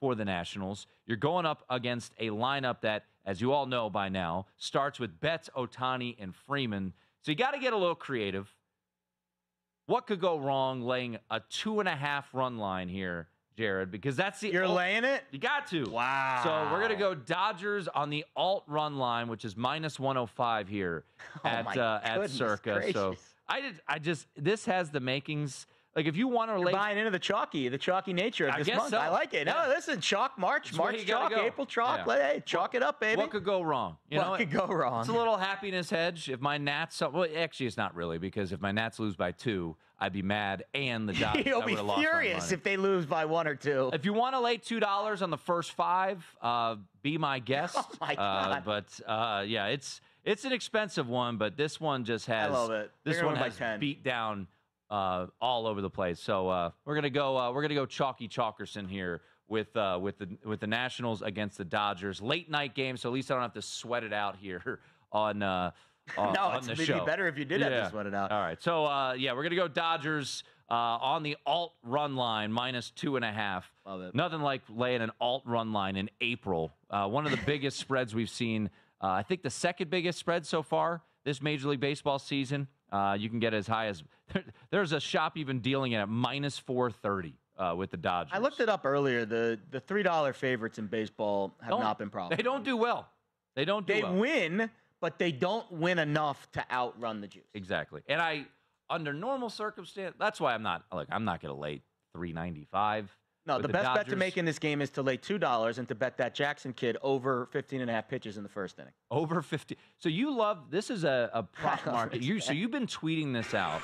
for the Nationals. You're going up against a lineup that, as you all know by now, starts with Betts, Ohtani, and Freeman. So you got to get a little creative. What could go wrong laying a 2.5 run line here, Jared? Because that's the You're laying it? You got to. Wow. So we're gonna go Dodgers on the alt run line, which is minus 105 here at Circa. Gracious. So this has the makings. Like if you want to relate, buying into the chalky nature of this month. So. I like it. Yeah. No, listen, chalk, March chalk, go. April chalk. Yeah. Hey, chalk it up, baby. What could go wrong? What could go wrong? It's a little happiness hedge. If my Nats, well, actually, it's not really, because if my Nats lose by 2, I'd be mad, and the Dodgers. You'll be furious if they lose by 1 or 2. If you want to lay $2 on the first 5, be my guest. Oh my God! Yeah, it's an expensive one, but this one just has. I love it. This one has beat down all over the place. So we're gonna go chalky chalkerson here with the Nationals against the Dodgers. Late night game, so at least I don't have to sweat it out here on the it'd show. be better if you did have to sweat it out. All right, so we're gonna go Dodgers on the alt run line minus 2.5. Love it. Nothing like laying an alt run line in April. One of the biggest spreads we've seen. I think the second biggest spread so far this Major League Baseball season. You can get as high as there's a shop even dealing it at minus 430 with the Dodgers. I looked it up earlier. The $3 favorites in baseball have not been profitable. They don't do well. They win, but they don't win enough to outrun the juice. Exactly. And under normal circumstance, that's why I'm not going to lay $3.95. No, the best bet to make in this game is to lay $2 and to bet that Jackson kid over 15.5 pitches in the first inning. Over 50. So you love this is a prop market. So you've been tweeting this out.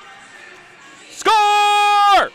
Score!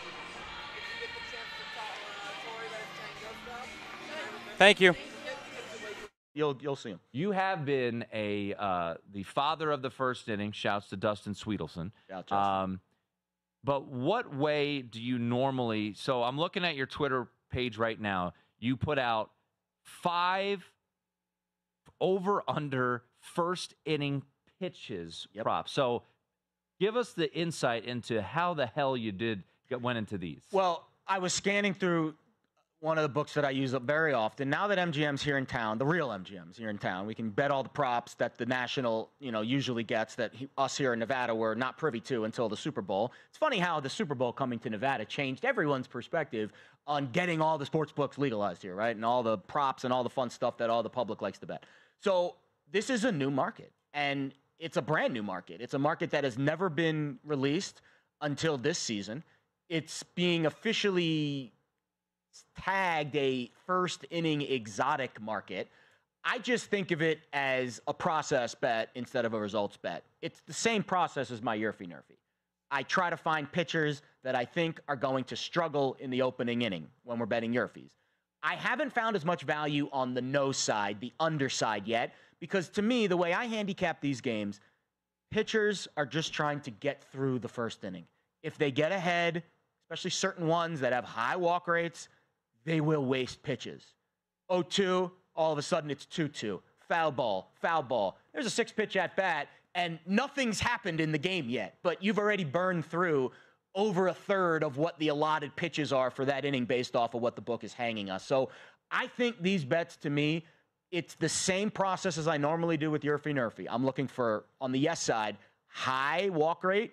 Thank you. You'll see him. You have been the father of the first inning. Shouts to Dustin Sweetelson. But what way do you normally? So I'm looking at your Twitter page right now. You put out 5 over/under first inning pitches props. So give us the insight into how the hell you went into these. Well, I was scanning through one of the books that I use very often. Now that MGM's here in town, the real MGM's here in town, we can bet all the props that the National, usually gets that us here in Nevada were not privy to until the Super Bowl. It's funny how the Super Bowl coming to Nevada changed everyone's perspective on getting all the sports books legalized here, right? And all the props and all the fun stuff that all the public likes to bet. So this is a new market, and it's a brand new market. It's a market that has never been released until this season. It's being officially tagged a first inning exotic market. I just think of it as a process bet instead of a results bet. It's the same process as my Yerfy Nerfy. I try to find pitchers that I think are going to struggle in the opening inning when we're betting Yerfies. I haven't found as much value on the no side, the underside yet, because to me, the way I handicap these games, pitchers are just trying to get through the first inning. If they get ahead, especially certain ones that have high walk rates, they will waste pitches. 0-2, all of a sudden it's 2-2. Foul ball. There's a 6-pitch at bat, and nothing's happened in the game yet, but you've already burned through over a third of what the allotted pitches are for that inning based off of what the book is hanging us. So I think these bets, to me, it's the same process as I normally do with Yerfy Nerfy. I'm looking for, on the yes side, high walk rate,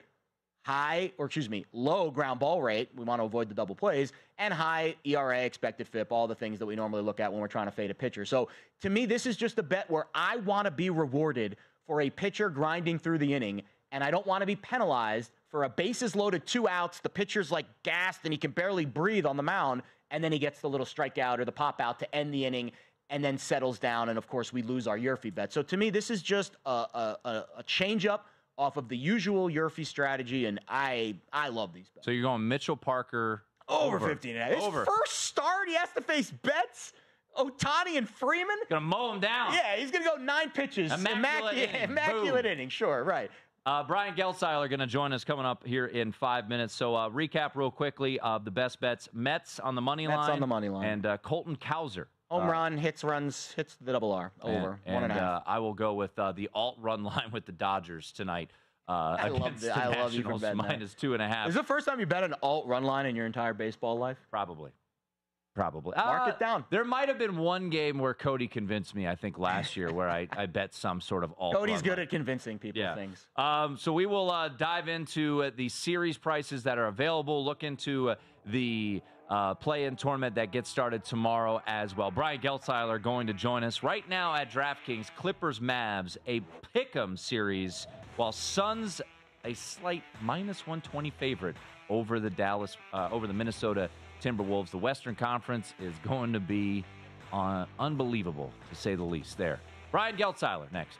low ground ball rate. We want to avoid the double plays, and high ERA, expected FIP, all the things that we normally look at when we're trying to fade a pitcher. So to me, this is just a bet where I want to be rewarded for a pitcher grinding through the inning, and I don't want to be penalized for a bases loaded, 2 outs. The pitcher's like gassed and he can barely breathe on the mound, and then he gets the little strikeout or the pop out to end the inning and then settles down, and of course we lose our Yerfy bet. So to me, this is just a change up off of the usual Yerfy strategy, and I love these bets. So you're going Mitchell Parker over 15.5. His first start, he has to face Betts, Ohtani, and Freeman. Gonna mow him down. Yeah, he's gonna go 9 pitches. Immaculate inning. Sure, right. Brian Gelsiler going to join us coming up here in 5 minutes. So recap real quickly of the best bets. Mets on the money line. Mets on the money line. And Colton Cowser. Home run, hits the double R. Over. And 1.5. I will go with the alt run line with the Dodgers tonight. I love you for betting minus 2.5. Is it the first time you bet an alt run line in your entire baseball life? Probably. Probably. Mark it down. There might have been one game where Cody convinced me, I think last year, where I bet some sort of all. Cody's good at convincing people things. So we will dive into the series prices that are available, look into the play-in tournament that gets started tomorrow as well. Brian Geltzeiler going to join us right now at DraftKings. Clippers-Mavs, a pick'em series, while Suns a slight -120 favorite over the Minnesota Timberwolves. The Western Conference is going to be unbelievable, to say the least there. Brian Geltzeiler next.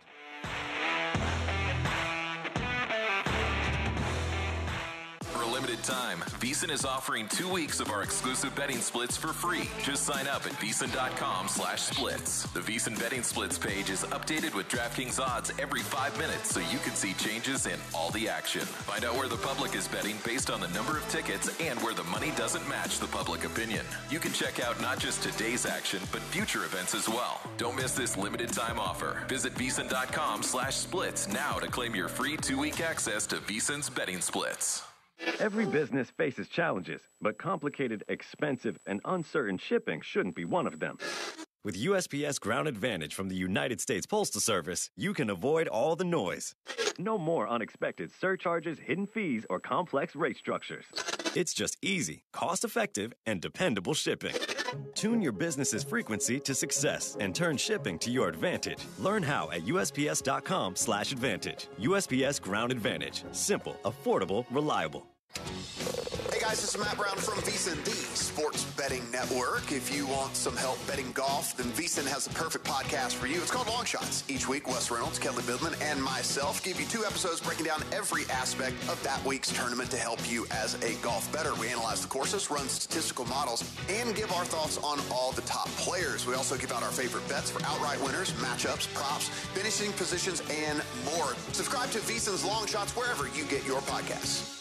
For a limited time, VSiN is offering 2 weeks of our exclusive betting splits for free. Just sign up at VSiN.com/splits. The VSiN betting splits page is updated with DraftKings odds every 5 minutes so you can see changes in all the action. Find out where the public is betting based on the number of tickets and where the money doesn't match the public opinion. You can check out not just today's action, but future events as well. Don't miss this limited time offer. Visit VSiN.com/splits now to claim your free 2-week access to VSiN's betting splits. Every business faces challenges, but complicated, expensive, and uncertain shipping shouldn't be one of them. With USPS Ground Advantage from the United States Postal Service, you can avoid all the noise. No more unexpected surcharges, hidden fees, or complex rate structures. It's just easy, cost-effective, and dependable shipping. Tune your business's frequency to success and turn shipping to your advantage. Learn how at USPS.com/advantage. USPS Ground Advantage. Simple, affordable, reliable. Hey guys, this is Matt Brown from VSiN, the sports betting network. If you want some help betting golf, then VSiN has the perfect podcast for you. It's called Long Shots. Each week, Wes Reynolds, Kelly Bidlin, and myself give you 2 episodes breaking down every aspect of that week's tournament to help you as a golf bettor. We analyze the courses, run statistical models, and give our thoughts on all the top players. We also give out our favorite bets for outright winners, matchups, props, finishing positions, and more. Subscribe to VSiN's Long Shots wherever you get your podcasts.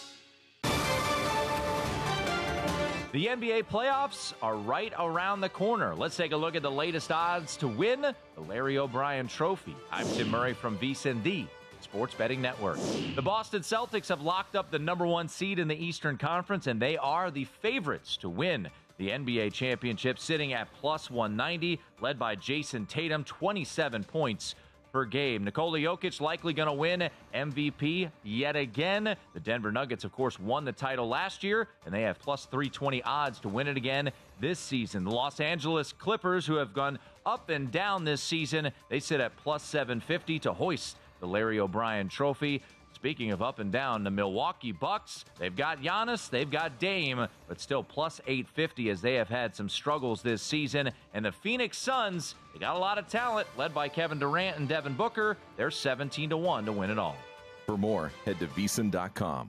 The NBA playoffs are right around the corner. Let's take a look at the latest odds to win the Larry O'Brien Trophy. I'm Tim Murray from VSiN, the Sports Betting Network. The Boston Celtics have locked up the #1 seed in the Eastern Conference, and they are the favorites to win the NBA championship, sitting at +190, led by Jason Tatum, 27 points per game. Nikola Jokic likely going to win MVP yet again. The Denver Nuggets, of course, won the title last year, and they have +320 odds to win it again this season. The Los Angeles Clippers, who have gone up and down this season, they sit at +750 to hoist the Larry O'Brien Trophy. Speaking of up and down, the Milwaukee Bucks, they've got Giannis, they've got Dame, but still +850 as they have had some struggles this season. And the Phoenix Suns, they got a lot of talent, led by Kevin Durant and Devin Booker. They're 17-1 to win it all. For more, head to VSiN.com.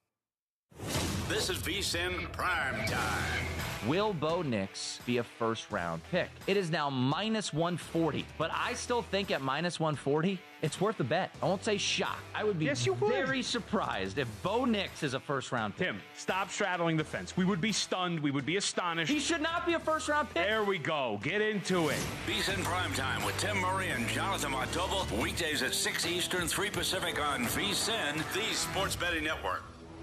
This is VSiN Prime Time. Will Bo Nix be a first-round pick? It is now -140, but I still think at -140, it's worth a bet. I won't say shocked. I would be very surprised if Bo Nix is a first-round pick. Tim, stop straddling the fence. We would be stunned. We would be astonished. He should not be a first-round pick. There we go. Get into it. VSiN Prime Time with Tim Murray and Jonathan Montobo. Weekdays at 6 Eastern, 3 Pacific on VSiN, the Sports Betting Network.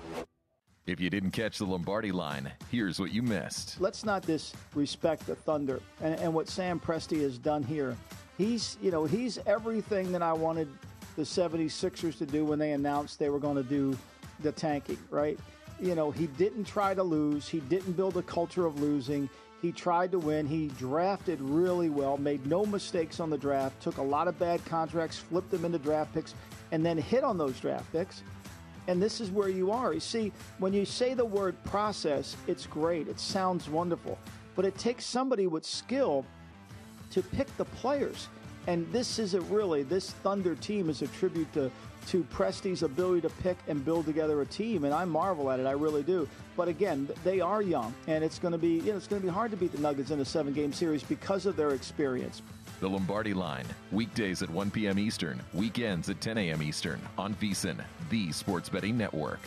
If you didn't catch the Lombardi line, here's what you missed. Let's not disrespect the Thunder and what Sam Presti has done here. He's everything that I wanted the 76ers to do when they announced they were going to do the tanking, right? He didn't try to lose. He didn't build a culture of losing. He tried to win. He drafted really well, made no mistakes on the draft, took a lot of bad contracts, flipped them into draft picks, and then hit on those draft picks. And this is where you are. You see, when you say the word process, it's great. It sounds wonderful. But it takes somebody with skill to pick the players. And this Thunder team is a tribute to Presti's ability to pick and build together a team. And I marvel at it. I really do. But again, they are young. And it's going to be hard to beat the Nuggets in a 7-game series because of their experience. The Lombardi line, weekdays at 1 p.m. Eastern, weekends at 10 a.m. Eastern on VSiN, the Sports Betting Network.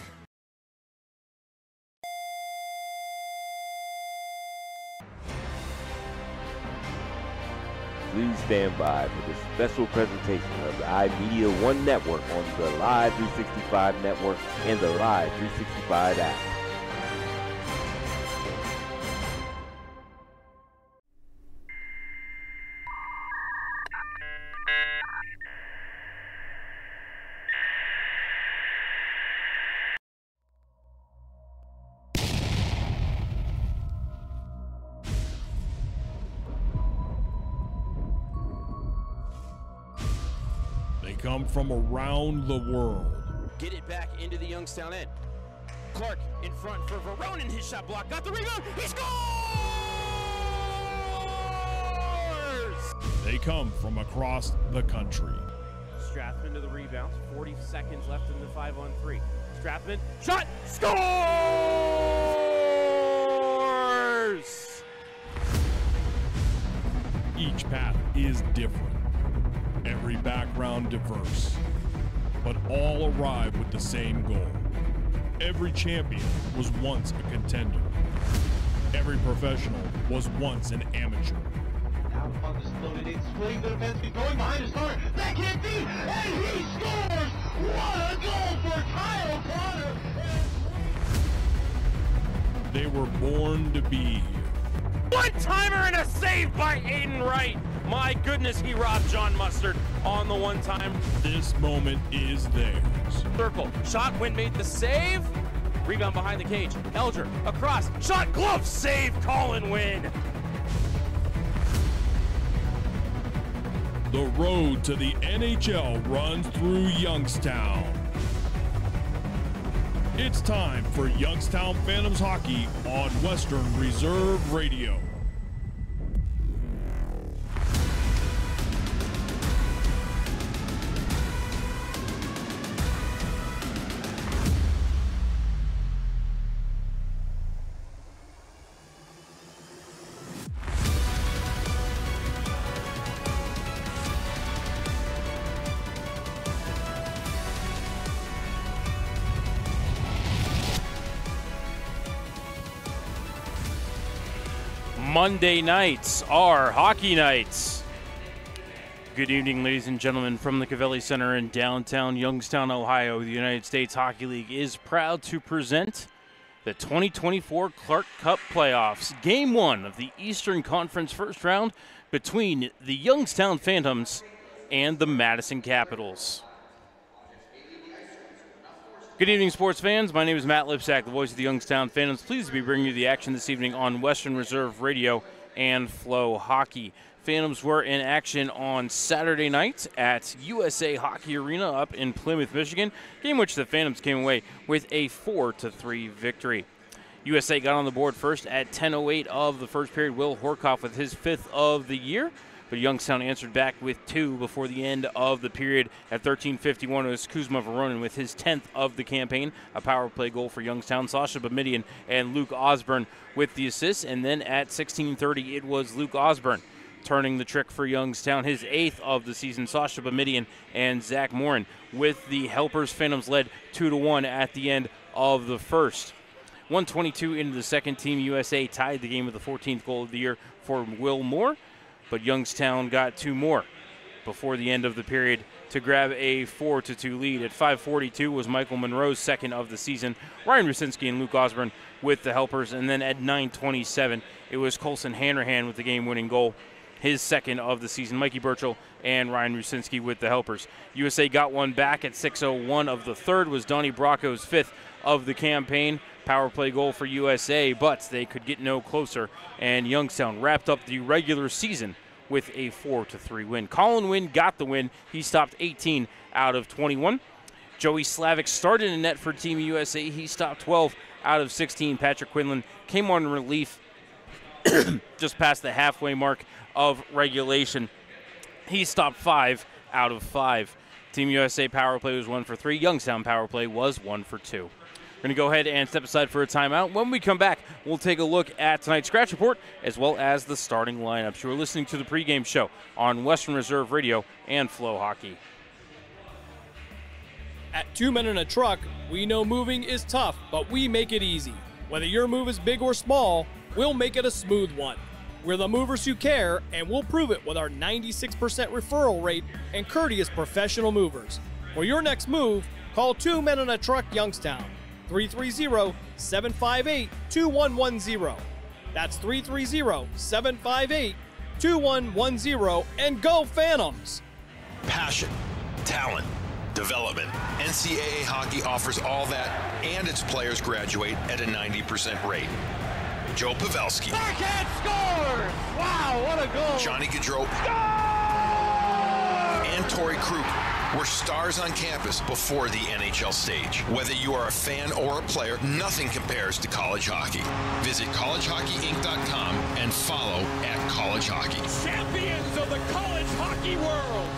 Please stand by for this special presentation of the iMedia One Network on the Live 365 Network and the Live 365 app. come from around the world. Get it back into the Youngstown end. Clark in front for Veronin. His shot block. Got the rebound. He scores! They come from across the country. Strathman to the rebound. 40 seconds left in the 5-on-3. Strathman. Shot. Scores! Each path is different. Every background diverse. But all arrive with the same goal. Every champion was once a contender. Every professional was once an amateur. Now puck is loaded in, splitting the defense, going behind his corner. That can't be, and he scores! What a goal for Kyle Potter! They were born to be here. One-timer and a save by Aiden Wright. My goodness, he robbed John Mustard on the one-time. This moment is theirs. Circle. Shot, Wynn made the save. Rebound behind the cage. Elger across. Shot, glove, save, Colin Wynn. The road to the NHL runs through Youngstown. It's time for Youngstown Phantoms Hockey on Western Reserve Radio. Monday nights are hockey nights. Good evening, ladies and gentlemen, from the Covelli Center in downtown Youngstown, Ohio. The United States Hockey League is proud to present the 2024 Clark Cup playoffs. Game 1 of the Eastern Conference first round between the Youngstown Phantoms and the Madison Capitals. Good evening, sports fans. My name is Matt Lipsack, the voice of the Youngstown Phantoms. Pleased to be bringing you the action this evening on Western Reserve Radio and Flow Hockey. Phantoms were in action on Saturday night at USA Hockey Arena up in Plymouth, Michigan, game which the Phantoms came away with a 4-3 victory. USA got on the board first at 10:08 of the first period. Will Horkoff with his 5th of the year. But Youngstown answered back with 2 before the end of the period. At 13:51, it was Kuzma Veronin with his 10th of the campaign. A power play goal for Youngstown. Sasha Boumediene and Luke Osborne with the assists. And then at 16:30, it was Luke Osborne turning the trick for Youngstown. His 8th of the season. Sasha Boumediene and Zach Morin with the helpers. Phantoms led 2-1 at the end of the first. 1:22 into the second. Team USA tied the game with the 14th goal of the year for Will Moore. But Youngstown got 2 more before the end of the period to grab a 4-2 lead. At 5:42 was Michael Monroe's 2nd of the season. Ryan Rusinski and Luke Osborne with the helpers. And then at 9:27, it was Colson Hanrahan with the game-winning goal, his 2nd of the season. Mikey Burchell and Ryan Rusinski with the helpers. USA got one back at 6:01 of the third was Donnie Bracco's 5th of the campaign. Power play goal for USA, but they could get no closer, and Youngstown wrapped up the regular season with a 4-3 win. Colin Wynn got the win. He stopped 18 out of 21. Joey Slavic started in net for Team USA. He stopped 12 out of 16. Patrick Quinlan came on relief just past the halfway mark of regulation. He stopped 5 out of 5. Team USA power play was 1 for 3. Youngstown power play was 1 for 2. We're going to go ahead and step aside for a timeout. When we come back, we'll take a look at tonight's Scratch Report as well as the starting lineups. You're listening to the pregame show on Western Reserve Radio and Flow Hockey. At 2 Men in a Truck, we know moving is tough, but we make it easy. Whether your move is big or small, we'll make it a smooth one. We're the movers who care, and we'll prove it with our 96% referral rate and courteous professional movers. For your next move, call 2 Men in a Truck Youngstown. 330-758-2110. That's 330-758-2110, and go Phantoms! Passion, talent, development. NCAA hockey offers all that, and its players graduate at a 90% rate. Joe Pavelski. Backhand scores! Wow, what a goal! Johnny Gaudreau. And Torrey Krug. We're stars on campus before the NHL stage. Whether you are a fan or a player, nothing compares to college hockey. Visit collegehockeyinc.com and follow @collegehockey. Champions of the college hockey world.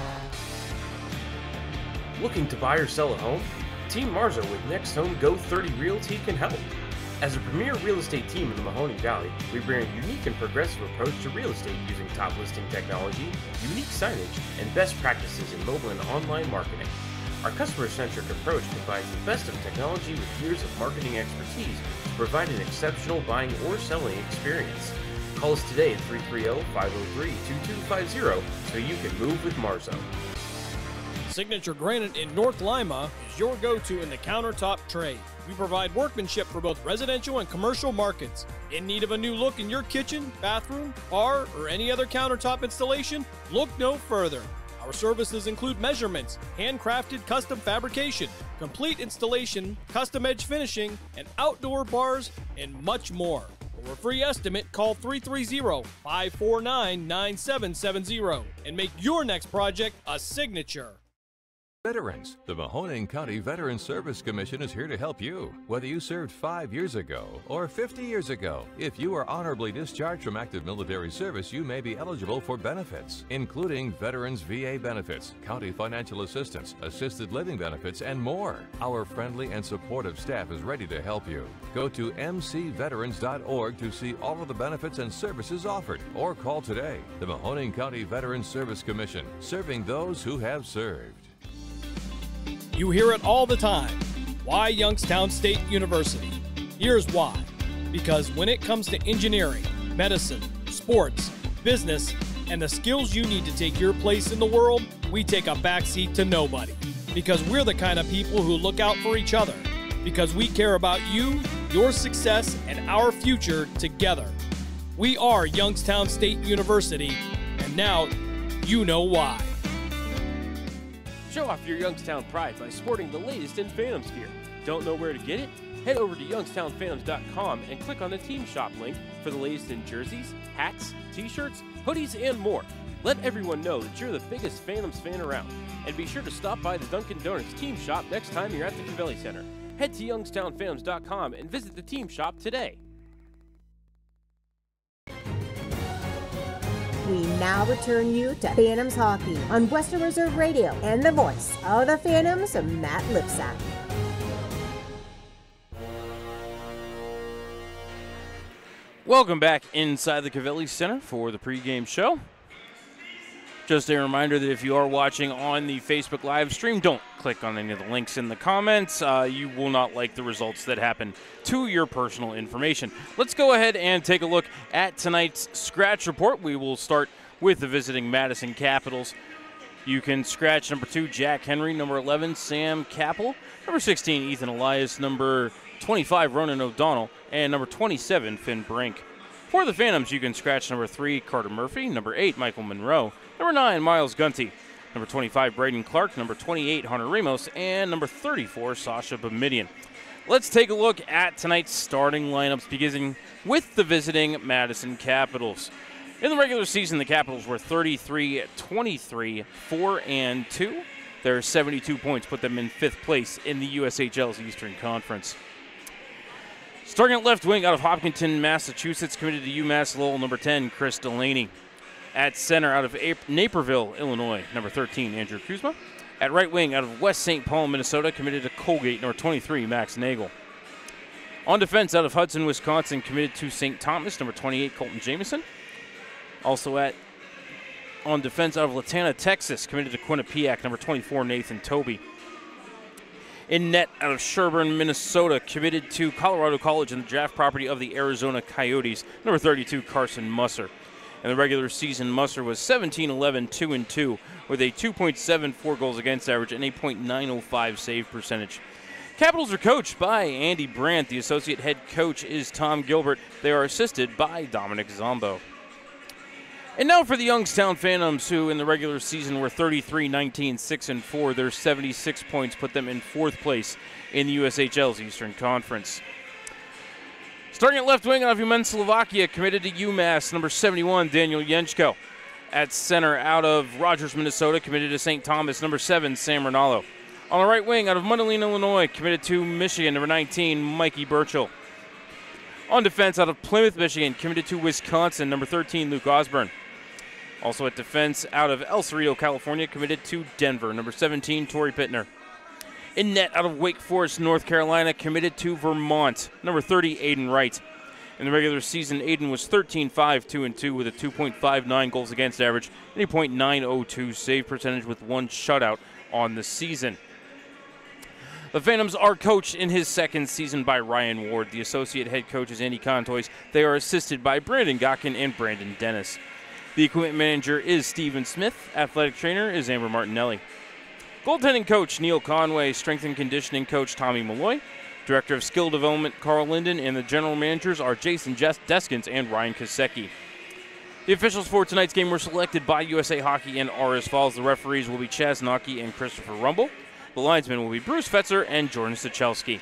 Looking to buy or sell a home? Team Marzo with Next Home Go 30 Realty can help. As a premier real estate team in the Mahoning Valley, we bring a unique and progressive approach to real estate using top listing technology, unique signage, and best practices in mobile and online marketing. Our customer-centric approach combines the best of technology with years of marketing expertise to provide an exceptional buying or selling experience. Call us today at 330-503-2250 so you can move with Marzo. Signature Granite in North Lima is your go-to in the countertop trade. We provide workmanship for both residential and commercial markets. In need of a new look in your kitchen, bathroom, bar, or any other countertop installation? Look no further. Our services include measurements, handcrafted custom fabrication, complete installation, custom edge finishing, and outdoor bars, and much more. For a free estimate, call 330-549-9770 and make your next project a signature. Veterans, the Mahoning County Veterans Service Commission is here to help you. Whether you served 5 years ago or 50 years ago, if you are honorably discharged from active military service, you may be eligible for benefits, including Veterans VA benefits, county financial assistance, assisted living benefits, and more. Our friendly and supportive staff is ready to help you. Go to mcveterans.org to see all of the benefits and services offered, or call today. The Mahoning County Veterans Service Commission, serving those who have served. You hear it all the time. Why Youngstown State University? Here's why. Because when it comes to engineering, medicine, sports, business, and the skills you need to take your place in the world, we take a backseat to nobody. Because we're the kind of people who look out for each other. Because we care about you, your success, and our future together. We are Youngstown State University, and now you know why. Show off your Youngstown pride by sporting the latest in Phantoms gear. Don't know where to get it? Head over to youngstownphantoms.com and click on the Team Shop link for the latest in jerseys, hats, t-shirts, hoodies, and more. Let everyone know that you're the biggest Phantoms fan around. And be sure to stop by the Dunkin' Donuts Team Shop next time you're at the Covelli Center. Head to youngstownphantoms.com and visit the Team Shop today. We now return you to Phantoms Hockey on Western Reserve Radio and the voice of the Phantoms, Matt Lipsack. Welcome back inside the Covelli Center for the pregame show. Just a reminder that if you are watching on the Facebook live stream, don't click on any of the links in the comments. You will not like the results that happen to your personal information. Let's go ahead and take a look at tonight's scratch report. We will start with the visiting Madison Capitals. You can scratch number 2, Jack Henry, number 11, Sam Capel, number 16, Ethan Elias, number 25, Ronan O'Donnell, and number 27, Finn Brink. For the Phantoms, you can scratch number 3, Carter Murphy, number 8, Michael Monroe, number 9, Miles Gunty, number 25, Braden Clark, number 28, Hunter Ramos, and number 34, Sasha Boumedian. Let's take a look at tonight's starting lineups, beginning with the visiting Madison Capitals. In the regular season, the Capitals were 33-23, 4-2. Their 72 points put them in 5th place in the USHL's Eastern Conference. Starting at left wing out of Hopkinton, Massachusetts, committed to UMass Lowell, number 10, Chris Delaney. At center out of Naperville, Illinois, number 13, Andrew Kuzma. At right wing out of West St. Paul, Minnesota, committed to Colgate, number 23, Max Nagel. On defense out of Hudson, Wisconsin, committed to St. Thomas, number 28, Colton Jamieson. Also on defense out of Latana, Texas, committed to Quinnipiac, number 24, Nathan Toby. In net out of Sherburne, Minnesota, committed to Colorado College and the draft property of the Arizona Coyotes, number 32, Carson Musser. In the regular season, Musser was 17-11, 2-2, with a 2.74 goals against average and a .905 save percentage. Capitals are coached by Andy Brandt. The associate head coach is Tom Gilbert. They are assisted by Dominic Zombo. And now for the Youngstown Phantoms, who in the regular season were 33-19, 6-4. Their 76 points put them in 4th place in the USHL's Eastern Conference. Starting at left wing out of Umen, Slovakia, committed to UMass, number 71, Daniel Jenchko. At center, out of Rogers, Minnesota, committed to St. Thomas, number 7, Sam Rinaldo. On the right wing, out of Mundelein, Illinois, committed to Michigan, number 19, Mikey Burchell. On defense, out of Plymouth, Michigan, committed to Wisconsin, number 13, Luke Osborne. Also at defense, out of El Cerrito, California, committed to Denver, number 17, Torrey Pittner. In net, out of Wake Forest, North Carolina, committed to Vermont, number 30, Aiden Wright. In the regular season, Aiden was 13-5-2-2 with a 2.59 goals against average and a .902 save percentage with 1 shutout on the season. The Phantoms are coached in his second season by Ryan Ward. The associate head coach is Andy Contois. They are assisted by Brandon Gotkin and Brandon Dennis. The equipment manager is Steven Smith. Athletic trainer is Amber Martinelli. Goaltending coach Neil Conway. Strength and conditioning coach Tommy Malloy. Director of Skill Development, Carl Linden, and the general managers are Jason Deskins and Ryan Kosecki. The officials for tonight's game were selected by USA Hockey and RS Falls. The referees will be Chaz Nocky and Christopher Rumble. The linesmen will be Bruce Fetzer and Jordan Sichelski.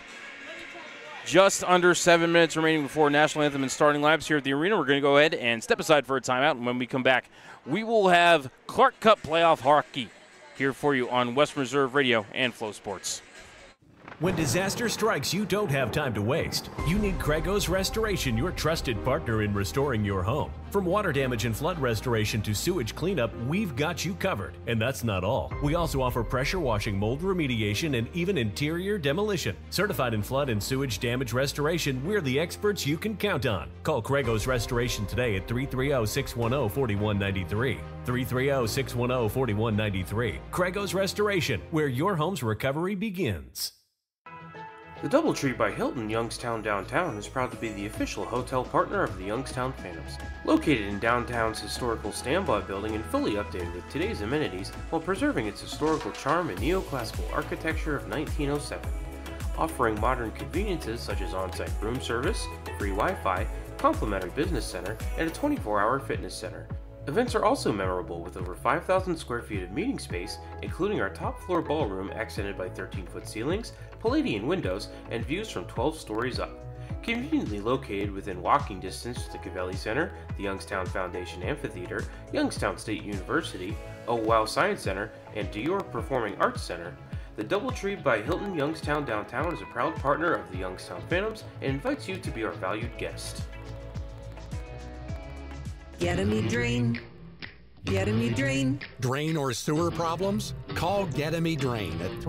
Just under 7 minutes remaining before national anthem and starting laps here at the arena. We're going to go ahead and step aside for a timeout, and when we come back, we will have Clark Cup playoff hockey here for you on Western Reserve Radio and Flow Sports. When disaster strikes, you don't have time to waste. You need Craigos Restoration, your trusted partner in restoring your home. From water damage and flood restoration to sewage cleanup, we've got you covered. And that's not all. We also offer pressure washing, mold remediation, and even interior demolition. Certified in flood and sewage damage restoration, we're the experts you can count on. Call Craigos Restoration today at 330-610-4193. 330-610-4193. Craigos Restoration, where your home's recovery begins. The Doubletree by Hilton Youngstown Downtown is proud to be the official hotel partner of the Youngstown Phantoms. Located in downtown's historical standby building and fully updated with today's amenities while preserving its historical charm and neoclassical architecture of 1907. Offering modern conveniences such as on-site room service, free Wi-Fi, complimentary business center, and a 24-hour fitness center. Events are also memorable with over 5,000 square feet of meeting space, including our top floor ballroom accented by 13-foot ceilings, Palladian windows, and views from 12 stories up. Conveniently located within walking distance to the Cavelli Center, the Youngstown Foundation Amphitheater, Youngstown State University, Wow Science Center, and Dior Performing Arts Center, the Doubletree by Hilton Youngstown Downtown is a proud partner of the Youngstown Phantoms and invites you to be our valued guest. Get-A-Me Drain. Get-A-Me Drain. Drain or sewer problems? Call Get-A-Me Drain at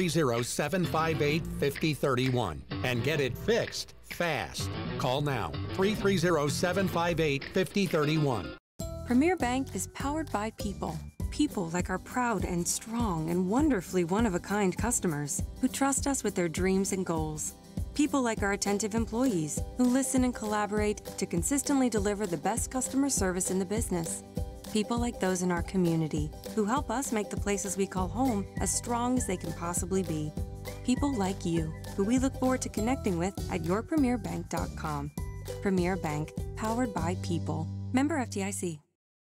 330-758-5031 and get it fixed fast. Call now, 330-758-5031. Premier Bank is powered by people. People like our proud and strong and wonderfully one-of-a-kind customers who trust us with their dreams and goals. People like our attentive employees who listen and collaborate to consistently deliver the best customer service in the business. People like those in our community who help us make the places we call home as strong as they can possibly be. People like you who we look forward to connecting with at yourpremierbank.com. Premier Bank, powered by people. Member FDIC.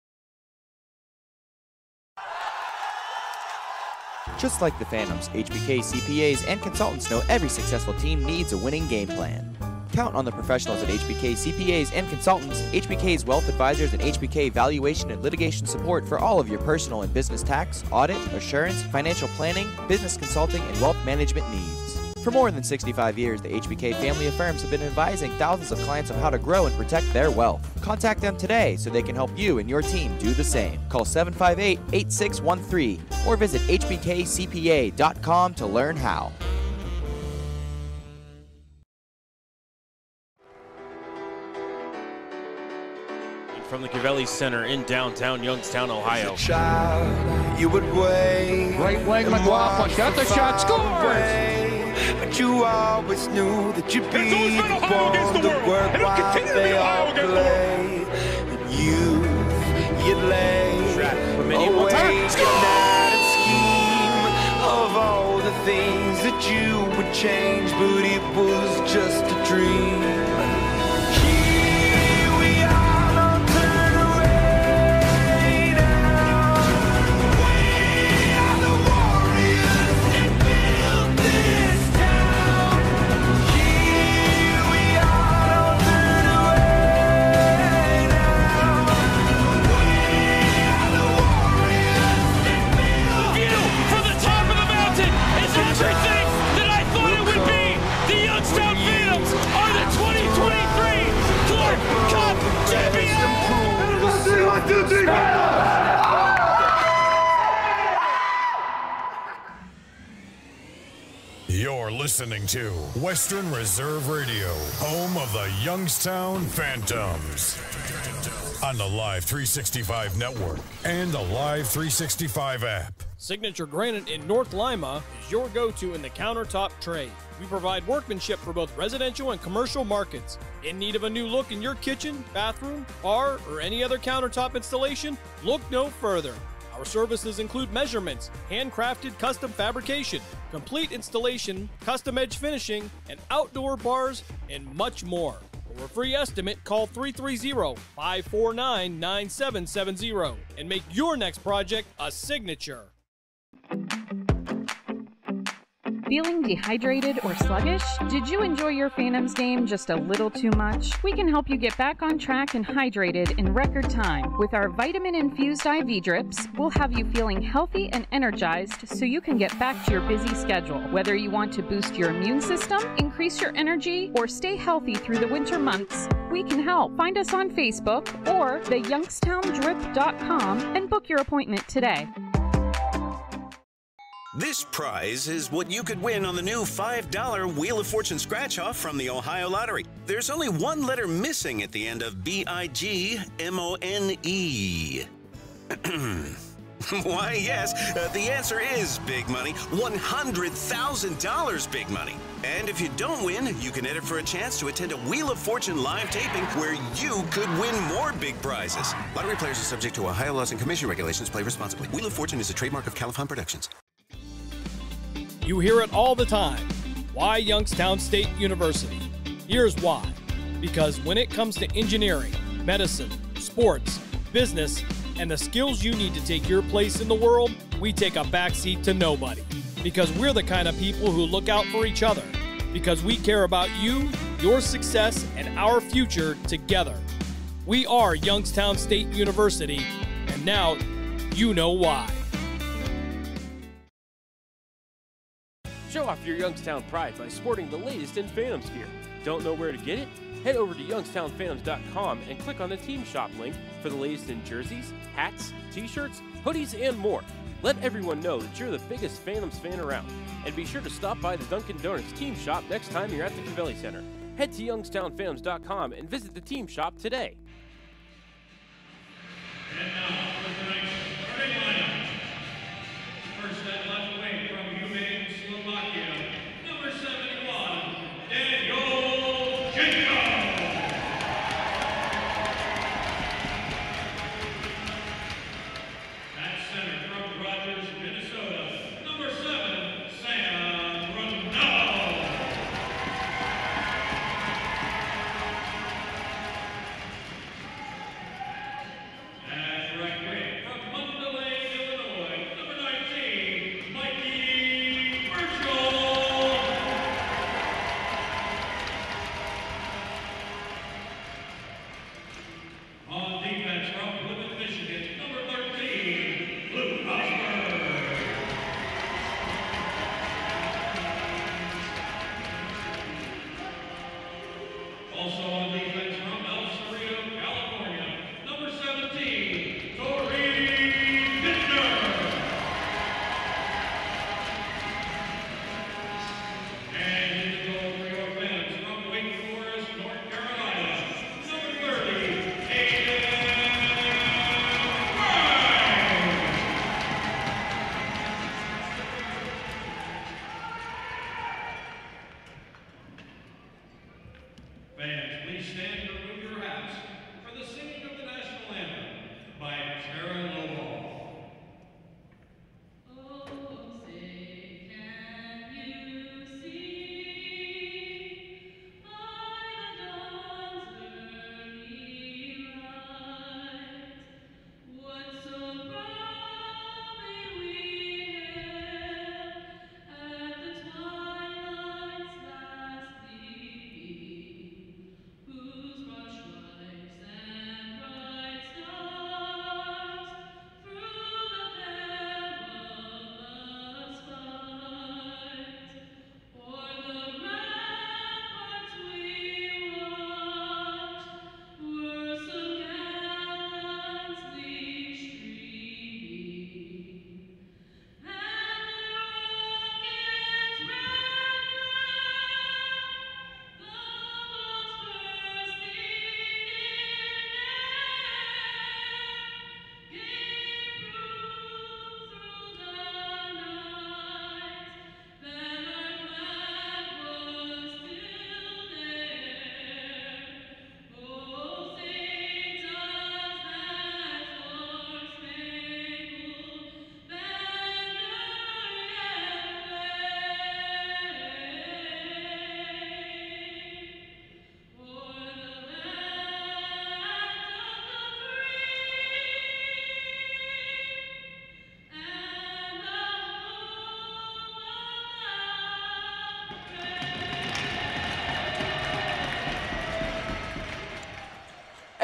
Just like the Phantoms, HBK CPAs and consultants know every successful team needs a winning game plan. Count on the professionals at HBK CPAs and consultants, HBK's wealth advisors, and HBK valuation and litigation support for all of your personal and business tax, audit, assurance, financial planning, business consulting, and wealth management needs. For more than 65 years, the HBK family of firms have been advising thousands of clients on how to grow and protect their wealth. Contact them today so they can help you and your team do the same. Call 758-8613 or visit hbkcpa.com to learn how. From the Cavelli Center in downtown Youngstown, Ohio. Child, you would wait. Right wing McLaughlin got the shot, scores! But you always knew that you'd be the one to work while they all play. And you'd lay awake at night and scheme of all the things that you would change, but it was just a dream. listening to Western Reserve Radio, home of the Youngstown Phantoms. On the Live 365 network and the Live 365 app. Signature Granite in North Lima is your go-to in the countertop trade. We provide workmanship for both residential and commercial markets. In need of a new look in your kitchen, bathroom, bar, or any other countertop installation? Look no further. Our services include measurements, handcrafted custom fabrication, complete installation, custom edge finishing, and outdoor bars, and much more. For a free estimate, call 330-549-9770 and make your next project a signature. Feeling dehydrated or sluggish? Did you enjoy your Phantoms game just a little too much? We can help you get back on track and hydrated in record time. With our vitamin-infused IV drips, we'll have you feeling healthy and energized so you can get back to your busy schedule. Whether you want to boost your immune system, increase your energy, or stay healthy through the winter months, we can help. Find us on Facebook or theyoungstowndrip.com and book your appointment today. This prize is what you could win on the new $5 Wheel of Fortune scratch-off from the Ohio Lottery. There's only one letter missing at the end of BIGMONE. Why, yes, the answer is big money. $100,000 big money. And if you don't win, you can enter for a chance to attend a Wheel of Fortune live taping where you could win more big prizes. Lottery players are subject to Ohio laws and commission regulations. Play responsibly. Wheel of Fortune is a trademark of Califon Productions. You hear it all the time. Why Youngstown State University? Here's why. Because when it comes to engineering, medicine, sports, business, and the skills you need to take your place in the world, we take a backseat to nobody. Because we're the kind of people who look out for each other. Because we care about you, your success, and our future together. We are Youngstown State University, and now you know why. Show off your Youngstown pride by sporting the latest in Phantoms gear. Don't know where to get it? Head over to youngstownphantoms.com and click on the Team Shop link for the latest in jerseys, hats, t-shirts, hoodies, and more. Let everyone know that you're the biggest Phantoms fan around. And be sure to stop by the Dunkin' Donuts Team Shop next time you're at the Covelli Center. Head to youngstownphantoms.com and visit the Team Shop today. And now for tonight's starting lineup. First at left wing from Humane, Slovakia, number 71, Daniel Jenko. At center from Rogers, Minnesota, number 7, Sam Ronaldo.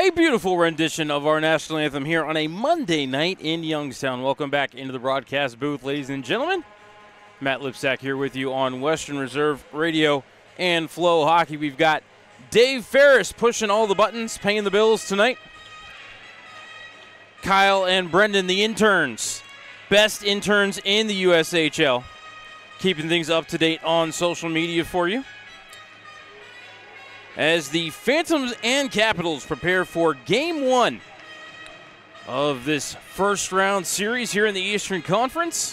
A beautiful rendition of our national anthem here on a Monday night in Youngstown. Welcome back into the broadcast booth, ladies and gentlemen. Matt Lipsack here with you on Western Reserve Radio and Flow Hockey. We've got Dave Ferris pushing all the buttons, paying the bills tonight. Kyle and Brendan, the interns, best interns in the USHL, keeping things up to date on social media for you. As the Phantoms and Capitals prepare for Game 1 of this first round series here in the Eastern Conference.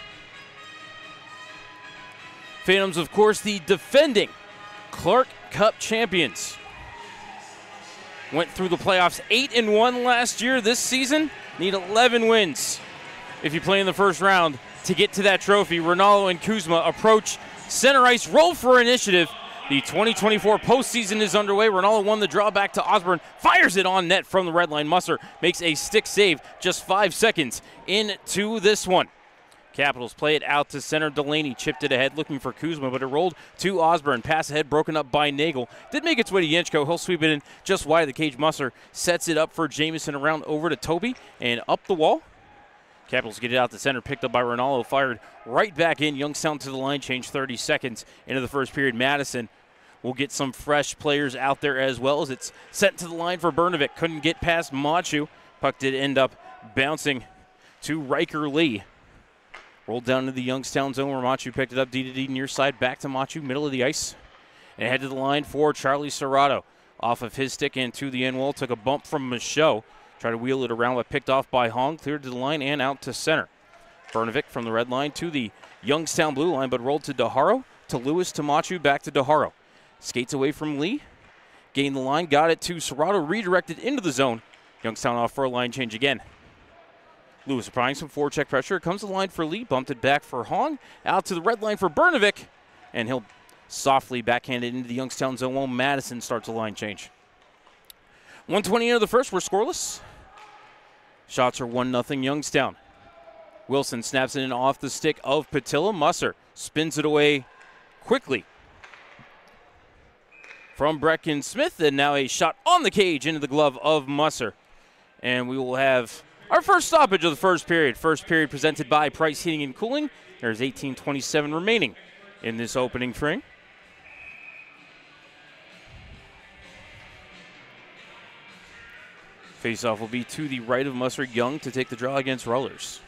Phantoms, of course, the defending Clark Cup champions. Went through the playoffs 8-1 last year. This season, need 11 wins if you play in the first round to get to that trophy. Ronaldo and Kuzma approach center ice, roll for initiative. The 2024 postseason is underway. Ronaldo won the draw back to Osborne, fires it on net from the red line. Musser makes a stick save just 5 seconds into this one. Capitals play it out to center. Delaney chipped it ahead, looking for Kuzma, but it rolled to Osborne. Pass ahead, broken up by Nagel. Did make its way to Yenchko. He'll sweep it in just wide of the cage. Musser sets it up for Jamison, around over to Toby and up the wall. Capitals get it out to center, picked up by Ronaldo, fired right back in. Youngstown to the line change 30 seconds into the first period. Madison will get some fresh players out there as well as it's sent to the line for Brnovic. Couldn't get past Machu. Puck did end up bouncing to Riker Lee. Rolled down to the Youngstown zone where Machu picked it up. D near side, back to Machu, middle of the ice. And head to the line for Charlie Serrato. Off of his stick and to the end wall. Took a bump from Michaud. Tried to wheel it around, but picked off by Hong. Cleared to the line and out to center. Brnovic from the red line to the Youngstown blue line, but rolled to DeHaro, to Lewis, to Machu, back to DeHaro. Skates away from Lee. Gained the line, got it to Serrato, redirected into the zone. Youngstown off for a line change again. Lewis applying some forecheck pressure. Comes the line for Lee, bumped it back for Hong. Out to the red line for Brnovic, and he'll softly backhand it into the Youngstown zone while Madison starts a line change. 1:20 into the first, we're scoreless. Shots are 1-0 Youngstown. Wilson snaps it in off the stick of Patilla. Musser spins it away quickly from Brecken Smith, and now a shot on the cage into the glove of Musser. And we will have our first stoppage of the first period. First period presented by Price Heating and Cooling. There's 18:27 remaining in this opening frame. Faceoff will be to the right of Musser. Young to take the draw against Rullers.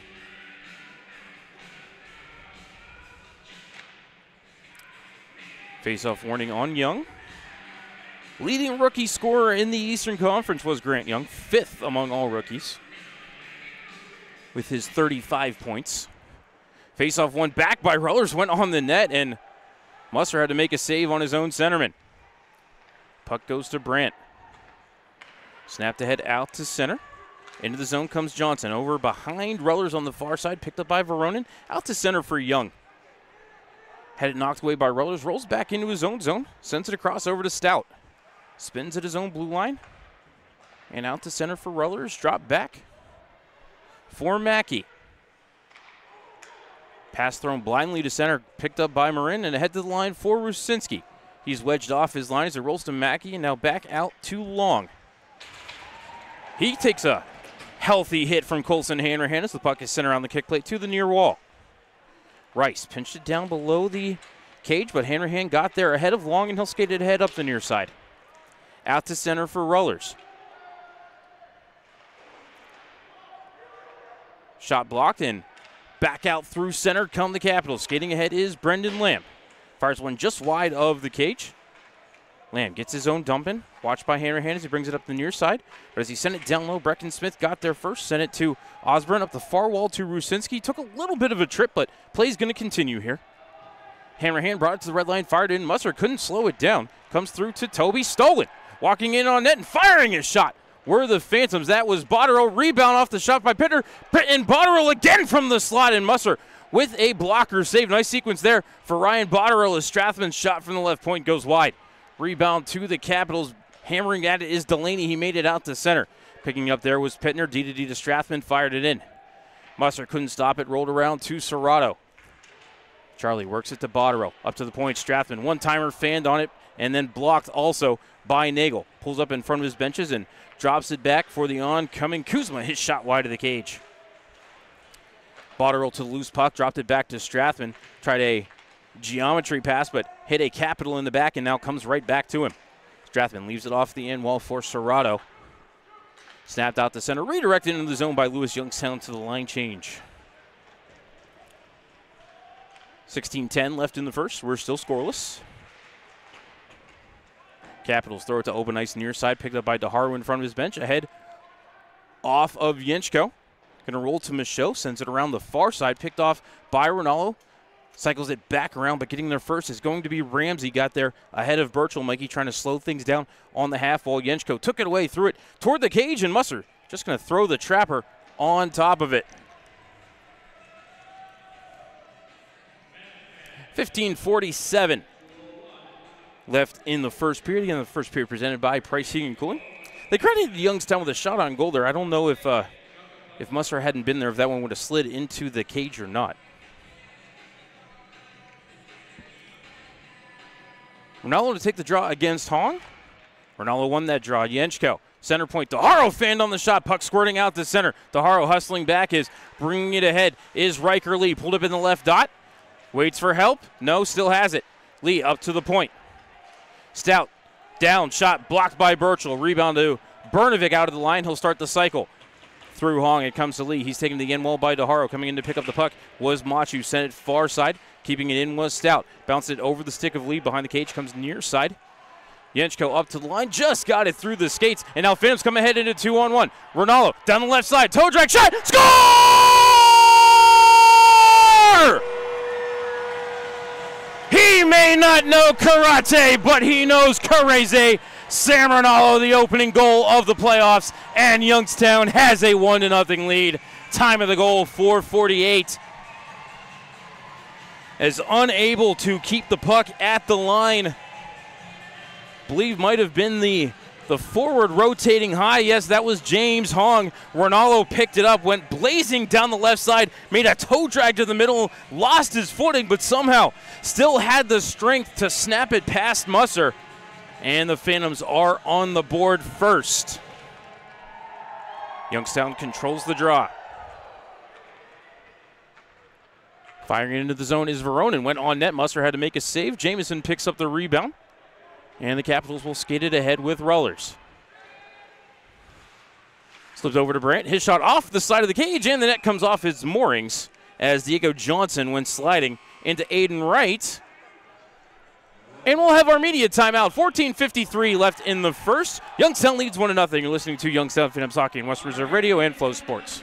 Faceoff warning on Young. Leading rookie scorer in the Eastern Conference was Grant Young, 5th among all rookies, with his 35 points. Faceoff won back by Rullers, went on the net, and Musser had to make a save on his own centerman. Puck goes to Brandt. Snapped ahead out to center. Into the zone comes Johnson. Over behind Rullers on the far side, picked up by Veronin. Out to center for Young. Had it knocked away by Rullers, rolls back into his own zone, sends it across over to Stout. Spins at his own blue line. And out to center for Rullers. Drop back for Mackey. Pass thrown blindly to center, picked up by Marin, and ahead to the line for Rusinski. He's wedged off his line as it rolls to Mackey, and now back out to Long. He takes a healthy hit from Colson Hanrahan as the puck is sent around the kick plate to the near wall. Rice pinched it down below the cage, but Hanrahan got there ahead of Long, and he'll skate it ahead up the near side. Out to center for Rullers. Shot blocked, and back out through center come the Capitals. Skating ahead is Brendan Lamb. Fires one just wide of the cage. Lamb gets his own dump in. Watched by Hanrahan as he brings it up the near side. But as he sent it down low, Brecken Smith got there first. Sent it to Osborne up the far wall to Rusinski. Took a little bit of a trip, but play's going to continue here. Hanrahan brought it to the red line, fired in. Musser couldn't slow it down. Comes through to Toby. Stolen. Walking in on net and firing his shot. Were the Phantoms. That was Botterill. Rebound off the shot by Pitter. And Botterill again from the slot, and Musser with a blocker save. Nice sequence there for Ryan Botterill as Strathman's shot from the left point goes wide. Rebound to the Capitals. Hammering at it is Delaney. He made it out to center. Picking up there was Pittner. D to Strathman. Fired it in. Musser couldn't stop it. Rolled around to Serrato. Charlie works it to Botterill. Up to the point. Strathman. One-timer fanned on it. and then blocked also by Nagel. Pulls up in front of his benches and drops it back for the oncoming Kuzma. His shot wide of the cage. Botterill to the loose puck, dropped it back to Strathman. Tried a geometry pass, but hit a capital in the back and now comes right back to him. Strathman leaves it off the end wall for Serrato. Snapped out the center, redirected into the zone by Lewis Youngstown to the line change. 16-10 left in the first. We're still scoreless. Capitals throw it to open ice near side, picked up by DeHaro in front of his bench. Ahead off of Yenchko. Going to roll to Michaud, sends it around the far side, picked off by Ronaldo. Cycles it back around, but getting there first is going to be Ramsey. Got there ahead of Birchall. Mikey trying to slow things down on the half wall. Yenchko took it away, threw it toward the cage, and Musser just going to throw the trapper on top of it. 15:47 left in the first period. Again, the first period presented by Price Heating and Cooling. They credited Youngstown with a shot on goal there. I don't know if Musser hadn't been there, if that one would have slid into the cage or not. Ronaldo to take the draw against Hong. Ronaldo won that draw. Yenchko, center point. DeHaro fanned on the shot. Puck squirting out to center. DeHaro hustling back, is bringing it ahead. Is Riker Lee. Pulled up in the left dot. Waits for help. No, still has it. Lee up to the point. Stout down. Shot blocked by Birchall. Rebound to Bernovic out of the line. He'll start the cycle. Through Hong, it comes to Lee. He's taken the end wall by DeHaro. Coming in to pick up the puck was Machu. Sent it far side. Keeping it in was Stout. Bounced it over the stick of Lee. Behind the cage comes near side. Yenchko up to the line. Just got it through the skates. And now Phantoms come ahead into 2-on-1. Ronaldo down the left side. Toe drag shot. Score! He may not know karate, but he knows kareze. Sam Ronaldo, the opening goal of the playoffs, and Youngstown has a 1-0 lead. Time of the goal, 4:48. As unable to keep the puck at the line. Believe might have been the forward rotating high. Yes, that was James Hong. Ronaldo picked it up, went blazing down the left side, made a toe drag to the middle, lost his footing, but somehow still had the strength to snap it past Musser. And the Phantoms are on the board first. Youngstown controls the draw. Firing it into the zone is Veronin. Went on net. Musser had to make a save. Jamison picks up the rebound. And the Capitals will skate it ahead with Rullers. Slips over to Brandt. His shot off the side of the cage, and the net comes off his moorings as Diego Johnson went sliding into Aiden Wright. And we'll have our media timeout. 14:53 left in the first. Youngstown leads 1-0. You're listening to Youngstown Phantoms Hockey on West Reserve Radio and Flow Sports.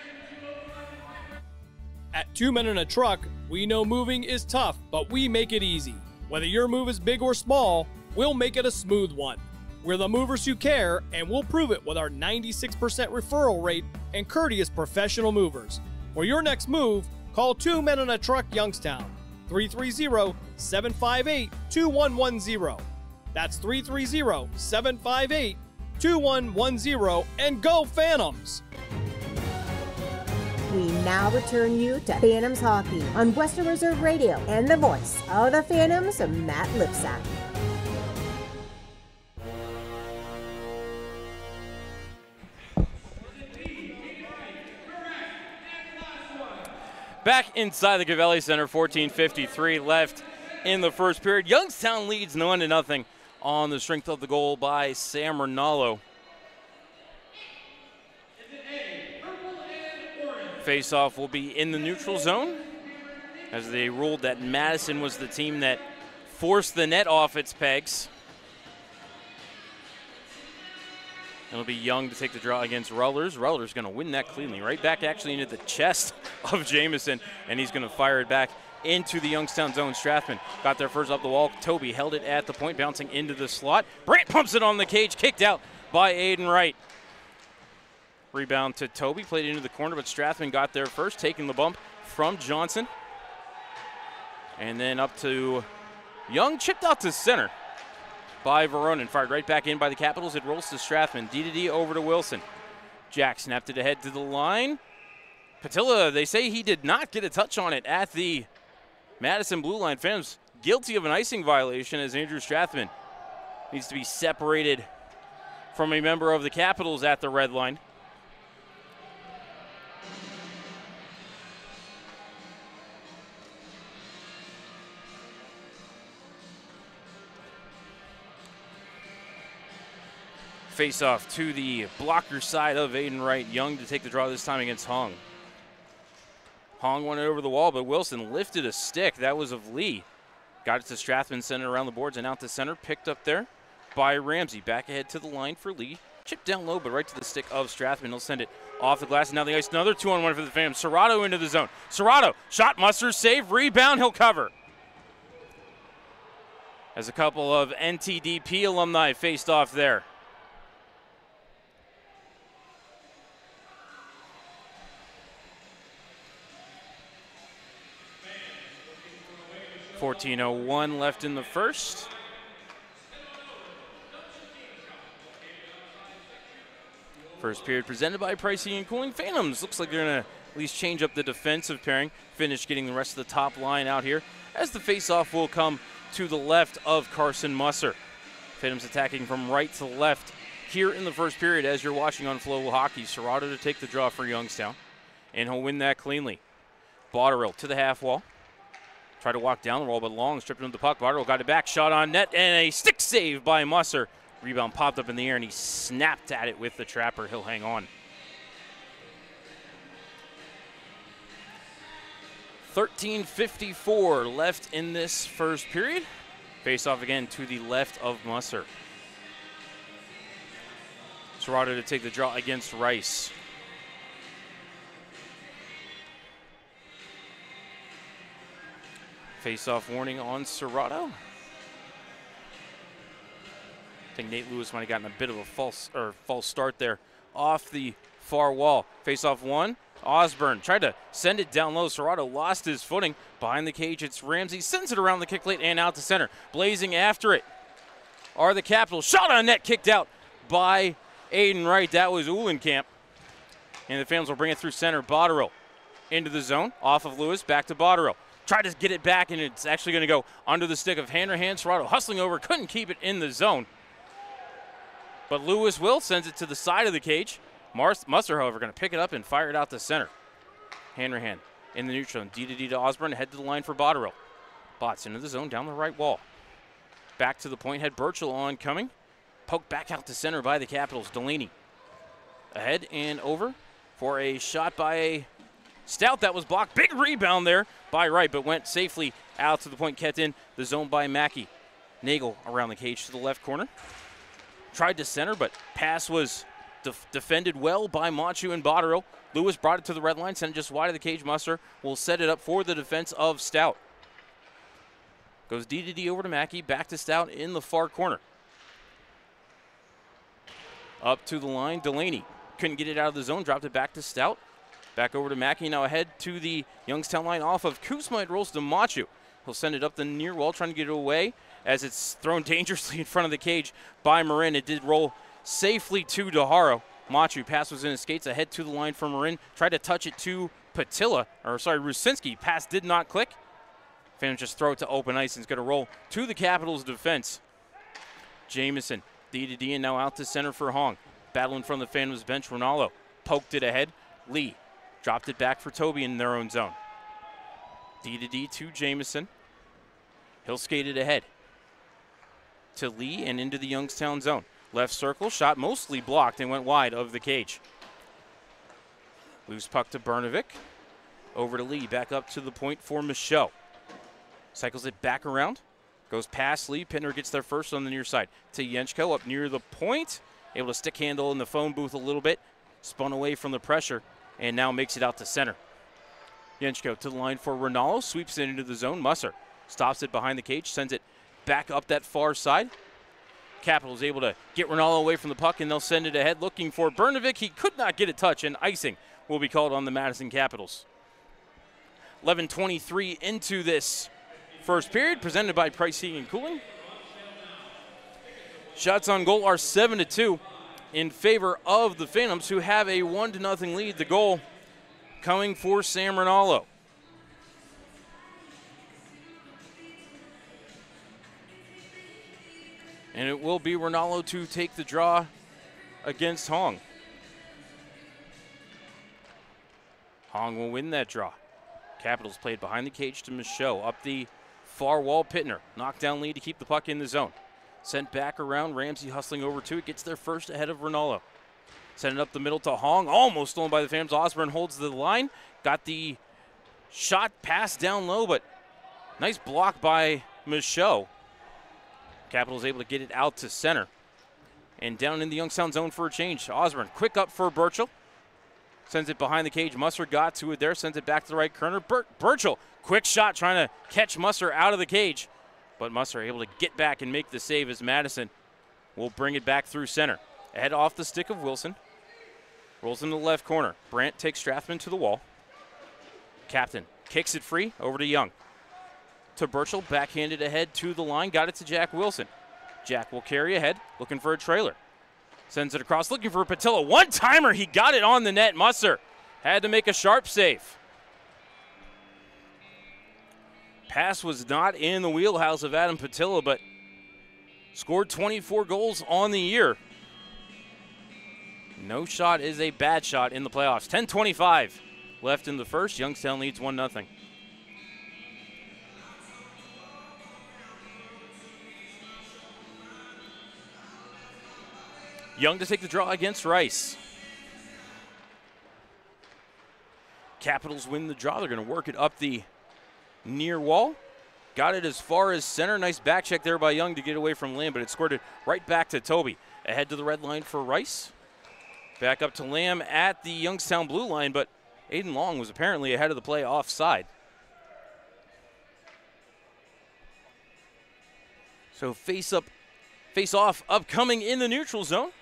At 2 Men in a Truck, we know moving is tough, but we make it easy. Whether your move is big or small, we'll make it a smooth one. We're the movers who care, and we'll prove it with our 96% referral rate and courteous professional movers. For your next move, call 2 Men in a Truck Youngstown. 330-758-2110. That's 330-758-2110, and go Phantoms! We now return you to Phantoms Hockey on Western Reserve Radio and the voice of the Phantoms, Matt Lipsack. Back inside the Gavelli Center, 14:53 left in the first period. Youngstown leads 1-0 on the strength of the goal by Sam Ronaldo. Face-off will be in the neutral zone, as they ruled that Madison was the team that forced the net off its pegs. It'll be Young to take the draw against Rullers. Rullers going to win that cleanly. Right back actually into the chest of Jamison, and he's going to fire it back into the Youngstown zone. Strathman got there first up the wall. Toby held it at the point, bouncing into the slot. Brandt pumps it on the cage, kicked out by Aiden Wright. Rebound to Toby, played into the corner, but Strathman got there first, taking the bump from Johnson. And then up to Young, chipped out to center by Veronin. Fired right back in by the Capitals. It rolls to Strathman. D over to Wilson. Jack snapped it ahead to the line. Patilla, they say he did not get a touch on it at the Madison blue line. Phantoms guilty of an icing violation as Andrew Strathman needs to be separated from a member of the Capitals at the red line. Face off to the blocker side of Aiden Wright. Young to take the draw this time against Hong. Hong went over the wall, but Wilson lifted a stick. That was of Lee. Got it to Strathman, sent it around the boards and out to center. Picked up there by Ramsey. Back ahead to the line for Lee. Chipped down low, but right to the stick of Strathman. He'll send it off the glass. And now the ice. Another 2-on-1 for the Phantoms. Serrato into the zone. Serrato, shot, Muster, save, rebound. He'll cover. As a couple of NTDP alumni faced off there. 14:01 left in the first. First period presented by Price Heating and Cooling. Phantoms looks like they're going to at least change up the defensive pairing. Finish getting the rest of the top line out here as the face-off will come to the left of Carson Musser. Phantoms attacking from right to left here in the first period as you're watching on Flow Hockey. Serrato to take the draw for Youngstown, and he'll win that cleanly. Botterill to the half wall. Tried to walk down the wall, but Long stripped him the puck. Botterill got it back, shot on net, and a stick save by Musser. Rebound popped up in the air, and he snapped at it with the trapper. He'll hang on. 13:54 left in this first period. Face off again to the left of Musser. Serrato to take the draw against Rice. Face-off warning on Serrato. I think Nate Lewis might have gotten a bit of a false start there off the far wall. Face-off one. Osborne tried to send it down low. Serrato lost his footing. Behind the cage, it's Ramsey. Sends it around the kick plate and out to center. Blazing after it are the Capitals. Shot on net, kicked out by Aiden Wright. That was Uhlenkamp. And the Phantoms will bring it through center. Botterill into the zone. Off of Lewis, back to Botterill. Tried to get it back, and it's actually going to go under the stick of Hanrahan. Serrato hustling over, couldn't keep it in the zone. But Lewis will sends it to the side of the cage. Musser, however, going to pick it up and fire it out to center. Hanrahan in the neutral zone. D to Osborne, head to the line for Botterill. Bots into the zone, down the right wall. Back to the point, had Burchell on coming. Poked back out to center by the Capitals. Delaney ahead and over for a shot by Stout. That was blocked. Big rebound there by Wright, but went safely out to the point. Kept in the zone by Mackey. Nagel around the cage to the left corner. Tried to center, but pass was defended well by Machu and Botterill. Lewis brought it to the red line, sent it just wide of the cage. Musser will set it up for the defense of Stout. Goes D to D over to Mackey, back to Stout in the far corner. Up to the line, Delaney. Couldn't get it out of the zone, dropped it back to Stout. Back over to Mackey, now ahead to the Youngstown line off of Kuzma. It rolls to Machu. He'll send it up the near wall, trying to get it away as it's thrown dangerously in front of the cage by Marin. It did roll safely to DeHaro. Machu, pass was in his skates, ahead to the line for Marin. Tried to touch it to Rusinski. Pass did not click. Phantoms just throw it to open ice, and it's going to roll to the Capitals' defense. Jamison, D to D, and now out to center for Hong. Battling from the Phantoms bench, Ronaldo poked it ahead. Lee dropped it back for Toby in their own zone. D to D to Jamison. He'll skate it ahead to Lee and into the Youngstown zone. Left circle, shot mostly blocked and went wide of the cage. Loose puck to Bernovic. Over to Lee, back up to the point for Michaud. Cycles it back around. Goes past Lee. Pittner gets there first on the near side. To Yenchko up near the point. Able to stick handle in the phone booth a little bit. Spun away from the pressure and now makes it out to center. Yenchko to the line for Ronaldo. Sweeps it into the zone. Musser stops it behind the cage. Sends it back up that far side. Capitals able to get Ronaldo away from the puck, and they'll send it ahead looking for Bernovic. He could not get a touch, and icing will be called on the Madison Capitals. 11:23 into this first period, presented by Price Heating and Cooling. Shots on goal are 7-2 in favor of the Phantoms, who have a 1-0 lead. The goal coming for Sam Ronaldo. And it will be Ronaldo to take the draw against Hong. Hong will win that draw. Capitals played behind the cage to Michaud. Up the far wall, Pittner. Knockdown lead to keep the puck in the zone. Sent back around, Ramsey hustling over to it. Gets there first ahead of Ronaldo. Send it up the middle to Hong. Almost stolen by the Phantoms. Osborne holds the line. Got the shot pass down low, but nice block by Michaud. Capitals able to get it out to center. And down in the Youngstown zone for a change. Osborne, quick up for Burchell. Sends it behind the cage. Musser got to it there. Sends it back to the right corner. Burchell, quick shot trying to catch Musser out of the cage. But Musser able to get back and make the save as Madison will bring it back through center. Ahead off the stick of Wilson. Rolls into the left corner. Brandt takes Strathman to the wall. Captain kicks it free over to Young. To Burchell, backhanded ahead to the line. Got it to Jack Wilson. Jack will carry ahead, looking for a trailer. Sends it across, looking for Patilla. One-timer, he got it on the net. Musser had to make a sharp save. Pass was not in the wheelhouse of Adam Patilla, but scored 24 goals on the year. No shot is a bad shot in the playoffs. 10:25 left in the first. Youngstown leads 1-0. Young to take the draw against Rice. Capitals win the draw. They're going to work it up the near wall. Got it as far as center. Nice back check there by Young to get away from Lamb, but it scored it right back to Toby. Ahead to the red line for Rice. Back up to Lamb at the Youngstown blue line, but Aiden Long was apparently ahead of the play offside. So face off upcoming in the neutral zone.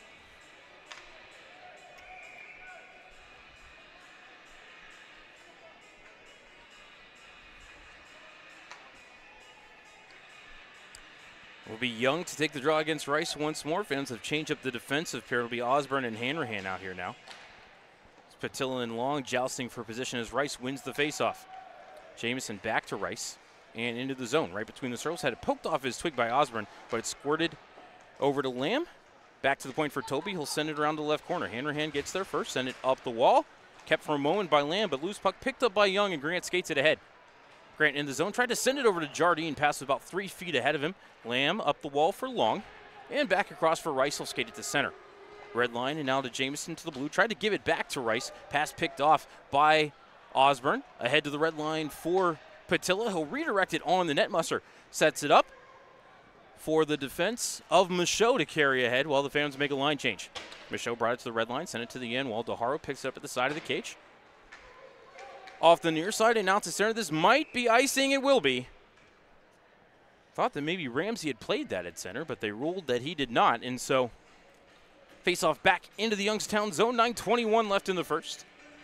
Will be Young to take the draw against Rice once more. Fans have changed up the defensive pair. It'll be Osborne and Hanrahan out here now. It's Patilla and Long jousting for position as Rice wins the faceoff. Jamison back to Rice and into the zone, right between the circles. Had it poked off his twig by Osborne, but it squirted over to Lamb. Back to the point for Toby. He'll send it around the left corner. Hanrahan gets there first, send it up the wall. Kept for a moment by Lamb, but loose puck picked up by Young, and Grant skates it ahead. Grant in the zone, tried to send it over to Jardine, passed about 3 feet ahead of him. Lamb up the wall for Long, and back across for Rice. He'll skate it to center. Red line, and now to Jamison to the blue. Tried to give it back to Rice. Pass picked off by Osborne. Ahead to the red line for Patilla. He'll redirect it on the net. Musser sets it up for the defense of Michaud to carry ahead while the fans make a line change. Michaud brought it to the red line, sent it to the end while DeHaro picks it up at the side of the cage. Off the near side and out to center. This might be icing. It will be. Thought that maybe Ramsey had played that at center, but they ruled that he did not. And so face-off back into the Youngstown zone. 9:21 left in the first.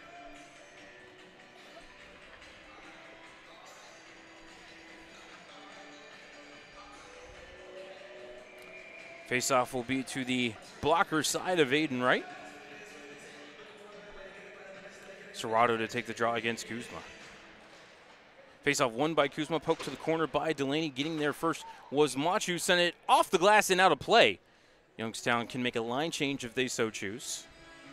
Face-off will be to the blocker side of Aiden Wright. Serrato to take the draw against Kuzma. Face-off won by Kuzma, poked to the corner by Delaney. Getting there first was Machu, sent it off the glass and out of play. Youngstown can make a line change if they so choose.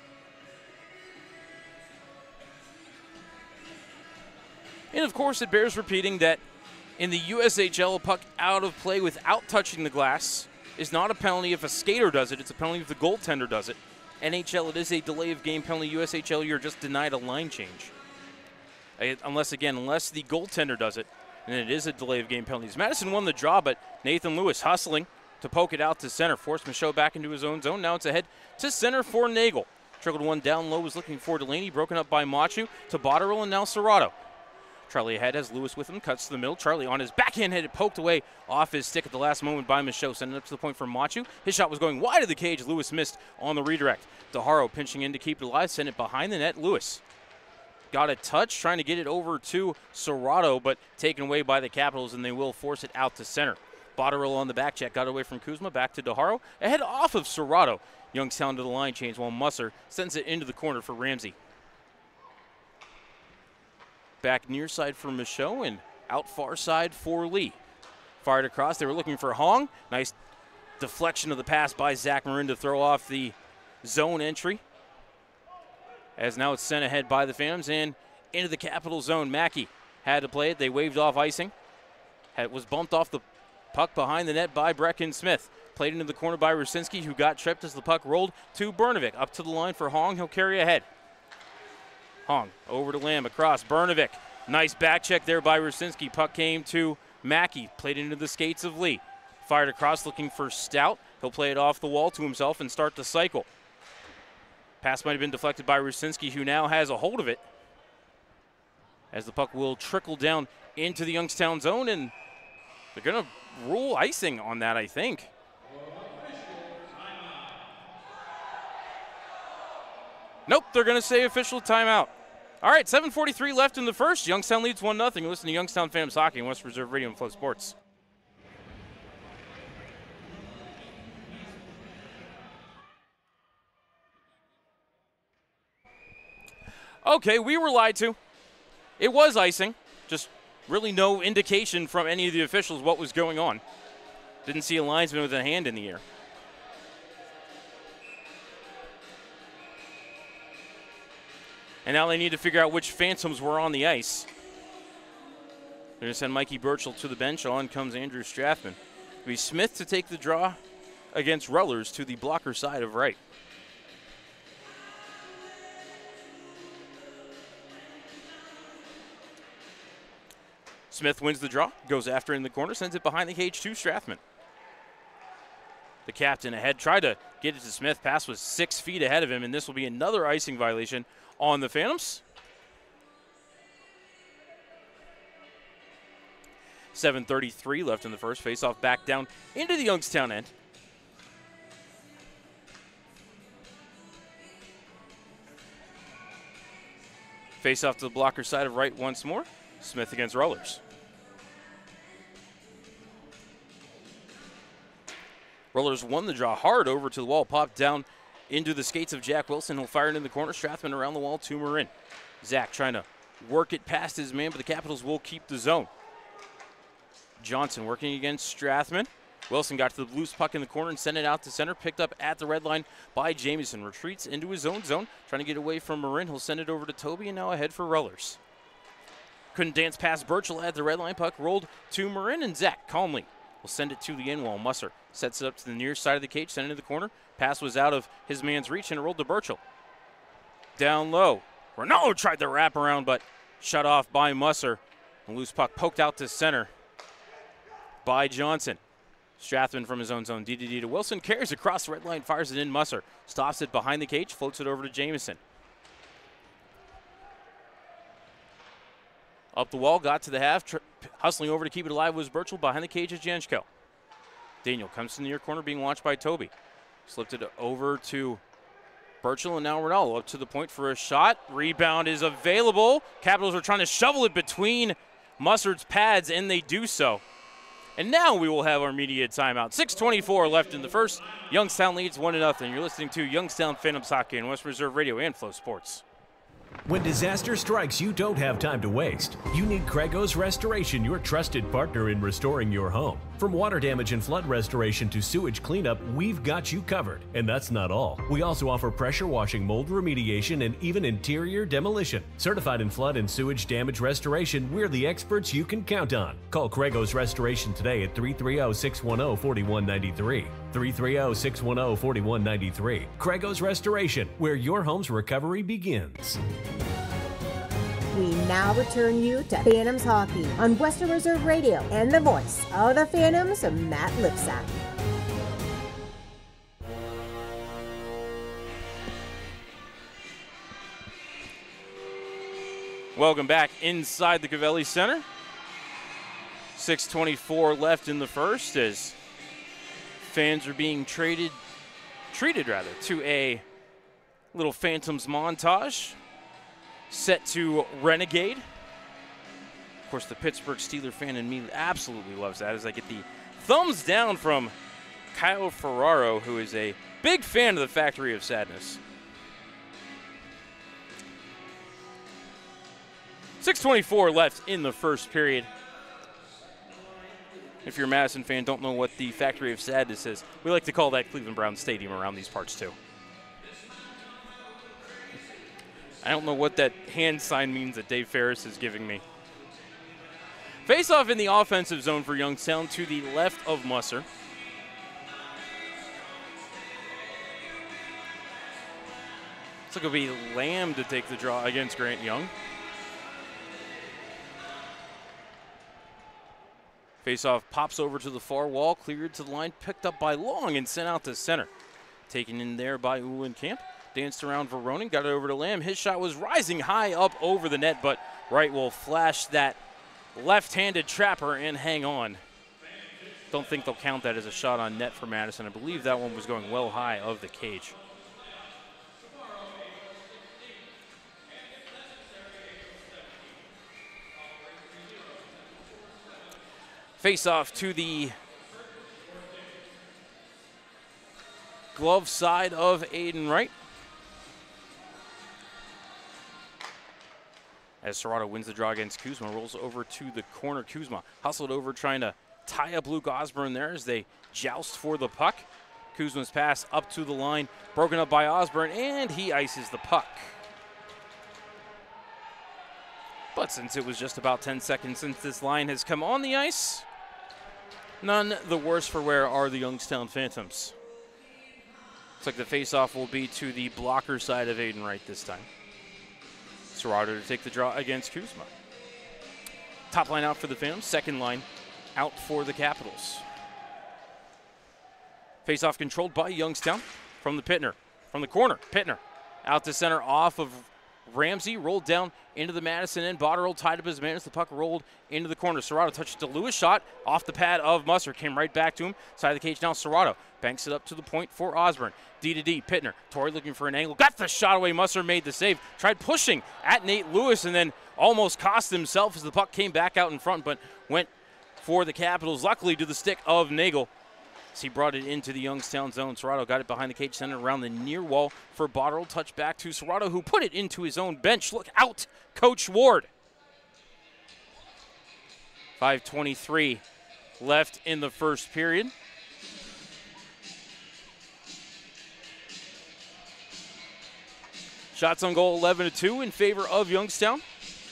And of course, it bears repeating that in the USHL, a puck out of play without touching the glass is not a penalty if a skater does it. It's a penalty if the goaltender does it. NHL, it is a delay of game penalty. USHL, you're just denied a line change. Unless the goaltender does it, and it is a delay of game penalties. Madison won the draw, but Nathan Lewis hustling to poke it out to center. Forced Michaud back into his own zone. Now it's ahead to center for Nagel. Trickled one down low, was looking for Delaney. Broken up by Machu to Botterill and now Serrato. Charlie ahead has Lewis with him, cuts to the middle. Charlie on his backhand hit it, poked away off his stick at the last moment by Michaud, sending it up to the point for Machu. His shot was going wide of the cage. Lewis missed on the redirect. DeHaro pinching in to keep it alive, send it behind the net. Lewis got a touch, trying to get it over to Serrato, but taken away by the Capitals, and they will force it out to center. Botterill on the back check, got away from Kuzma, back to DeHaro. Ahead off of Serrato. Youngstown to the line change while Musser sends it into the corner for Ramsey. Back near side for Michaud and out far side for Lee. Fired across. They were looking for Hong. Nice deflection of the pass by Zach Marin to throw off the zone entry. As now it's sent ahead by the Phantoms and into the Capital zone. Mackey had to play it. They waved off icing. It was bumped off the puck behind the net by Brecken Smith. Played into the corner by Rusinski, who got tripped as the puck rolled to Brnovic. Up to the line for Hong. He'll carry ahead. Hong over to Lamb across. Brnovic. Nice back check there by Rusinski. Puck came to Mackey. Played into the skates of Lee. Fired across looking for Stout. He'll play it off the wall to himself and start the cycle. Pass might have been deflected by Rusinski, who now has a hold of it. As the puck will trickle down into the Youngstown zone, and they're going to rule icing on that, I think. Nope, they're going to say official timeout. All right, 7:43 left in the first. Youngstown leads 1-0. You listen to Youngstown Phantoms Hockey on West Reserve Radio and Flow Sports. Okay, we were lied to. It was icing. Just really no indication from any of the officials what was going on. Didn't see a linesman with a hand in the air. And now they need to figure out which Phantoms were on the ice. They're going to send Mikey Burchell to the bench. On comes Andrew Strathman. It'll be Smith to take the draw against Rullers to the blocker side of right. Smith wins the draw, goes after in the corner, sends it behind the cage to Strathman. The captain ahead, tried to get it to Smith. Pass was 6 feet ahead of him, and this will be another icing violation on the Phantoms. 7:33 left in the first. Face-off back down into the Youngstown end. Face-off to the blocker side of right once more. Smith against Rullers. Rullers won the draw hard over to the wall, popped down into the skates of Jack Wilson. He'll fire it in the corner. Strathman around the wall to Marin. Zach trying to work it past his man, but the Capitals will keep the zone. Johnson working against Strathman. Wilson got to the loose puck in the corner and sent it out to center. Picked up at the red line by Jamieson. Retreats into his own zone. Trying to get away from Marin. He'll send it over to Toby, and now ahead for Rullers. Couldn't dance past Burchell at the red line. Puck rolled to Marin, and Zach calmly will send it to the end wall. Musser sets it up to the near side of the cage, sent it to the corner. Pass was out of his man's reach, and it rolled to Burchell. Down low. Ronaldo tried to wrap around, but shut off by Musser. A loose puck poked out to center by Johnson. Strathman from his own zone. DDD to Wilson. Carries across the red line, fires it in. Musser stops it behind the cage, floats it over to Jamieson. Up the wall, got to the half, hustling over to keep it alive was Burchell. Behind the cage is Janchko. Daniel comes to the near corner, being watched by Toby. Slipped it over to Burchell, and now Ronaldo up to the point for a shot. Rebound is available. Capitals are trying to shovel it between Musser's pads, and they do so. And now we will have our media timeout. 6:24 left in the first. Youngstown leads 1-0. You're listening to Youngstown Phantoms Hockey on West Reserve Radio and Flow Sports. When disaster strikes, you don't have time to waste. You need Craigos Restoration, your trusted partner in restoring your home. From water damage and flood restoration to sewage cleanup, we've got you covered. And that's not all. We also offer pressure washing, mold remediation, and even interior demolition. Certified in flood and sewage damage restoration, we're the experts you can count on. Call Craigos Restoration today at 330-610-4193. 330-610-4193. Craigos Restoration, where your home's recovery begins. We now return you to Phantoms Hockey on Western Reserve Radio and the voice of the Phantoms, Matt Lipsack. Welcome back inside the Covelli Center. 6:24 left in the first as fans are being treated to a little Phantoms montage set to Renegade. Of course, the Pittsburgh Steelers fan in me absolutely loves that as I get the thumbs down from Kyle Ferraro, who is a big fan of the Factory of Sadness. 6:24 left in the first period. if you're a Madison fan, don't know what the Factory of Sadness is, we like to call that Cleveland Browns Stadium around these parts too. I don't know what that hand sign means that Dave Ferris is giving me. Face-off in the offensive zone for Youngstown to the left of Musser. Looks like it'll be Lamb to take the draw against Grant Young. Face-off pops over to the far wall, cleared to the line, picked up by Long and sent out to center. Taken in there by Uhlenkamp. Danced around Veronin, got it over to Lamb. His shot was rising high up over the net, but Wright will flash that left-handed trapper and hang on. Don't think they'll count that as a shot on net for Madison. I believe that one was going well high of the cage. Face-off to the glove side of Aiden Wright. As Serrato wins the draw against Kuzma, rolls over to the corner. Kuzma hustled over, trying to tie up Luke Osborne there as they joust for the puck. Kuzma's pass up to the line, broken up by Osborne, and he ices the puck. But since it was just about 10 seconds since this line has come on the ice, none the worse for wear are the Youngstown Phantoms. Looks like the face-off will be to the blocker side of Aiden Wright this time. Serrato to take the draw against Kuzma. Top line out for the Phantoms, second line out for the Capitals. Face-off controlled by Youngstown from the Pittner. From the corner, Pittner out to center off of Ramsey, rolled down into the Madison end. Botterill tied up his man as the puck rolled into the corner. Serrato touched to Lewis, shot off the pad of Musser, came right back to him. Side of the cage now, Serrato banks it up to the point for Osborne. D to D, Pittner. Torrey looking for an angle, got the shot away. Musser made the save. Tried pushing at Nate Lewis and then almost cost himself as the puck came back out in front, but went for the Capitals. Luckily to the stick of Nagel. He brought it into the Youngstown zone. Serrato got it behind the cage center around the near wall for Botterill. Touch back to Serrato, who put it into his own bench. Look out, Coach Ward. 5:23 left in the first period. Shots on goal 11-2 in favor of Youngstown.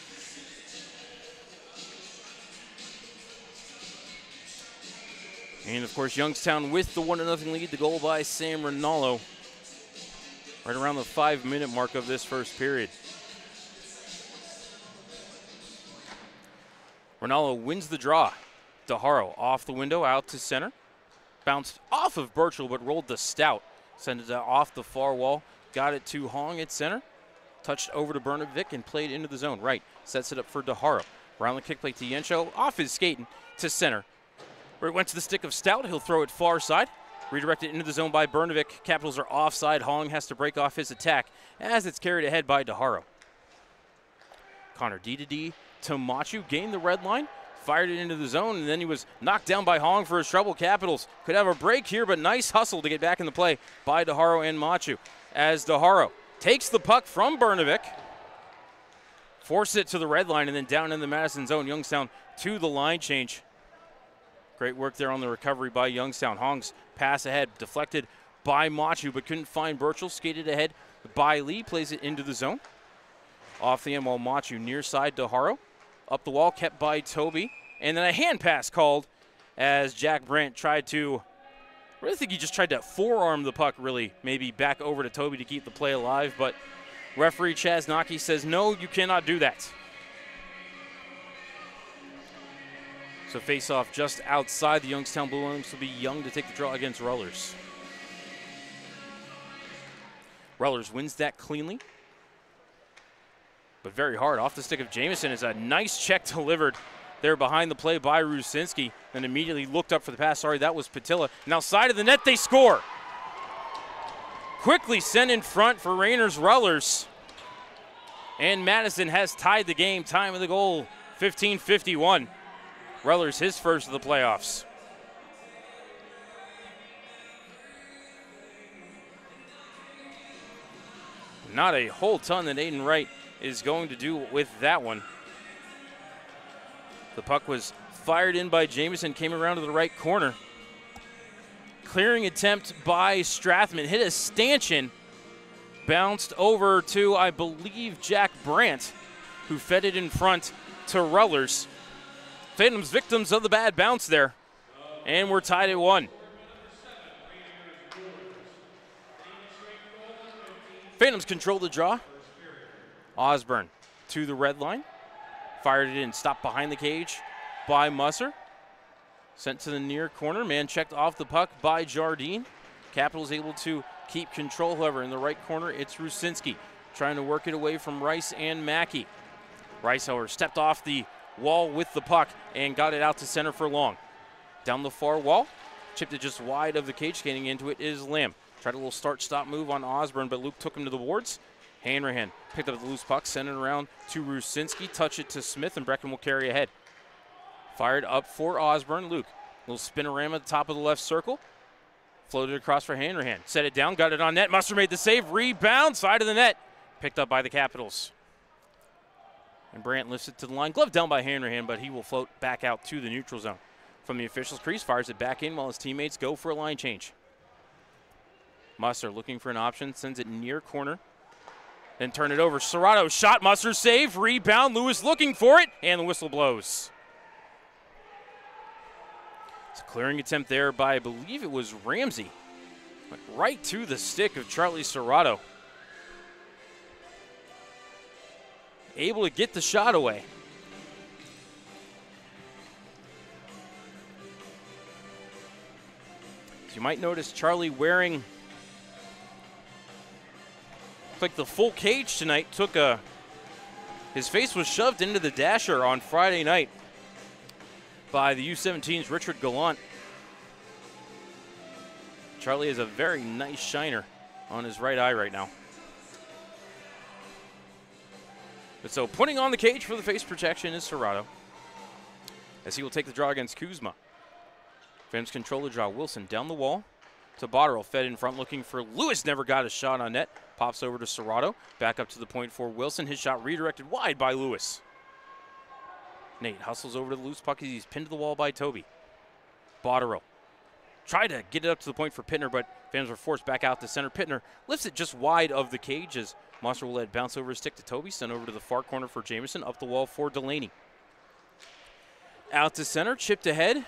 And, of course, Youngstown with the 1-0 lead, the goal by Sam Rinaldo right around the 5-minute mark of this first period. Rinaldo wins the draw. DeHaro off the window, out to center. Bounced off of Birchall, but rolled the Stout. Sent it off the far wall. Got it to Hong at center. Touched over to Bernovic and played into the zone. Right, sets it up for DeHaro. Around the kick plate to Yencho, off his skating to center. Where it went to the stick of Stout, he'll throw it far side. Redirected into the zone by Bernovic. Capitals are offside. Hong has to break off his attack as it's carried ahead by DeHaro. Connor D to D to Machu, gained the red line, fired it into the zone, and then he was knocked down by Hong for his trouble. Capitals could have a break here, but nice hustle to get back in the play by DeHaro and Machu. As DeHaro takes the puck from Bernovic, forces it to the red line, and then down in the Madison zone. Youngstown to the line change. Great work there on the recovery by Youngstown. Hong's pass ahead, deflected by Machu, but couldn't find Birchall. Skated ahead by Lee, plays it into the zone. Off the end while Machu near side DeHaro. Up the wall, kept by Toby. And then a hand pass called as Jack Brandt tried to, I really think he just tried to forearm the puck, really, maybe back over to Toby to keep the play alive. But referee Chaz Naki says, no, you cannot do that. So face-off just outside the Youngstown Blue Wings will be Young to take the draw against Rullers. Rullers wins that cleanly, but very hard. Off the stick of Jamison is a nice check delivered there behind the play by Rusinski, and immediately looked up for the pass. Sorry, that was Patilla. Now side of the net, they score. Quickly sent in front for Rayners Rullers. And Madison has tied the game. Time of the goal, 15:51. Rullers, his first of the playoffs. Not a whole ton that Aiden Wright is going to do with that one. The puck was fired in by Jamison, came around to the right corner. Clearing attempt by Strathman, hit a stanchion, bounced over to, I believe, Jack Brandt, who fed it in front to Rullers. Phantoms victims of the bad bounce there, and we're tied at 1. Phantoms control the draw. Osborne to the red line, fired it in, stopped behind the cage by Musser. Sent to the near corner, man checked off the puck by Jardine. Capitals able to keep control, however, in the right corner, it's Rusinski trying to work it away from Rice and Mackey. Rice, however, stepped off the wall with the puck and got it out to center for Long. Down the far wall, chipped it just wide of the cage, skating into it is Lamb. Tried a little start-stop move on Osborne, but Luke took him to the boards. Hanrahan picked up the loose puck, sent it around to Rusinski, touch it to Smith, and Brecken will carry ahead. Fired up for Osborne. Luke, little spinorama at the top of the left circle. Floated across for Hanrahan. Set it down, got it on net. Musser made the save. Rebound, side of the net. Picked up by the Capitals. And Brandt lifts it to the line. Glove down by Hanrahan, but he will float back out to the neutral zone. From the official's crease, fires it back in while his teammates go for a line change. Musser looking for an option, sends it near corner. Then turn it over. Serrato shot, Musser save, rebound. Lewis looking for it, and the whistle blows. It's a clearing attempt there by, I believe it was Ramsey. Went right to the stick of Charlie Serrato. Able to get the shot away. So you might notice Charlie wearing, like the full cage tonight. His face was shoved into the dasher on Friday night by the U17's Richard Gallant. Charlie has a very nice shiner on his right eye right now. But so putting on the cage for the face protection is Serrato, as he will take the draw against Kuzma. Phantoms control the draw. Wilson down the wall to Botterill, fed in front looking for Lewis, never got a shot on net. Pops over to Serrato, back up to the point for Wilson. His shot redirected wide by Lewis. Nate hustles over to the loose puck as he's pinned to the wall by Toby. Botterill tried to get it up to the point for Pittner, but Phantoms were forced back out to center. Pittner lifts it just wide of the cage as Monster will let it bounce over his stick to Toby, sent over to the far corner for Jamison, up the wall for Delaney. Out to center, chipped ahead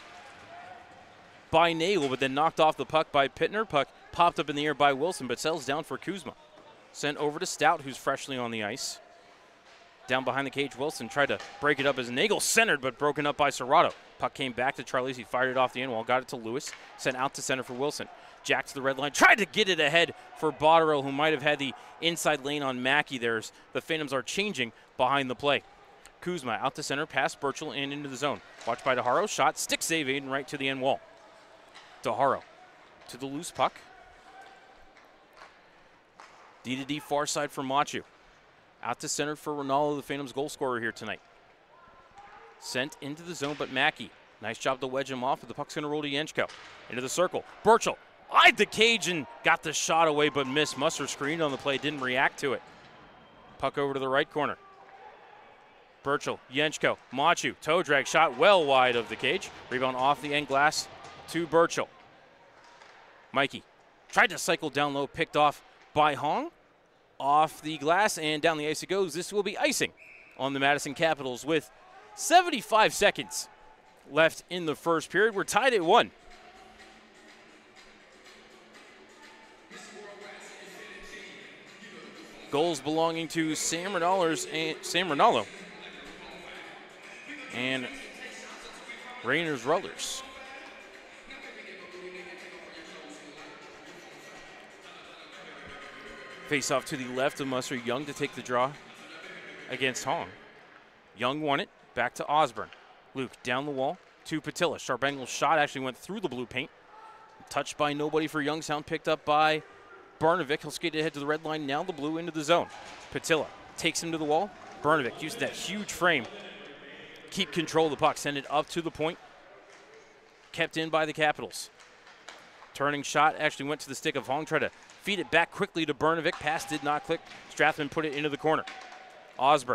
by Nagel, but then knocked off the puck by Pittner. Puck popped up in the air by Wilson, but settles down for Kuzma. Sent over to Stout, who's freshly on the ice. Down behind the cage, Wilson tried to break it up as Nagel centered, but broken up by Serrato. Puck came back to Charlies. He fired it off the end wall, got it to Lewis, sent out to center for Wilson. Jack to the red line, tried to get it ahead for Botterill, who might have had the inside lane on Mackey there. The Phantoms are changing behind the play. Kuzma out to center, past Burchell and into the zone. Watched by DeHaro, shot, stick save, Aiden right to the end wall. DeHaro to the loose puck. D-to-D far side for Machu. Out to center for Ronaldo, the Phantoms goal scorer here tonight. Sent into the zone, but Mackey, nice job to wedge him off, but the puck's going to roll to Yenchko. Into the circle. Burchell eyed the cage and got the shot away, but missed. Musser screened on the play, didn't react to it. Puck over to the right corner. Burchell, Yenchko, Machu, toe drag shot well wide of the cage. Rebound off the end glass to Burchell. Mikey tried to cycle down low, picked off by Hong. Off the glass and down the ice it goes. This will be icing on the Madison Capitals with 75 seconds left in the first period. We're tied at 1. Goals belonging to Sam Ronaldo and Rainers Rullers. Face off to the left of Musser. Young to take the draw against Hong. Young won it. Back to Osborne. Luke down the wall to Patilla. Sharp angle shot actually went through the blue paint. Touched by nobody for Youngstown. Picked up by Barnovic. He'll skate ahead to the red line. Now the blue into the zone. Patilla takes him to the wall. Barnovic using that huge frame. Keep control of the puck. Send it up to the point. Kept in by the Capitals. Turning shot actually went to the stick of Hong. Tried to feed it back quickly to Barnovic. Pass did not click. Strathman put it into the corner. Osborne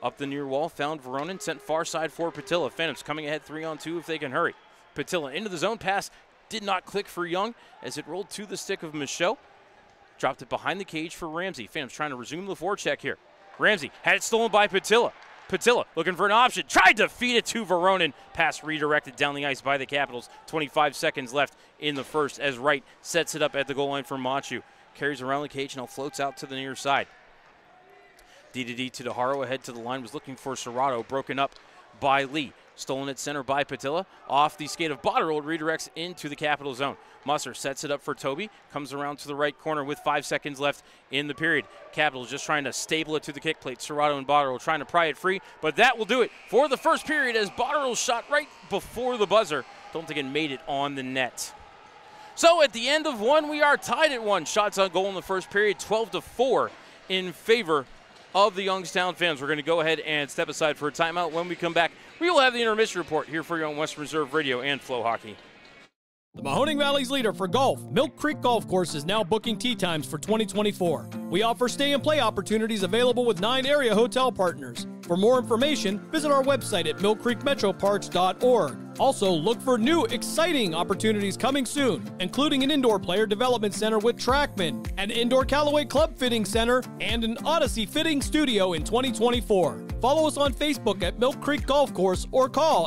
Up the near wall, found Veronin, sent far side for Patilla. Phantoms coming ahead 3-on-2 if they can hurry. Patilla into the zone, pass did not click for Young as it rolled to the stick of Michaud. Dropped it behind the cage for Ramsey. Phantoms trying to resume the forecheck here. Ramsey had it stolen by Patilla. Patilla looking for an option, tried to feed it to Veronin. Pass redirected down the ice by the Capitals. 25 seconds left in the first as Wright sets it up at the goal line for Machu. Carries around the cage and now floats out to the near side. D to DeHaro ahead to the line, was looking for Serrato, broken up by Lee. Stolen at center by Patilla. Off the skate of Botterill, redirects into the Capital zone. Musser sets it up for Toby. Comes around to the right corner with 5 seconds left in the period. Capitals just trying to stable it to the kick plate. Serrato and Botterill trying to pry it free, but that will do it for the first period as Botterill shot right before the buzzer. Don't think it made it on the net. So at the end of one, we are tied at 1. Shots on goal in the first period, 12-4 in favor of the Youngstown Phantoms. We're going to go ahead and step aside for a timeout. When we come back, we will have the intermission report here for you on Western Reserve Radio and Flow Hockey. The Mahoning Valley's leader for golf, Milk Creek Golf Course, is now booking tee times for 2024. We offer stay and play opportunities available with 9 area hotel partners. For more information, visit our website at millcreekmetroparks.org. Also, look for new, exciting opportunities coming soon, including an indoor player development center with Trackman, an indoor Callaway Club Fitting Center, and an Odyssey Fitting Studio in 2024. Follow us on Facebook at Milk Creek Golf Course or call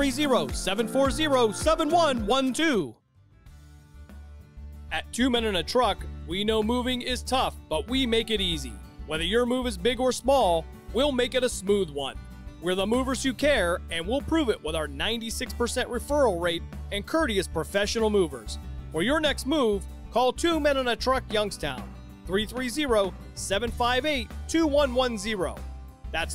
330-740-7112. At 2 Men in a Truck, we know moving is tough, but we make it easy. Whether your move is big or small, we'll make it a smooth one. We're the movers who care, and we'll prove it with our 96% referral rate and courteous professional movers. For your next move, call 2 Men in a Truck Youngstown, 330-758-2110. That's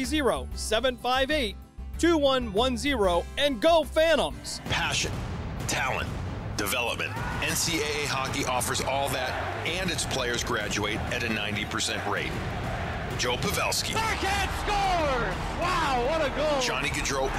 330-758-2110, and go Phantoms! Passion, talent, development. NCAA hockey offers all that, and its players graduate at a 90% rate. Joe Pavelski. Backhand scores! Wow, what a goal! Johnny Gaudreau.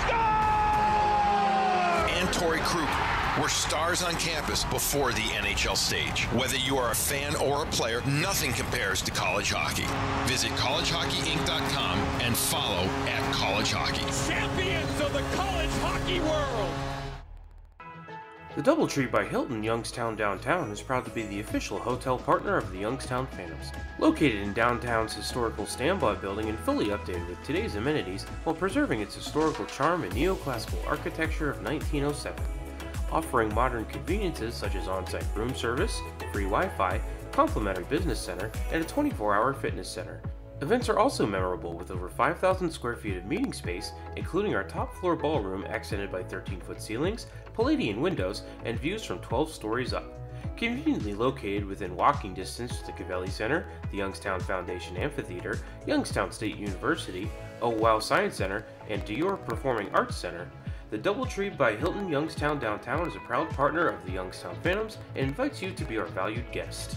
And Torrey Krug were stars on campus before the NHL stage. Whether you are a fan or a player, nothing compares to college hockey. Visit collegehockeyinc.com and follow @collegehockey. Champions of the college hockey world! The Doubletree by Hilton Youngstown Downtown is proud to be the official hotel partner of the Youngstown Phantoms. Located in downtown's historical standby building and fully updated with today's amenities while preserving its historical charm and neoclassical architecture of 1907. Offering modern conveniences such as on-site room service, free Wi-Fi, complimentary business center, and a 24-hour fitness center. Events are also memorable with over 5,000 square feet of meeting space, including our top floor ballroom accented by 13-foot ceilings, Palladian windows, and views from 12 stories up. Conveniently located within walking distance to the Cavelli Center, the Youngstown Foundation Amphitheater, Youngstown State University, Wow Science Center, and Dior Performing Arts Center, the Doubletree by Hilton Youngstown Downtown is a proud partner of the Youngstown Phantoms and invites you to be our valued guest.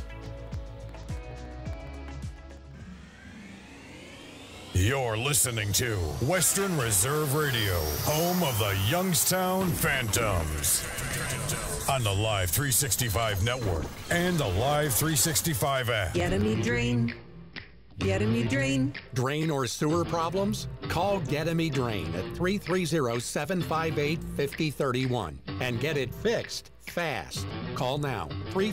You're listening to Western Reserve Radio, home of the Youngstown Phantoms. On the Live 365 network and the Live 365 app. Get me drain. Get me drain. Drain or sewer problems? Call Get Me Drain at 330-758-5031 and get it fixed fast. Call now,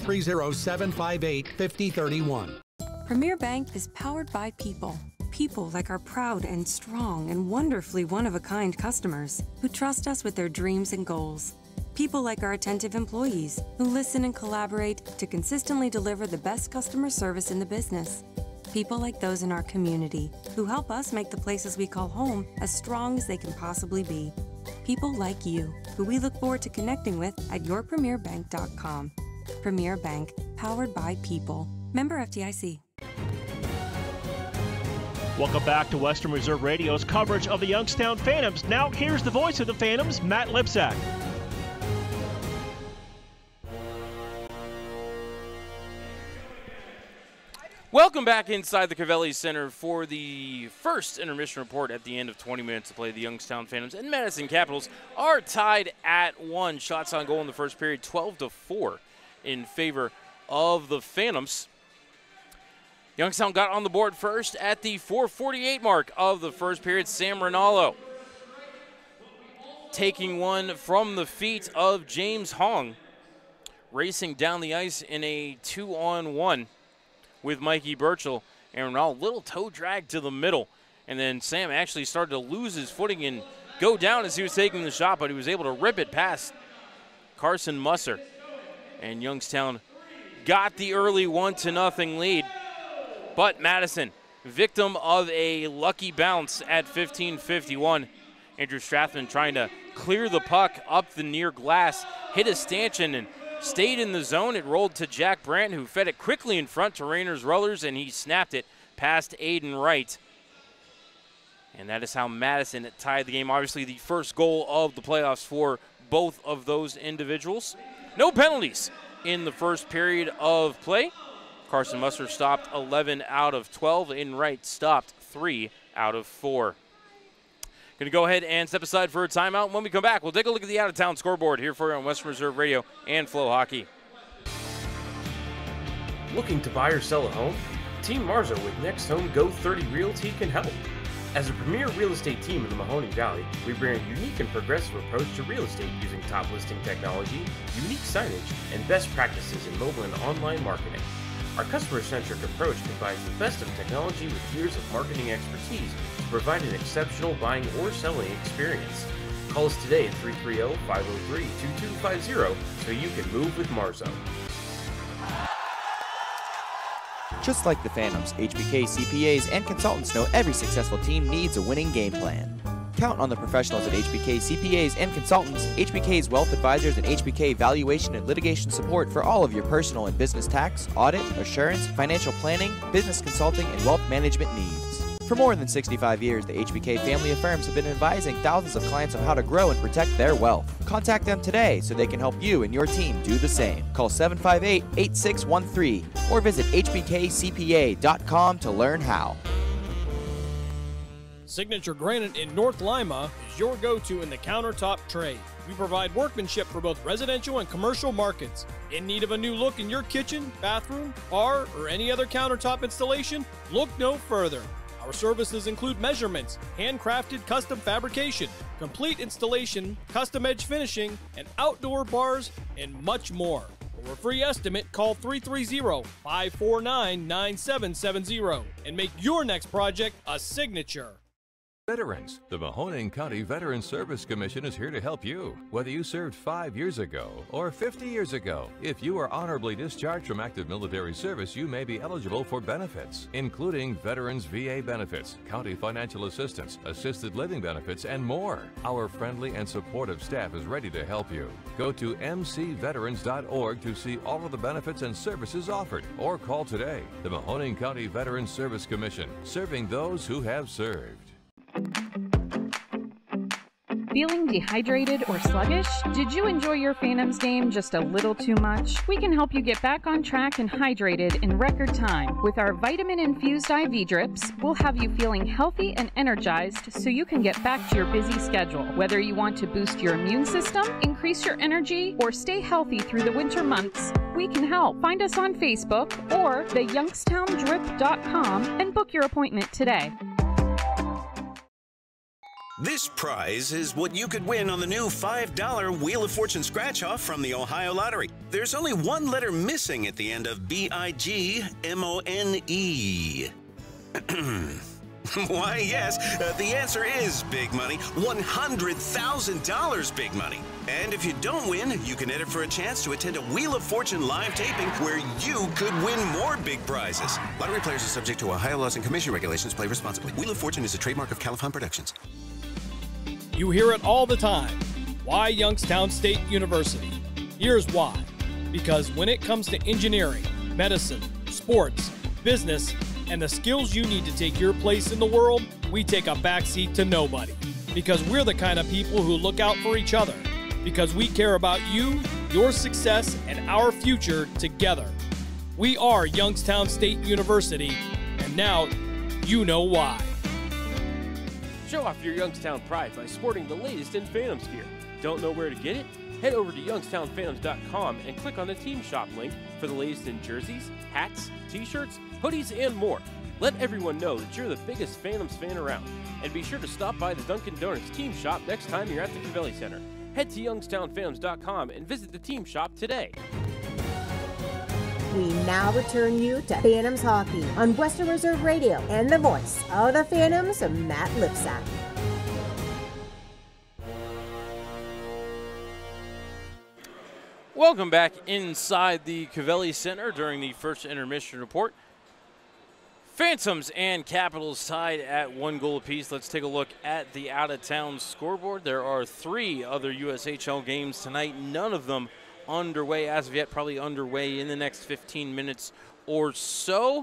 330-758-5031. Premier Bank is powered by people. People like our proud and strong and wonderfully one-of-a-kind customers who trust us with their dreams and goals. People like our attentive employees who listen and collaborate to consistently deliver the best customer service in the business. People like those in our community who help us make the places we call home as strong as they can possibly be. People like you, who we look forward to connecting with at yourpremierbank.com. Premier Bank, powered by people. Member FDIC. Welcome back to Western Reserve Radio's coverage of the Youngstown Phantoms. Now here's the voice of the Phantoms, Matt Lipsack. Welcome back inside the Cavelli Center for the first intermission report at the end of 20 minutes to play. The Youngstown Phantoms and Madison Capitals are tied at 1. Shots on goal in the first period, 12-4 in favor of the Phantoms. Youngstown got on the board first at the 4:48 mark of the first period. Sam Rinaldo taking one from the feet of James Hong, racing down the ice in a 2-on-1 with Mikey Burchell. And Rinaldo, little toe drag to the middle. And then Sam actually started to lose his footing and go down as he was taking the shot, but he was able to rip it past Carson Musser. And Youngstown got the early 1-0 lead. But Madison, victim of a lucky bounce at 15:51. Andrew Strathman trying to clear the puck up the near glass, hit a stanchion and stayed in the zone. It rolled to Jack Brandt, who fed it quickly in front to Rayners Rullers, and he snapped it past Aiden Wright. And that is how Madison tied the game. Obviously the first goal of the playoffs for both of those individuals. No penalties in the first period of play. Carson Musser stopped 11 out of 12. Aiden Wright stopped 3 out of 4. Going to go ahead and step aside for a timeout. When we come back, we'll take a look at the out-of-town scoreboard here for you on Western Reserve Radio and Flow Hockey. Looking to buy or sell a home? Team Marzo with Next Home Go 30 Realty can help. As a premier real estate team in the Mahoning Valley, we bring a unique and progressive approach to real estate using top listing technology, unique signage, and best practices in mobile and online marketing. Our customer-centric approach combines the best of technology with years of marketing expertise to provide an exceptional buying or selling experience. Call us today at 330-503-2250 so you can move with Marzo. Just like the Phantoms, HBK CPAs and consultants know every successful team needs a winning game plan. Count on the professionals at HBK CPAs and consultants, HBK's wealth advisors, and HBK valuation and litigation support for all of your personal and business tax, audit, assurance, financial planning, business consulting, and wealth management needs. For more than 65 years, the HBK family of firms have been advising thousands of clients on how to grow and protect their wealth. Contact them today so they can help you and your team do the same. Call 758-8613 or visit hbkcpa.com to learn how. Signature Granite in North Lima is your go-to in the countertop trade. We provide workmanship for both residential and commercial markets. In need of a new look in your kitchen, bathroom, bar, or any other countertop installation? Look no further. Our services include measurements, handcrafted custom fabrication, complete installation, custom edge finishing, and outdoor bars, and much more. For a free estimate, call 330-549-9770 and make your next project a signature. Veterans. The Mahoning County Veterans Service Commission is here to help you. Whether you served 5 years ago or 50 years ago, if you are honorably discharged from active military service, you may be eligible for benefits, including Veterans VA benefits, county financial assistance, assisted living benefits, and more. Our friendly and supportive staff is ready to help you. Go to mcveterans.org to see all of the benefits and services offered, or call today. The Mahoning County Veterans Service Commission, serving those who have served. Feeling dehydrated or sluggish? Did you enjoy your Phantoms game just a little too much? We can help you get back on track and hydrated in record time. With our vitamin-infused IV drips, we'll have you feeling healthy and energized so you can get back to your busy schedule. Whether you want to boost your immune system, increase your energy, or stay healthy through the winter months, we can help. Find us on Facebook or theyoungstowndrip.com and book your appointment today. This prize is what you could win on the new $5 Wheel of Fortune scratch-off from the Ohio Lottery. There's only one letter missing at the end of BIGMONE. Why, yes, the answer is big money. $100,000 big money. And if you don't win, you can enter for a chance to attend a Wheel of Fortune live taping where you could win more big prizes. Lottery players are subject to Ohio laws and commission regulations. Play responsibly. Wheel of Fortune is a trademark of Califon Productions. You hear it all the time. Why Youngstown State University? Here's why. Because when it comes to engineering, medicine, sports, business, and the skills you need to take your place in the world, we take a backseat to nobody. Because we're the kind of people who look out for each other. Because we care about you, your success, and our future together. We are Youngstown State University, and now you know why. Show off your Youngstown pride by sporting the latest in Phantoms gear. Don't know where to get it? Head over to youngstownphantoms.com and click on the Team Shop link for the latest in jerseys, hats, t-shirts, hoodies, and more. Let everyone know that you're the biggest Phantoms fan around. And be sure to stop by the Dunkin' Donuts Team Shop next time you're at the Covelli Center. Head to youngstownphantoms.com and visit the Team Shop today. We now return you to Phantoms Hockey on Western Reserve Radio and the voice of the Phantoms, Matt Lipsack. Welcome back inside the Covelli Center during the first intermission report. Phantoms and Capitals tied at 1 goal apiece. Let's take a look at the out-of-town scoreboard. There are 3 other USHL games tonight, none of them underway as of yet, probably underway in the next 15 minutes or so.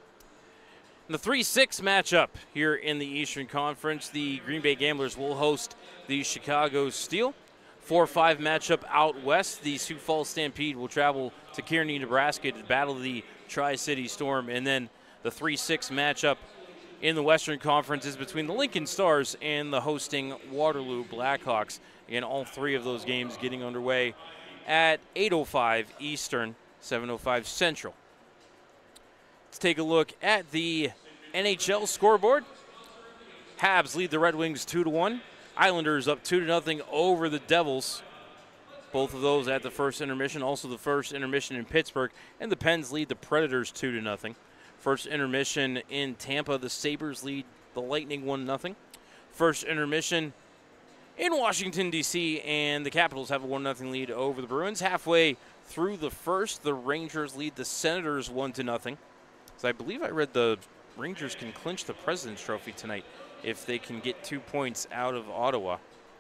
The 3-6 matchup here in the Eastern Conference, the Green Bay Gamblers will host the Chicago Steel. 4-5 matchup out west, the Sioux Falls Stampede will travel to Kearney, Nebraska to battle the Tri-City Storm. And then the 3-6 matchup in the Western Conference is between the Lincoln Stars and the hosting Waterloo Blackhawks. Again, all 3 of those games getting underway at 8:05 Eastern, 7:05 Central. Let's take a look at the NHL scoreboard. Habs lead the Red Wings 2-1. Islanders up 2-0 over the Devils. Both of those at the first intermission, also the first intermission in Pittsburgh. And the Pens lead the Predators 2-0. First intermission in Tampa, the Sabres lead the Lightning 1-0. First intermission in Washington, D.C., and the Capitals have a 1-0 lead over the Bruins. Halfway through the first, the Rangers lead the Senators 1-0. So I believe I read the Rangers can clinch the President's Trophy tonight if they can get 2 points out of Ottawa.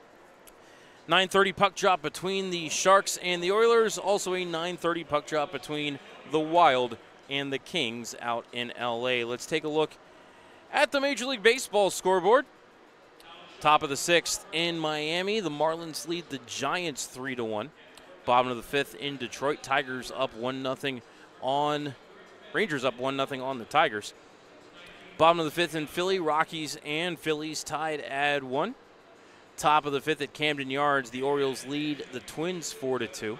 9:30 puck drop between the Sharks and the Oilers. Also a 9:30 puck drop between the Wild and the Kings out in L.A. Let's take a look at the Major League Baseball scoreboard. Top of the 6th in Miami, the Marlins lead the Giants 3-1. Bottom of the 5th in Detroit, Tigers up 1-0 on Rangers up 1-0 on the Tigers. Bottom of the 5th in Philly, Rockies and Phillies tied at 1. Top of the 5th at Camden Yards, the Orioles lead the Twins 4-2.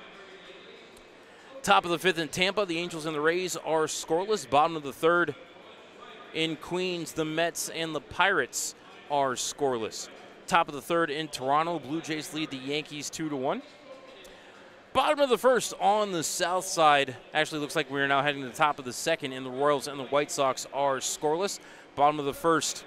Top of the 5th in Tampa, the Angels and the Rays are scoreless. Bottom of the 3rd in Queens, the Mets and the Pirates are scoreless. Top of the 3rd in Toronto, Blue Jays lead the Yankees 2-1. Bottom of the 1st on the south side, actually looks like we're now heading to the top of the 2nd, and the Royals and the White Sox are scoreless. Bottom of the 1st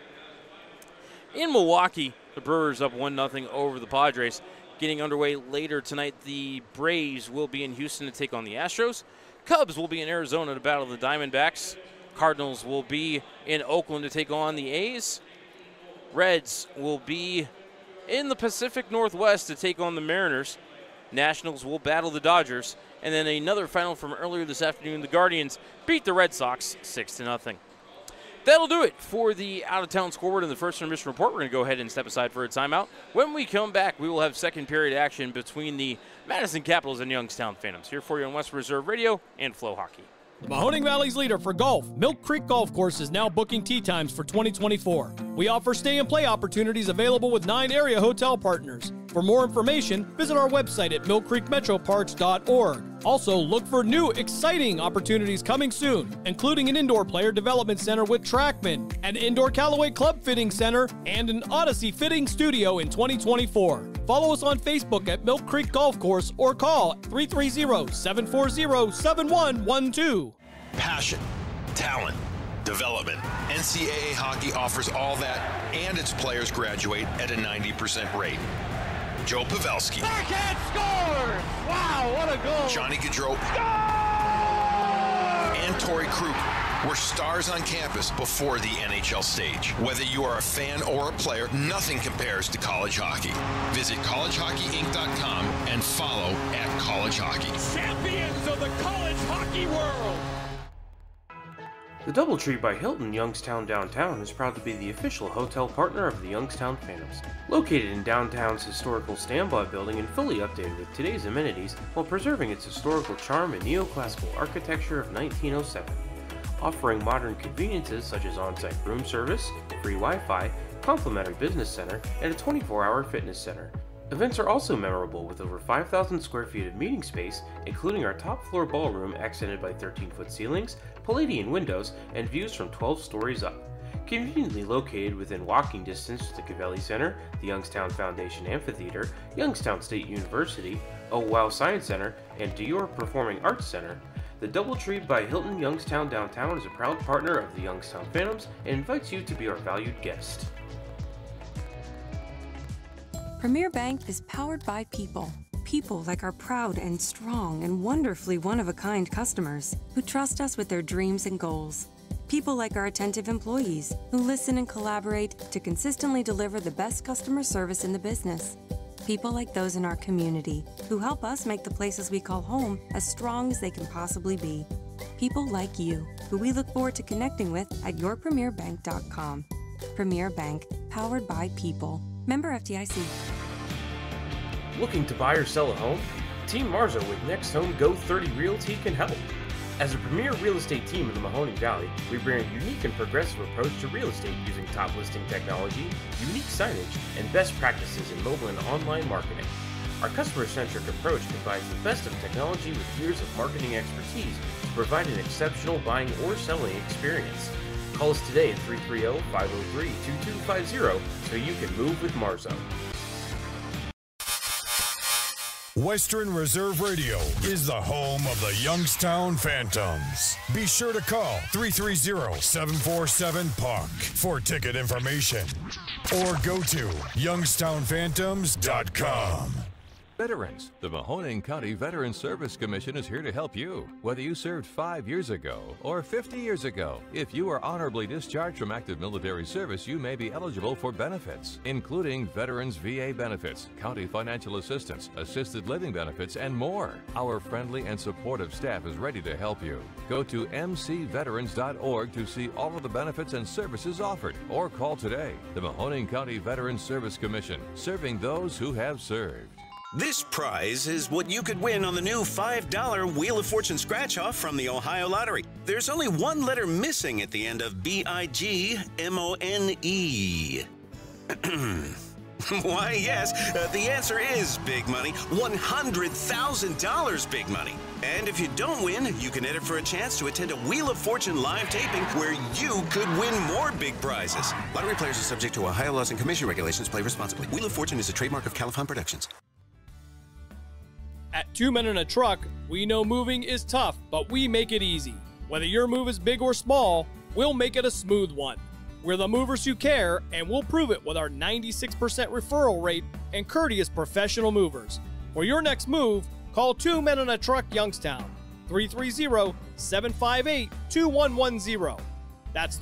in Milwaukee, the Brewers up 1-0 over the Padres. Getting underway later tonight, the Braves will be in Houston to take on the Astros. Cubs will be in Arizona to battle the Diamondbacks. Cardinals will be in Oakland to take on the A's. Reds will be in the Pacific Northwest to take on the Mariners. Nationals will battle the Dodgers. And then another final from earlier this afternoon, the Guardians beat the Red Sox 6-0. That'll do it for the out-of-town scoreboard in the first intermission report. We're going to go ahead and step aside for a timeout. When we come back, we will have second period action between the Madison Capitals and Youngstown Phantoms. Here for you on Western Reserve Radio and Flow Hockey. The Mahoning Valley's leader for golf, Milk Creek Golf Course, is now booking tee times for 2024. We offer stay and play opportunities available with 9 area hotel partners. For more information, visit our website at millcreekmetroparks.org. Also, look for new, exciting opportunities coming soon, including an indoor player development center with Trackman, an indoor Callaway Club Fitting Center, and an Odyssey Fitting Studio in 2024. Follow us on Facebook at Milk Creek Golf Course or call 330-740-7112. Passion, talent, development. NCAA hockey offers all that, and its players graduate at a 90% rate. Joe Pavelski. Backhand scores! Wow, what a goal! Johnny Gaudreau. And Torrey Krug were stars on campus before the NHL stage. Whether you are a fan or a player, nothing compares to college hockey. Visit collegehockeyinc.com and follow @College Hockey. Champions of the college hockey world! The Doubletree by Hilton Youngstown Downtown is proud to be the official hotel partner of the Youngstown Phantoms. Located in downtown's historical standby building and fully updated with today's amenities while preserving its historical charm and neoclassical architecture of 1907. Offering modern conveniences such as on-site room service, free Wi-Fi, complimentary business center, and a 24-hour fitness center. Events are also memorable with over 5,000 square feet of meeting space, including our top floor ballroom accented by 13-foot ceilings, Palladian windows, and views from 12 stories up. Conveniently located within walking distance to the Covelli Center, the Youngstown Foundation Amphitheater, Youngstown State University, Wow Science Center, and Dior Performing Arts Center, the DoubleTree by Hilton Youngstown Downtown is a proud partner of the Youngstown Phantoms and invites you to be our valued guest. Premier Bank is powered by people. People like our proud and strong and wonderfully one-of-a-kind customers who trust us with their dreams and goals. People like our attentive employees who listen and collaborate to consistently deliver the best customer service in the business. People like those in our community who help us make the places we call home as strong as they can possibly be. People like you who we look forward to connecting with at yourpremierbank.com. Premier Bank, powered by people. Member FDIC. Looking to buy or sell a home? Team Marzo with Next Home Go 30 Realty can help. As a premier real estate team in the Mahoning Valley, we bring a unique and progressive approach to real estate using top listing technology, unique signage, and best practices in mobile and online marketing. Our customer-centric approach combines the best of technology with years of marketing expertise to provide an exceptional buying or selling experience. Call us today at 330-503-2250 so you can move with Marzo. Western Reserve Radio is the home of the Youngstown Phantoms. Be sure to call 330-747-PUCK for ticket information or go to youngstownphantoms.com. Veterans, the Mahoning County Veterans Service Commission is here to help you. Whether you served 5 years ago or 50 years ago, if you are honorably discharged from active military service, you may be eligible for benefits, including Veterans VA benefits, county financial assistance, assisted living benefits, and more. Our friendly and supportive staff is ready to help you. Go to mcveterans.org to see all of the benefits and services offered, or call today. The Mahoning County Veterans Service Commission, serving those who have served. This prize is what you could win on the new $5 Wheel of Fortune scratch-off from the Ohio Lottery. There's only one letter missing at the end of BIGMONE. Why, yes, the answer is big money. $100,000 big money. And if you don't win, you can enter for a chance to attend a Wheel of Fortune live taping where you could win more big prizes. Lottery players are subject to Ohio laws and commission regulations. Play responsibly. Wheel of Fortune is a trademark of Califon Productions. At 2 Men in a Truck, we know moving is tough, but we make it easy. Whether your move is big or small, we'll make it a smooth one. We're the movers who care, and we'll prove it with our 96% referral rate and courteous professional movers. For your next move, call 2 Men in a Truck Youngstown, 330-758-2110. That's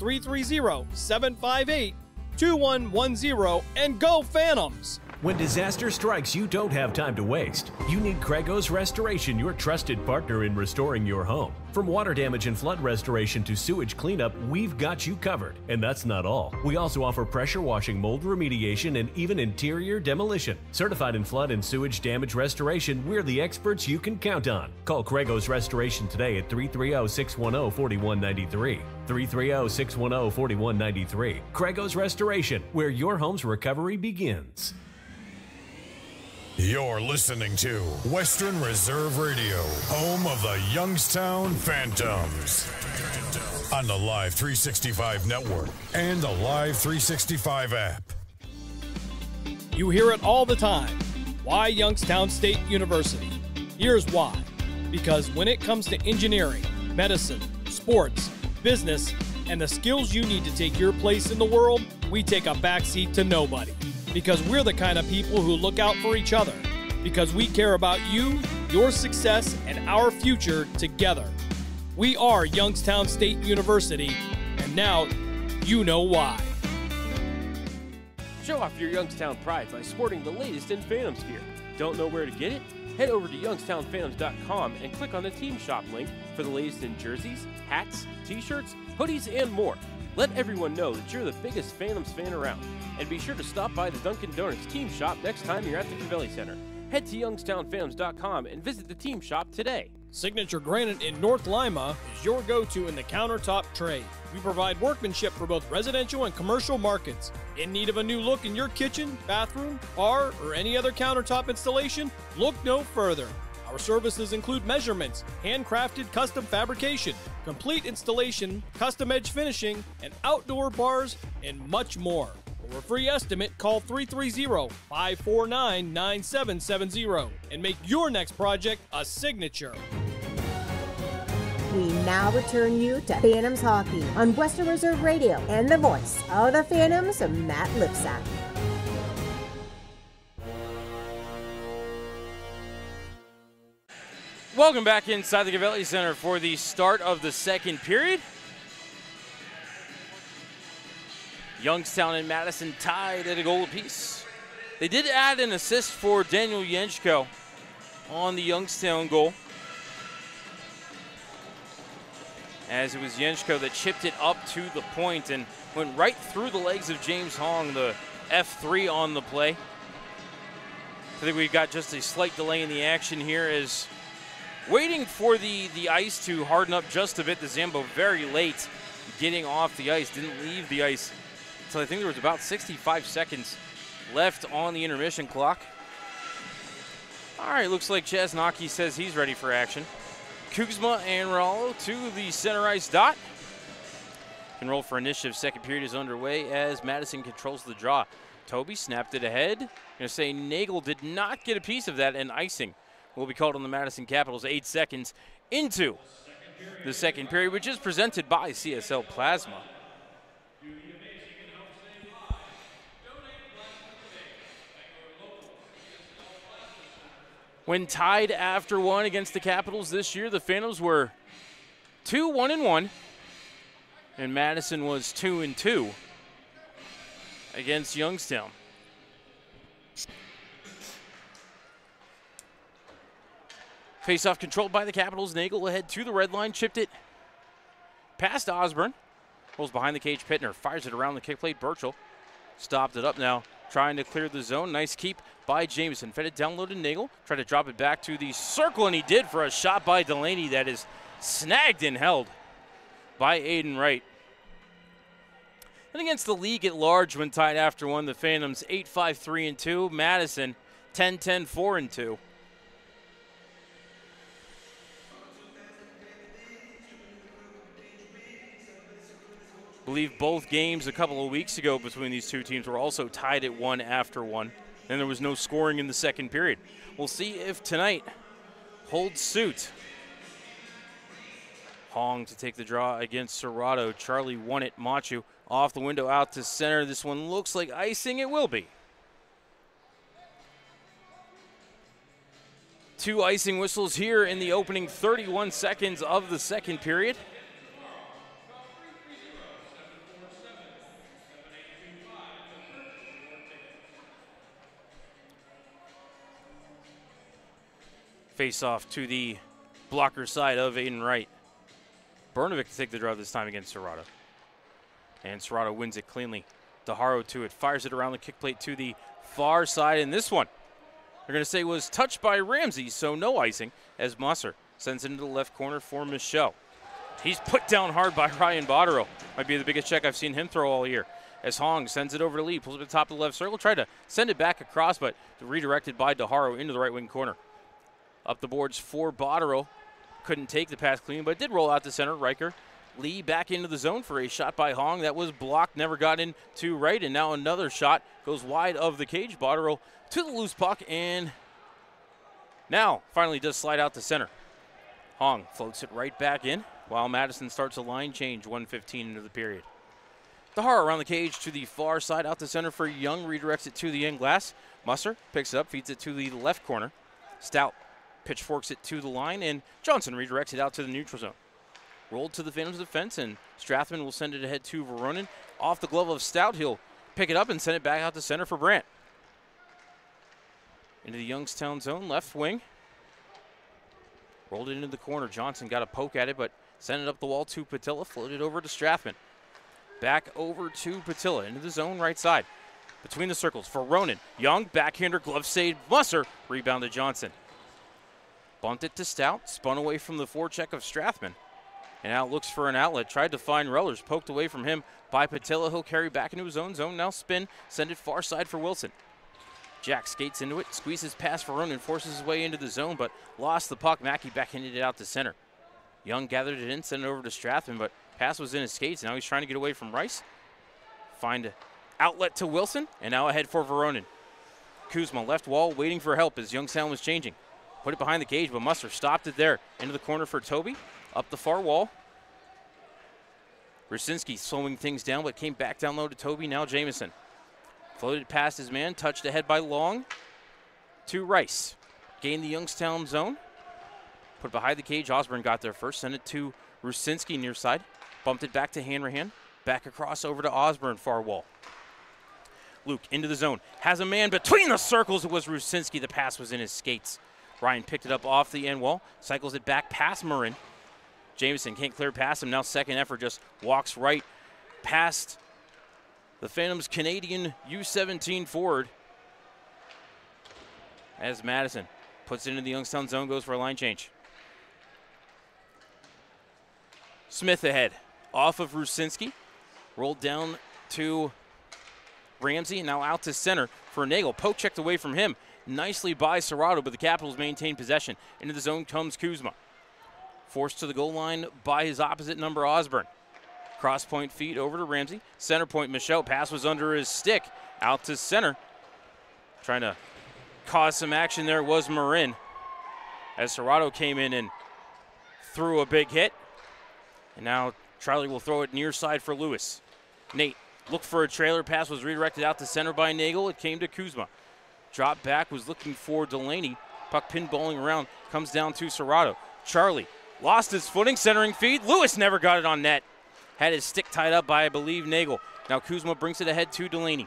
330-758-2110, and go Phantoms! When disaster strikes, you don't have time to waste. You need Craigos Restoration, your trusted partner in restoring your home. From water damage and flood restoration to sewage cleanup, we've got you covered. And that's not all. We also offer pressure washing, mold remediation, and even interior demolition. Certified in flood and sewage damage restoration, we're the experts you can count on. Call Craigos Restoration today at 330-610-4193. 330-610-4193. Craigos Restoration, where your home's recovery begins. You're listening to Western Reserve Radio, home of the Youngstown Phantoms. On the Live 365 network and the Live 365 app. You hear it all the time. Why Youngstown State University? Here's why. Because when it comes to engineering, medicine, sports, business, and the skills you need to take your place in the world, we take a backseat to nobody. Because we're the kind of people who look out for each other. Because we care about you, your success, and our future together. We are Youngstown State University, and now you know why. Show off your Youngstown pride by sporting the latest in Phantoms gear. Don't know where to get it? Head over to youngstownphantoms.com and click on the Team Shop link for the latest in jerseys, hats, t-shirts, hoodies, and more. Let everyone know that you're the biggest Phantoms fan around. And be sure to stop by the Dunkin' Donuts Team Shop next time you're at the Covelli Center. Head to youngstownphantoms.com and visit the Team Shop today. Signature Granite in North Lima is your go-to in the countertop trade. We provide workmanship for both residential and commercial markets. In need of a new look in your kitchen, bathroom, bar, or any other countertop installation? Look no further. Our services include measurements, handcrafted custom fabrication, complete installation, custom edge finishing, and outdoor bars, and much more. For a free estimate, call 330-549-9770 and make your next project a signature. We now return you to Phantoms Hockey on Western Reserve Radio and the voice of the Phantoms, Matt Lipsack. Welcome back inside the Gavelli Center for the start of the second period. Youngstown and Madison tied at a goal apiece. They did add an assist for Daniel Jenshko on the Youngstown goal, as it was Jenshko that chipped it up to the point and went right through the legs of James Hong, the F3 on the play. I think we've got just a slight delay in the action here as waiting for the ice to harden up just a bit. The Zambo very late getting off the ice, didn't leave the ice until I think there was about 65 seconds left on the intermission clock. All right, looks like Chesnocki says he's ready for action. Kuzma and Rallo to the center ice dot. Can roll for initiative. Second period is underway as Madison controls the draw. Toby snapped it ahead. Gonna say Nagel did not get a piece of that, and icing will be called on the Madison Capitals 8 seconds into the second period, which is presented by CSL Plasma. When tied after one against the Capitals this year, the Phantoms were 2-1-1, and Madison was 2-2 against Youngstown. Face-off controlled by the Capitals. Nagel ahead to the red line, chipped it past Osborne. Rolls behind the cage, Pittner fires it around the kick plate. Burchell stopped it up now, trying to clear the zone. Nice keep by Jameson. Fed it down low to Nagel. Tried to drop it back to the circle, and he did for a shot by Delaney that is snagged and held by Aiden Wright. And against the league at large when tied after one, the Phantoms 8-5-3-2. Madison 10-10-4-2. I believe both games a couple of weeks ago between these two teams were also tied at one after one. And there was no scoring in the second period. We'll see if tonight holds suit. Hong to take the draw against Serrato. Charlie won it. Machu off the window out to center. This one looks like icing. It will be. 2 icing whistles here in the opening 31 seconds of the second period. Face off to the blocker side of Aiden Wright. Bernovic to take the draw this time against Serrato. And Serrato wins it cleanly. DeHaro to it, fires it around the kick plate to the far side. And this one, they're going to say was touched by Ramsey, so no icing, as Musser sends it into the left corner for Michaud. He's put down hard by Ryan Botterill. Might be the biggest check I've seen him throw all year. As Hong sends it over to Lee, pulls it to the top of the left circle, tried to send it back across, but redirected by DeHaro into the right wing corner. Up the boards for Botterill. Couldn't take the pass clean, but did roll out to center. Riker. Lee back into the zone for a shot by Hong. That was blocked, never got into right, and now another shot goes wide of the cage. Botterill to the loose puck, and now finally does slide out to center. Hong floats it right back in while Madison starts a line change, 1:15 into the period. DeHaro around the cage to the far side, out to center for Young, redirects it to the end glass. Musser picks it up, feeds it to the left corner. Stout pitchforks it to the line, and Johnson redirects it out to the neutral zone. Rolled to the Phantoms defense, and Strathman will send it ahead to Veronin. Off the glove of Stout, he'll pick it up and send it back out to center for Brandt. Into the Youngstown zone, left wing. Rolled it into the corner. Johnson got a poke at it, but sent it up the wall to Patilla, floated over to Strathman. Back over to Patilla, into the zone right side. Between the circles for Ronan. Young, backhander, glove save, Musser, rebound to Johnson. Bumped it to Stout, spun away from the forecheck of Strathman. And now looks for an outlet. Tried to find Rullers. Poked away from him by Patilla. He'll carry back into his own zone. Now spin. Send it far side for Wilson. Jack skates into it. Squeezes past Verone and forces his way into the zone, but lost the puck. Mackey backhanded it out to center. Young gathered it in, sent it over to Strathman, but pass was in his skates. Now he's trying to get away from Rice. Find an outlet to Wilson, and now ahead for Veronin. Kuzma left wall waiting for help as Youngstown was changing. Put it behind the cage, but Musser stopped it there. Into the corner for Toby. Up the far wall. Rusinski slowing things down, but came back down low to Toby. Now Jamison. Floated past his man, touched ahead by Long to Rice. Gained the Youngstown zone. Put it behind the cage. Osborne got there first. Sent it to Rusinski near side. Bumped it back to Hanrahan. Back across over to Osborne, far wall. Luke into the zone. Has a man between the circles. It was Rusinski. The pass was in his skates. Ryan picked it up off the end wall. Cycles it back past Marin. Jamison can't clear past him. Now second effort just walks right past the Phantoms Canadian U17 forward. As Madison puts it into the Youngstown zone, goes for a line change. Smith ahead. Off of Rusinski. Rolled down to Ramsey. Now out to center for Nagel. Poke checked away from him. Nicely by Serrato, but the Capitals maintain possession. Into the zone comes Kuzma. Forced to the goal line by his opposite number, Osborne. Cross point feed over to Ramsey. Center point, Michaud. Pass was under his stick. Out to center. Trying to cause some action there was Marin. As Serrato came in and threw a big hit. And now Charlie will throw it near side for Lewis. Nate looked for a trailer. Pass was redirected out to center by Nagel. It came to Kuzma. Drop back, was looking for Delaney. Puck pinballing around. Comes down to Serrato. Charlie lost his footing, centering feed. Lewis never got it on net. Had his stick tied up by, I believe, Nagel. Now Kuzma brings it ahead to Delaney.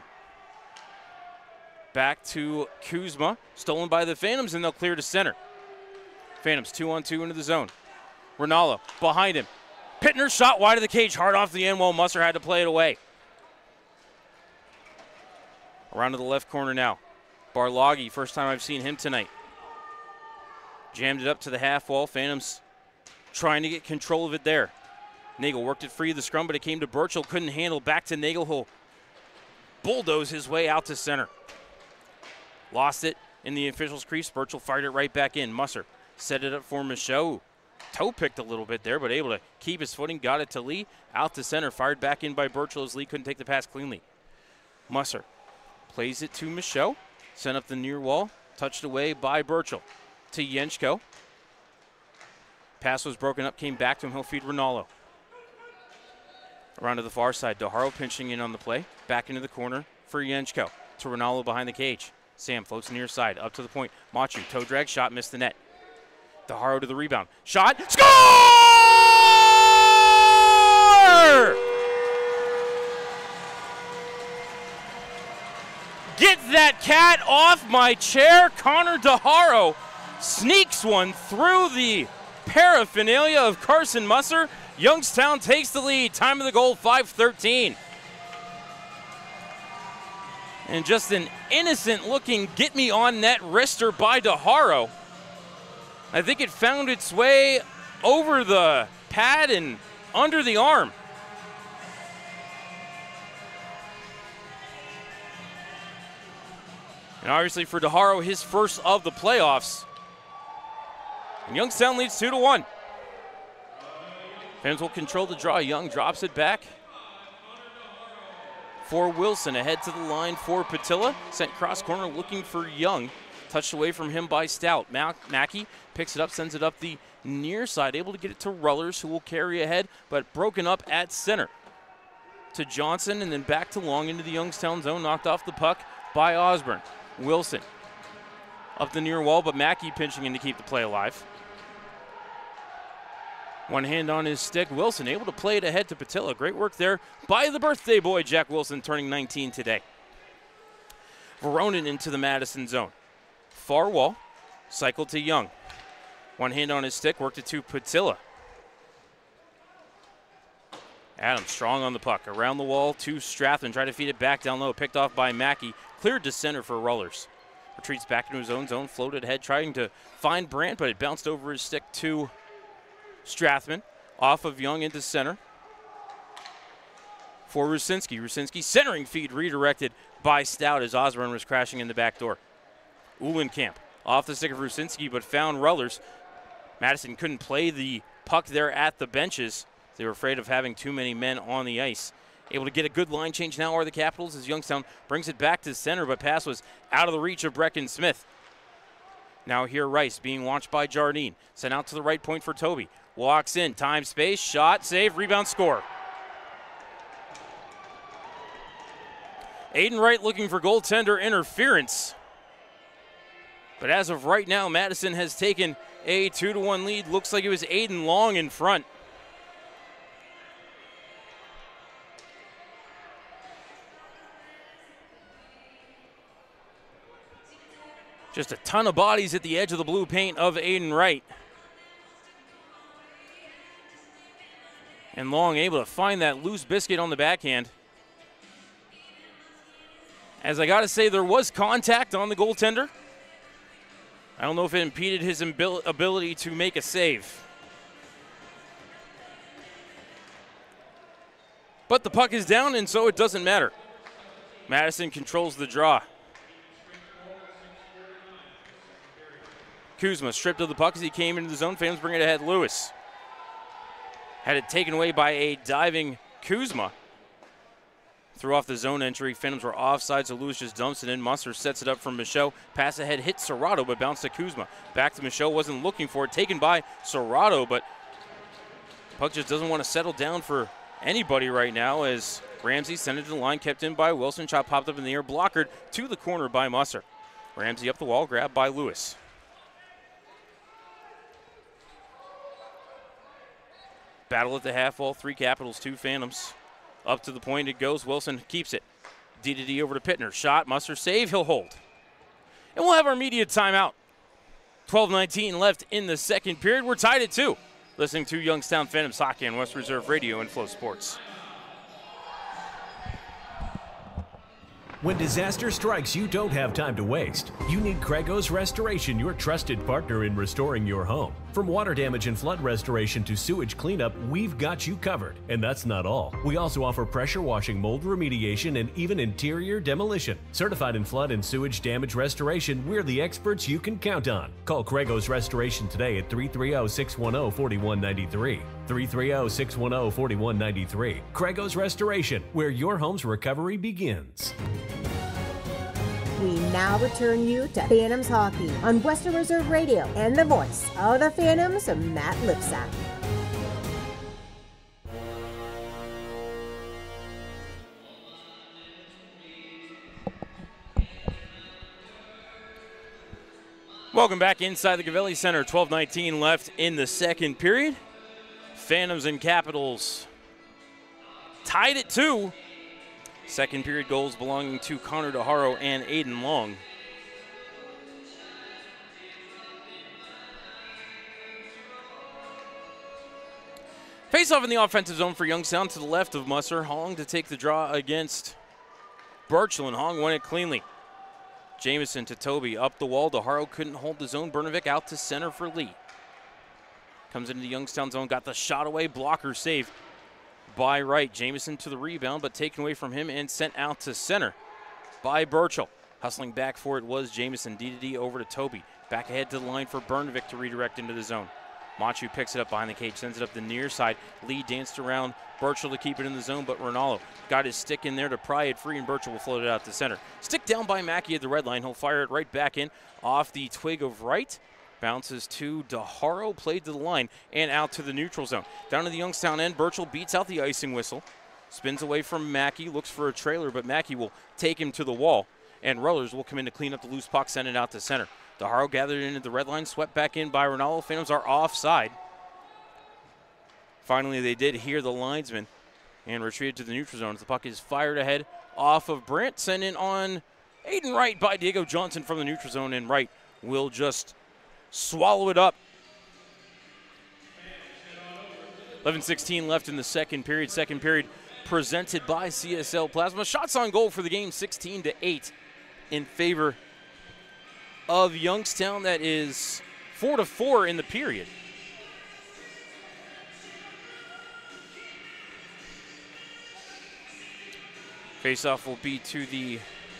Back to Kuzma. Stolen by the Phantoms, and they'll clear to center. Phantoms 2-on-2 into the zone. Rinaldo behind him. Pittner shot wide of the cage, hard off the end wall. Musser had to play it away. Around to the left corner now. Barloggi, first time I've seen him tonight. Jammed it up to the half wall. Phantoms trying to get control of it there. Nagel worked it free of the scrum, but it came to Burchell. Couldn't handle. Back to Nagel. He'll bulldoze his way out to center. Lost it in the official's crease. Burchell fired it right back in. Musser set it up for Michaud. Toe picked a little bit there, but able to keep his footing. Got it to Lee. Out to center. Fired back in by Burchell as Lee couldn't take the pass cleanly. Musser plays it to Michaud. Sent up the near wall. Touched away by Burchell. To Yenchko. Pass was broken up. Came back to him. He'll feed Rinaldo. Around to the far side. DeHaro pinching in on the play. Back into the corner for Yenchko. To Rinaldo behind the cage. Sam floats near side. Up to the point. Machu. Toe drag. Shot. Missed the net. DeHaro to the rebound. Shot. Score! Get that cat off my chair. Connor DeHaro sneaks one through the paraphernalia of Carson Musser. Youngstown takes the lead. Time of the goal, 5:13. And just an innocent-looking get-me-on-net wrister by DeHaro. I think it found its way over the pad and under the arm. And obviously for DeHaro, his first of the playoffs. And Youngstown leads 2-1. Fans will control the draw. Young drops it back for Wilson. Ahead to the line for Patilla. Sent cross corner looking for Young. Touched away from him by Stout. Mackey picks it up, sends it up the near side. Able to get it to Rullers, who will carry ahead, but broken up at center. To Johnson, and then back to Long into the Youngstown zone. Knocked off the puck by Osborne. Wilson up the near wall, but Mackey pinching in to keep the play alive. One hand on his stick. Wilson able to play it ahead to Patilla. Great work there by the birthday boy, Jack Wilson, turning 19 today. Veronin into the Madison zone. Far wall, cycle to Young. One hand on his stick, worked it to Patilla. Adams strong on the puck. Around the wall to Strathman. Tried to feed it back down low. Picked off by Mackey. Cleared to center for Rullers. Retreats back into his own zone. Floated ahead trying to find Brandt, but it bounced over his stick to Strathman. Off of Young into center for Rusinski. Rusinski centering feed redirected by Stout as Osborne was crashing in the back door. Uhlenkamp off the stick of Rusinski, but found Rullers. Madison couldn't play the puck there at the benches. They were afraid of having too many men on the ice. Able to get a good line change now are the Capitals as Youngstown brings it back to center, but pass was out of the reach of Brecken Smith. Now here Rice being watched by Jardine. Sent out to the right point for Toby. Walks in, time, space, shot, save, rebound, score. Aiden Wright looking for goaltender interference. But as of right now, Madison has taken a 2-1 lead. Looks like it was Aiden Long in front. Just a ton of bodies at the edge of the blue paint of Aiden Wright. And Long able to find that loose biscuit on the backhand. As I got to say, there was contact on the goaltender. I don't know if it impeded his ability to make a save. But the puck is down, and so it doesn't matter. Madison controls the draw. Kuzma stripped of the puck as he came into the zone. Phantoms bring it ahead. Lewis had it taken away by a diving Kuzma. Threw off the zone entry. Phantoms were offside, so Lewis just dumps it in. Musser sets it up from Michaud. Pass ahead, hit Serrato, but bounced to Kuzma. Back to Michaud, wasn't looking for it. Taken by Serrato, but puck just doesn't want to settle down for anybody right now as Ramsey sent it to the line, kept in by Wilson. Shot popped up in the air, blockered to the corner by Musser. Ramsey up the wall, grabbed by Lewis. Battle at the half wall, 3 Capitals, 2 Phantoms. Up to the point it goes. Wilson keeps it. D over to Pittner. Shot, Musser save, he'll hold. And we'll have our immediate timeout. 12:19 left in the second period. We're tied at 2. Listening to Youngstown Phantoms Hockey on West Reserve Radio and Flow Sports. When disaster strikes, you don't have time to waste. You need Craigos Restoration, your trusted partner in restoring your home. From water damage and flood restoration to sewage cleanup, we've got you covered. And that's not all. We also offer pressure washing, mold remediation, and even interior demolition. Certified in flood and sewage damage restoration, we're the experts you can count on. Call Craigos Restoration today at 330-610-4193. 330-610-4193. Craigos Restoration, where your home's recovery begins. We now return you to Phantoms Hockey on Western Reserve Radio and the voice of the Phantoms, Matt Lipsack. Welcome back inside the Gavelli Center. 12:19 left in the second period. Phantoms and Capitals tied at 2. Second period goals belonging to Connor DeHaro and Aiden Long. Face off in the offensive zone for Youngstown to the left of Musser. Hong to take the draw against Birchall, and Hong won it cleanly. Jamison to Toby, up the wall. DeHaro couldn't hold the zone. Bernovic out to center for Lee. Comes into the Youngstown zone, got the shot away, blocker save by Wright. Jamison to the rebound, but taken away from him and sent out to center by Birchall. Hustling back for it was Jamison. D over to Toby. Back ahead to the line for Bernovic to redirect into the zone. Machu picks it up behind the cage, sends it up the near side. Lee danced around Birchall to keep it in the zone, but Ronaldo got his stick in there to pry it free, and Birchall will float it out to center. Stick down by Mackey at the red line. He'll fire it right back in off the twig of Wright. Bounces to DeHaro, played to the line, and out to the neutral zone. Down to the Youngstown end, Birchall beats out the icing whistle. Spins away from Mackey, looks for a trailer, but Mackey will take him to the wall, and Rullers will come in to clean up the loose puck, send it out to center. DeHaro gathered in at the red line, swept back in by Ronaldo. Phantoms are offside. Finally, they did hear the linesman and retreated to the neutral zone. The puck is fired ahead off of Brandt, sent in on Aiden Wright by Diego Johnson from the neutral zone, and Wright will just swallow it up. 11:16 left in the second period. Second period presented by CSL Plasma. Shots on goal for the game, 16-8 in favor of Youngstown. That is 4-4 in the period. Faceoff will be to the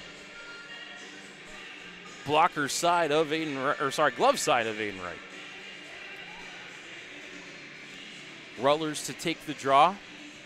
blocker side of glove side of Aiden Wright. Rutledge to take the draw.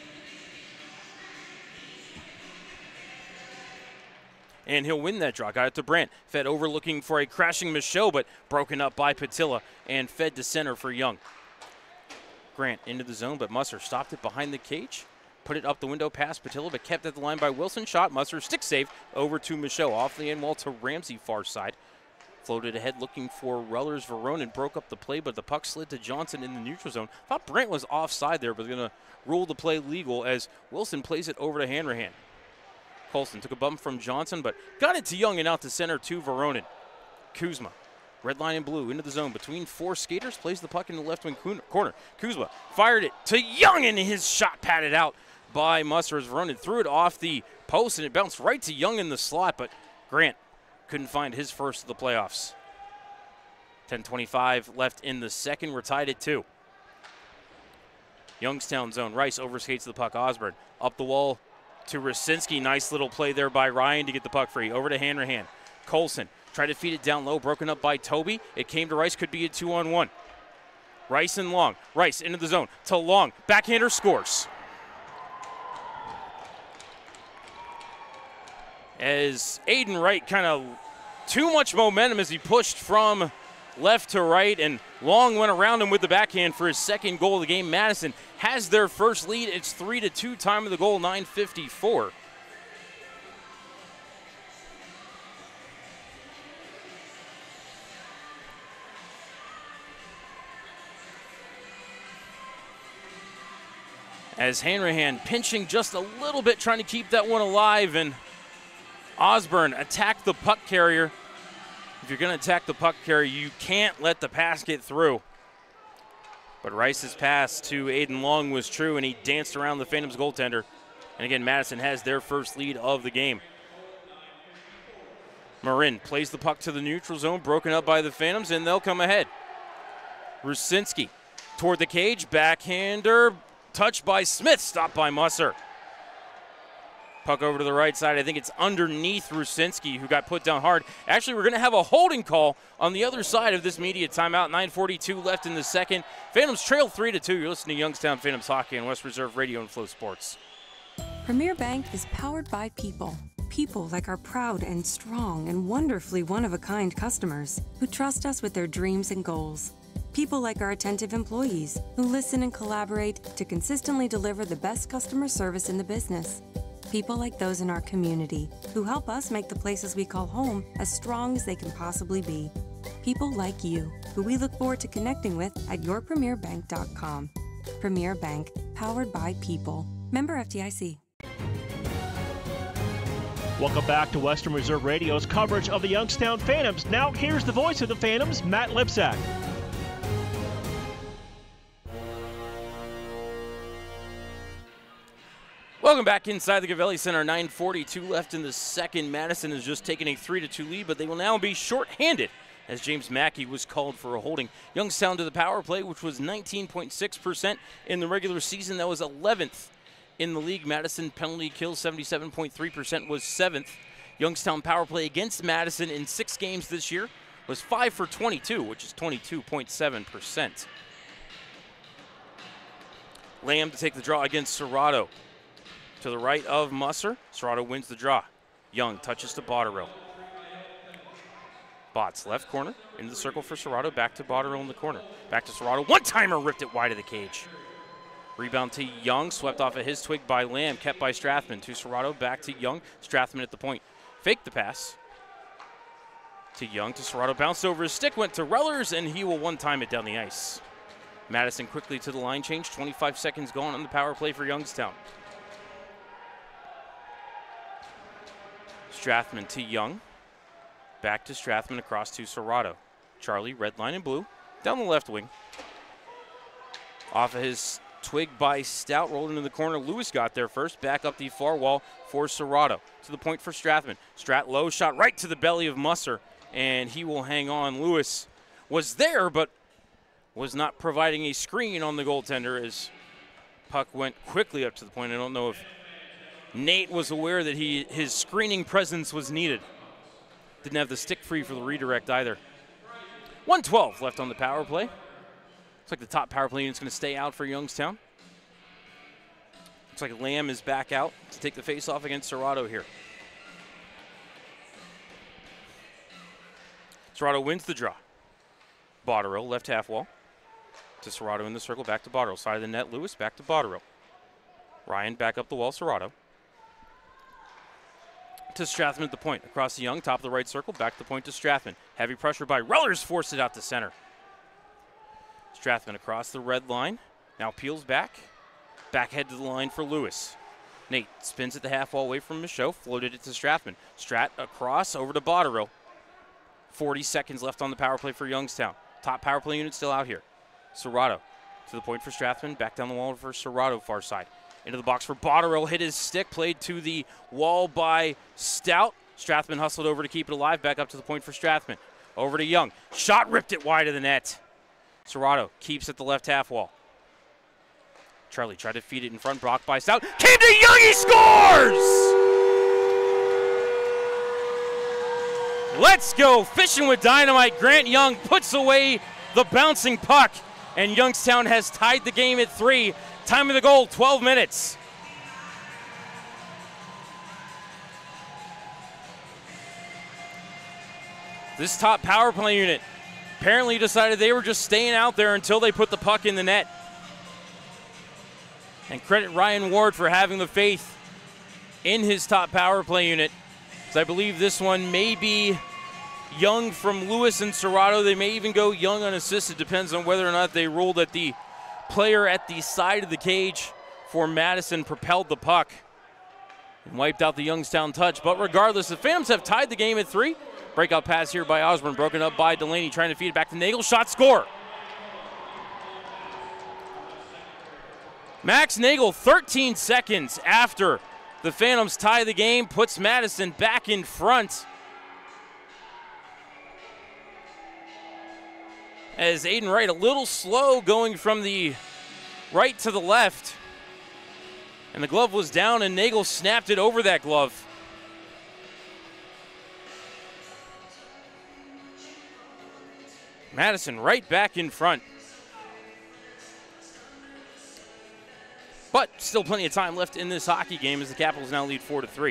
And he'll win that draw. Got it to Brandt. Fed over looking for a crashing Michaud, but broken up by Patilla and fed to center for Young. Grant into the zone, but Musser stopped it behind the cage. Put it up the window past Patilla, but kept at the line by Wilson. Shot, Musser, stick save, over to Michaud. Off the end wall to Ramsey, far side. Floated ahead looking for Rutledge. Veronin broke up the play, but the puck slid to Johnson in the neutral zone. Thought Brandt was offside there, but going to rule the play legal as Wilson plays it over to Hanrahan. Colson took a bump from Johnson, but got it to Young and out to center to Veronin. Kuzma, red line in blue, into the zone between four skaters, plays the puck in the left wing corner. Kuzma fired it to Young, and his shot patted out by Musser as Veronin threw it off the post, and it bounced right to Young in the slot, but Grant couldn't find his first of the playoffs. 10:25 left in the second. We're tied at 2. Youngstown zone. Rice overskates the puck. Osborne up the wall to Rosinski. Nice little play there by Ryan to get the puck free. Over to Hanrahan. Colson tried to feed it down low. Broken up by Toby. It came to Rice. Could be a 2-on-1. Rice and Long. Rice into the zone to Long. Backhander scores. As Aiden Wright kind of too much momentum as he pushed from left to right, and Long went around him with the backhand for his second goal of the game. Madison has their first lead. It's 3-2, time of the goal, 9:54. As Hanrahan pinching just a little bit, trying to keep that one alive, and Osborne attacked the puck carrier. If you're going to attack the puck carrier, you can't let the pass get through. But Rice's pass to Aiden Long was true, and he danced around the Phantoms goaltender. And again, Madison has their first lead of the game. Marin plays the puck to the neutral zone, broken up by the Phantoms, and they'll come ahead. Rusinski toward the cage, backhander, touched by Smith, stopped by Musser. Puck over to the right side. I think it's underneath Rusinski, who got put down hard. Actually, we're going to have a holding call on the other side of this media timeout. 9:42 left in the second. Phantoms trail 3-2. You're listening to Youngstown Phantoms Hockey on West Reserve Radio and Flow Sports. Premier Bank is powered by people. People like our proud and strong and wonderfully one-of-a-kind customers who trust us with their dreams and goals. People like our attentive employees who listen and collaborate to consistently deliver the best customer service in the business. People like those in our community who help us make the places we call home as strong as they can possibly be. People like you, who we look forward to connecting with at yourpremierbank.com. Premier Bank, powered by people. Member FDIC. Welcome back to Western Reserve Radio's coverage of the Youngstown Phantoms. Now here's the voice of the Phantoms, Matt Lipsack. Welcome back inside the Gavelli Center. 9:42 left in the second. Madison has just taken a 3-2 lead, but they will now be shorthanded as James Mackey was called for a holding. Youngstown to the power play, which was 19.6% in the regular season. That was 11th in the league. Madison penalty kills 77.3% was 7th. Youngstown power play against Madison in 6 games this year was 5 for 22, which is 22.7%. Lamb to take the draw against Serrato. To the right of Musser. Serrato wins the draw. Young touches to Botterill. Bots left corner into the circle for Serrato. Back to Botterill in the corner. Back to Serrato. One-timer ripped it wide of the cage. Rebound to Young. Swept off of his twig by Lamb. Kept by Strathman. To Serrato. Back to Young. Strathman at the point. Faked the pass. To Young. To Serrato. Bounced over his stick. Went to Rellers. And he will one-time it down the ice. Madison quickly to the line change. 25 seconds gone on the power play for Youngstown. Strathman to Young. Back to Strathman across to Serrato. Charlie, red line in blue, down the left wing. Off of his twig by Stout, rolled into the corner. Lewis got there first. Back up the far wall for Serrato. To the point for Strathman. Strat low shot right to the belly of Musser, and he will hang on. Lewis was there, but was not providing a screen on the goaltender as puck went quickly up to the point. I don't know if Nate was aware that his screening presence was needed. Didn't have the stick free for the redirect either. 1:12 left on the power play. Looks like the top power play unit's going to stay out for Youngstown. Looks like Lamb is back out to take the face-off against Serrato here. Serrato wins the draw. Botterill, left half wall. To Serrato in the circle, back to Botterill. Side of the net, Lewis, back to Botterill. Ryan back up the wall, Serrato. To Strathman at the point. Across the Young, top of the right circle, back to the point to Strathman. Heavy pressure by Rullers, forced it out to center. Strathman across the red line. Now peels back. Backhead to the line for Lewis. Nate spins at the half wall away from Michaud, floated it to Strathman. Strat across over to Botterill. 40 seconds left on the power play for Youngstown. Top power play unit still out here. Serrato to the point for Strathman. Back down the wall for Serrato, far side. Into the box for Botterill. Hit his stick. Played to the wall by Stout. Strathman hustled over to keep it alive. Back up to the point for Strathman. Over to Young. Shot ripped it wide of the net. Serrato keeps at the left half wall. Charlie tried to feed it in front. Blocked by Stout. Came to Young. He scores! Let's go fishing with dynamite. Grant Young puts away the bouncing puck, and Youngstown has tied the game at 3. Time of the goal, 12 minutes. This top power play unit apparently decided they were just staying out there until they put the puck in the net. And credit Ryan Ward for having the faith in his top power play unit. So I believe this one may be Young from Lewis and Serrato. They may even go Young unassisted. Depends on whether or not they ruled that the player at the side of the cage for Madison propelled the puck and wiped out the Youngstown touch. But regardless, the Phantoms have tied the game at 3. Breakout pass here by Osborne, broken up by Delaney, trying to feed it back to Nagel. Shot, score. Max Nagel, 13 seconds after the Phantoms tie the game, puts Madison back in front. As Aiden Wright a little slow going from the right to the left. And the glove was down and Nagel snapped it over that glove. Madison right back in front. But still plenty of time left in this hockey game as the Capitals now lead 4-3.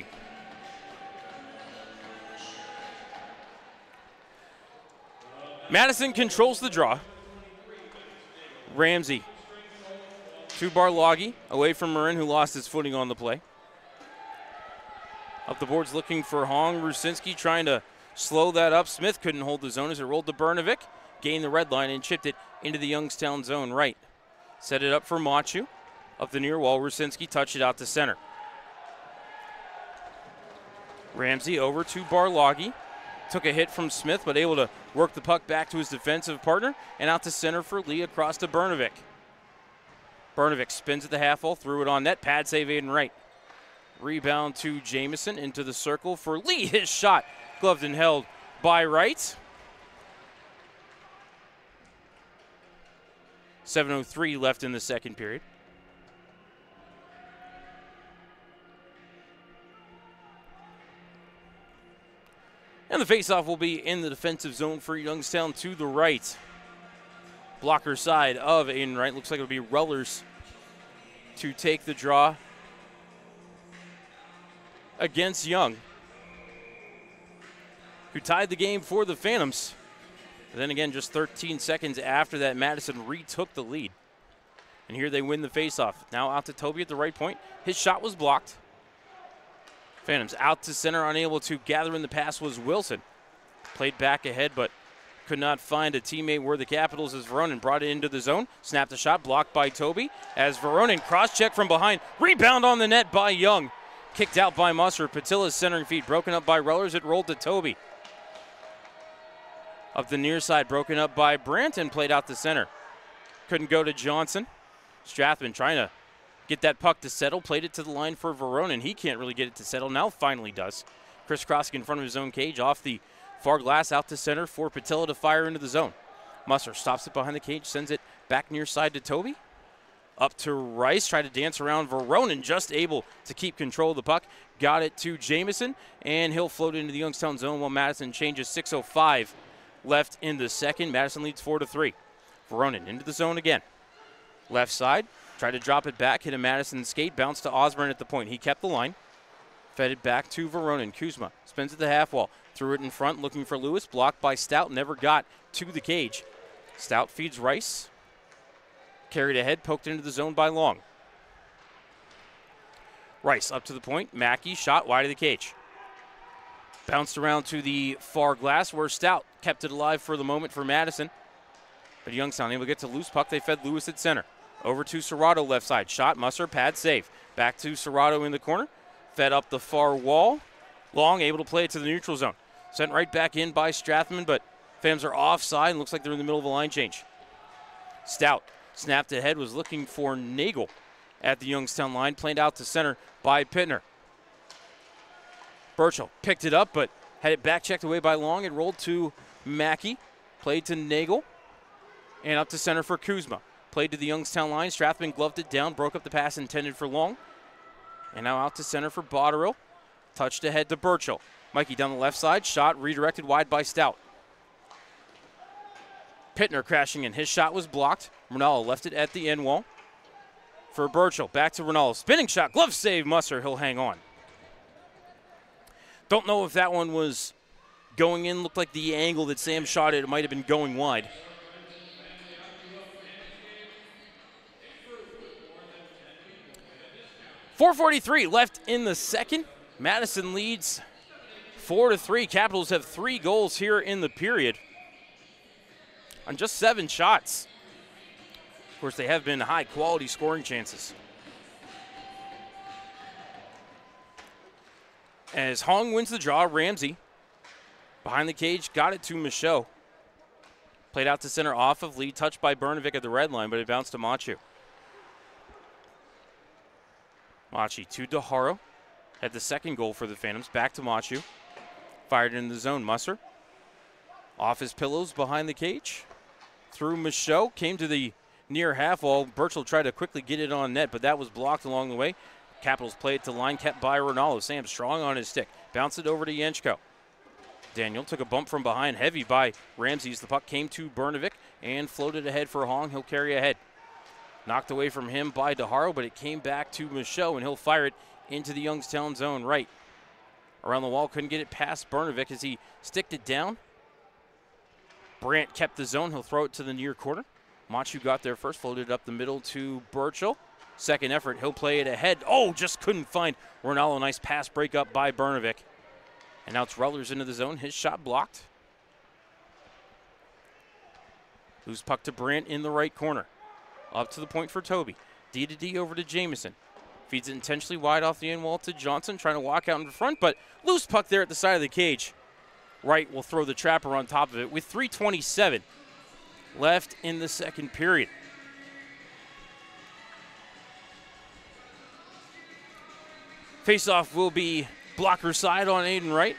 Madison controls the draw. Ramsey to Barloggy, away from Marin, who lost his footing on the play. Up the boards looking for Hong. Rusinski trying to slow that up. Smith couldn't hold the zone as it rolled to Bernovic. Gained the red line and chipped it into the Youngstown zone right. Set it up for Machu. Up the near wall, Rusinski touched it out to center. Ramsey over to Barloggy. Took a hit from Smith, but able to work the puck back to his defensive partner and out to center for Lee across to Bernovic. Bernovic spins at the half wall, threw it on net. Pad save Aiden Wright. Rebound to Jamison into the circle for Lee. His shot gloved and held by Wright. 7:03 left in the second period. And the faceoff will be in the defensive zone for Youngstown to the right. Blocker side of Aiden Wright. Looks like it'll be Rullers to take the draw against Young, who tied the game for the Phantoms. But then again, just 13 seconds after that, Madison retook the lead. And here they win the faceoff. Now out to Toby at the right point. His shot was blocked. Phantoms out to center, unable to gather in the pass was Wilson. Played back ahead, but could not find a teammate where the Capitals as Veronin brought it into the zone. Snapped the shot, blocked by Toby. As Veronin cross-check from behind. Rebound on the net by Young. Kicked out by Musser. Patilla's centering feet, broken up by Rullers. It rolled to Toby. Up the near side, broken up by Brandt and played out to center. Couldn't go to Johnson. Strathman trying to get that puck to settle. Played it to the line for Veronin. He can't really get it to settle. Now finally does. Chris Krosk in front of his own cage. Off the far glass, out to center for Patilla to fire into the zone. Musser stops it behind the cage. Sends it back near side to Toby. Up to Rice, tried to dance around Veronin, just able to keep control of the puck. Got it to Jamison, and he'll float into the Youngstown zone while Madison changes. 6:05 left in the second. Madison leads 4-3. Veronin into the zone again. Left side, tried to drop it back, hit a Madison skate, bounced to Osborne at the point. He kept the line. Fed it back to Veronin. Kuzma spins at the half wall. Threw it in front, looking for Lewis. Blocked by Stout, never got to the cage. Stout feeds Rice. Carried ahead, poked into the zone by Long. Rice up to the point. Mackey shot wide of the cage. Bounced around to the far glass where Stout kept it alive for the moment for Madison. But Youngstown able to get to loose puck. They fed Lewis at center. Over to Serrato left side. Shot, Musser, pad, save. Back to Serrato in the corner. Fed up the far wall. Long able to play it to the neutral zone. Sent right back in by Strathman, but Phantoms are offside and looks like they're in the middle of a line change. Stout snapped ahead, was looking for Nagel at the Youngstown line, played out to center by Pittner. Burchell picked it up, but had it back checked away by Long. It rolled to Mackey, played to Nagel, and up to center for Kuzma. Played to the Youngstown line. Strathman gloved it down, broke up the pass intended for Long. And now out to center for Botterill. Touched ahead to Burchell. Mikey down the left side, shot redirected wide by Stout. Pittner crashing in. His shot was blocked. Rinaldo left it at the end wall for Burchell. Back to Rinaldo. Spinning shot. Glove save. Musser. He'll hang on. Don't know if that one was going in. Looked like the angle that Sam shot it might have been going wide. .443 left in the second. Madison leads 4-3. Capitals have 3 goals here in the period on just 7 shots. Of course, they have been high-quality scoring chances. As Hong wins the draw, Ramsey behind the cage, got it to Michaud. Played out to center off of Lee, touched by Bernovic at the red line, but it bounced to Machu. Machi to DeHaro. Had the second goal for the Phantoms. Back to Machu. Fired in the zone. Musser off his pillows behind the cage. Through Michaud. Came to the near half wall. Burchell tried to quickly get it on net, but that was blocked along the way. Capitals played to line, kept by Ronaldo. Sam strong on his stick. Bounced it over to Yenchko. Daniel took a bump from behind, heavy by Ramses. The puck came to Bernovic and floated ahead for Hong. He'll carry ahead. Knocked away from him by DeHaro, but it came back to Michaud, and he'll fire it into the Youngstown zone right. Around the wall, couldn't get it past Bernovic as he sticked it down. Brandt kept the zone. He'll throw it to the near corner. Machu got there first, floated up the middle to Burchell. Second effort, he'll play it ahead. Oh, just couldn't find Ronaldo. Nice pass break up by Bernovic. And now it's Rullers into the zone. His shot blocked. Loose puck to Brandt in the right corner. Up to the point for Toby. D to D over to Jamison. Feeds it intentionally wide off the end wall to Johnson, trying to walk out in front, but loose puck there at the side of the cage. Wright will throw the trapper on top of it with 3:27 left in the second period. Faceoff will be blocker side on Aiden Wright.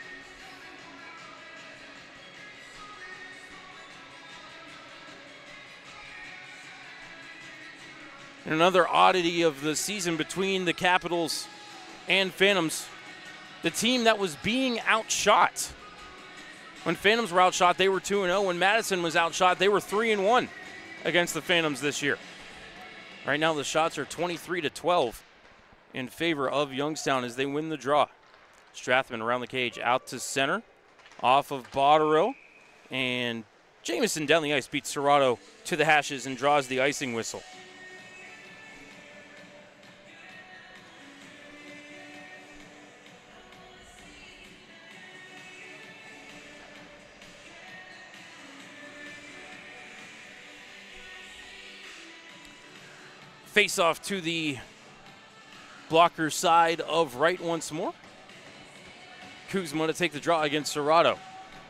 And another oddity of the season between the Capitals and Phantoms, the team that was being outshot. When Phantoms were outshot, they were 2-0. When Madison was outshot, they were 3-1 against the Phantoms this year. Right now, the shots are 23-12 in favor of Youngstown as they win the draw. Strathman around the cage, out to center, off of Botterill, and Jamison down the ice beats Serrato to the hashes and draws the icing whistle. Face off to the blocker side of Wright once more. Kuzma to take the draw against Serrato.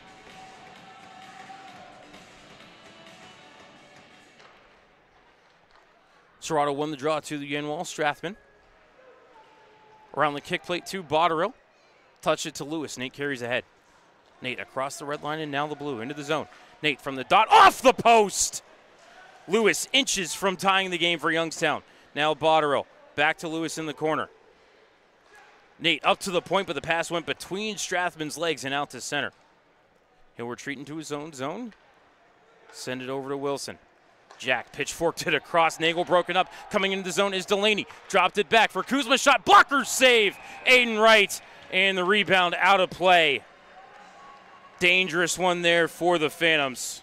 Serrato won the draw to the end wall. Strathman around the kick plate to Botterill. Touch it to Lewis. Nate carries ahead. Nate across the red line and now the blue into the zone. Nate from the dot, off the post. Lewis inches from tying the game for Youngstown. Now Botterill. Back to Lewis in the corner. Nate up to the point, but the pass went between Strathman's legs and out to center. He'll retreat into his own zone. Send it over to Wilson. Jack pitchforked it across. Nagel broken up. Coming into the zone is Delaney. Dropped it back for Kuzma. Shot. Blocker save. Aiden Wright. And the rebound out of play. Dangerous one there for the Phantoms.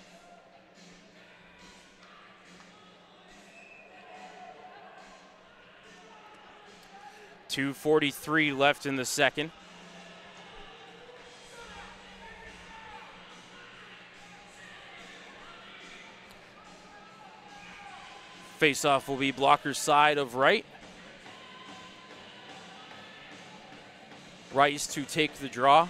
.243 left in the second. Face-off will be Blocker's side of Wright. Rice to take the draw.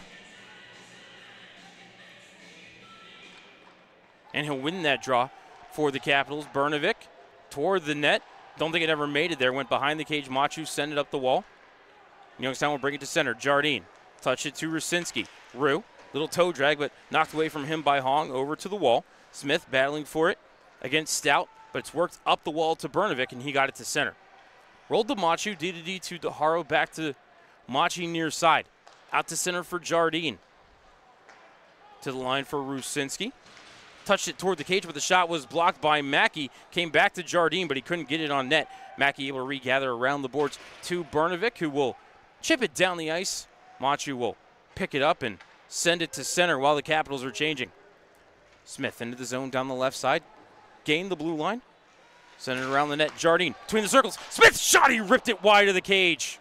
And he'll win that draw for the Capitals. Brnovic toward the net. Don't think it ever made it there. Went behind the cage. Machu sent it up the wall. Youngstown will bring it to center. Jardine. Touch it to Rusinski. Rue. Little toe drag, but knocked away from him by Hong. Over to the wall. Smith battling for it against Stout, but it's worked up the wall to Brnovic, and he got it to center. Rolled to Machu. D to DeHaro. Back to Machi near side. Out to center for Jardine. To the line for Rusinski. Touched it toward the cage, but the shot was blocked by Mackey. Came back to Jardine, but he couldn't get it on net. Mackey able to regather around the boards to Brnovic, who will chip it down the ice. Machu will pick it up and send it to center while the Capitals are changing. Smith into the zone down the left side. Gained the blue line. Send it around the net. Jardine between the circles. Smith shot. He ripped it wide of the cage.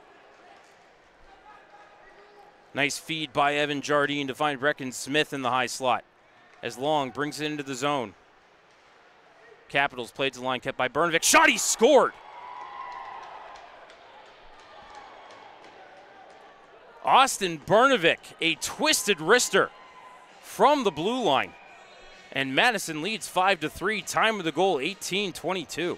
Nice feed by Evan Jardine to find Brecken Smith in the high slot. As Long brings it into the zone. Capitals played to the line, kept by Brnovic. Shot, he scored! Austin Brnovic, a twisted wrister from the blue line. And Madison leads 5-3. Time of the goal, 18:22.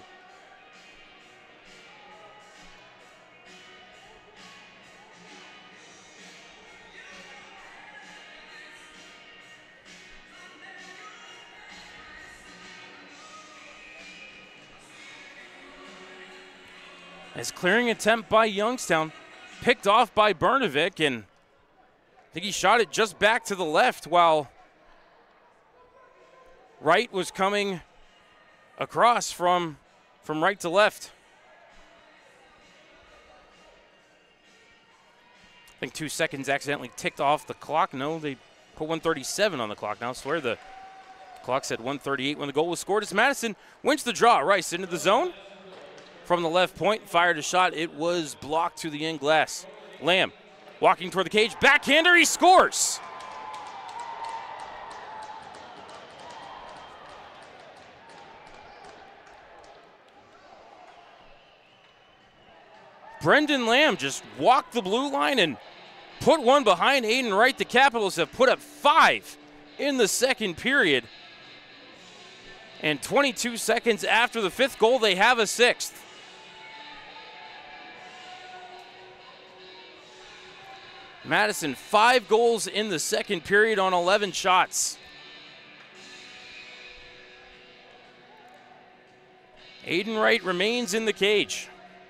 As clearing attempt by Youngstown, picked off by Brnovic, and I think he shot it just back to the left while Wright was coming across from right to left. I think 2 seconds accidentally ticked off the clock. No, they put 1:37 on the clock now. I swear the clock said 1:38 when the goal was scored. As Madison wins the draw. Rice into the zone. From the left point, fired a shot. It was blocked to the end glass. Lamb walking toward the cage. Backhander, he scores. Brendan Lamb just walked the blue line and put one behind Aiden Wright. The Capitals have put up 5 in the second period. And 22 seconds after the 5th goal, they have a 6th. Madison, 5 goals in the second period on 11 shots. Aiden Wright remains in the cage.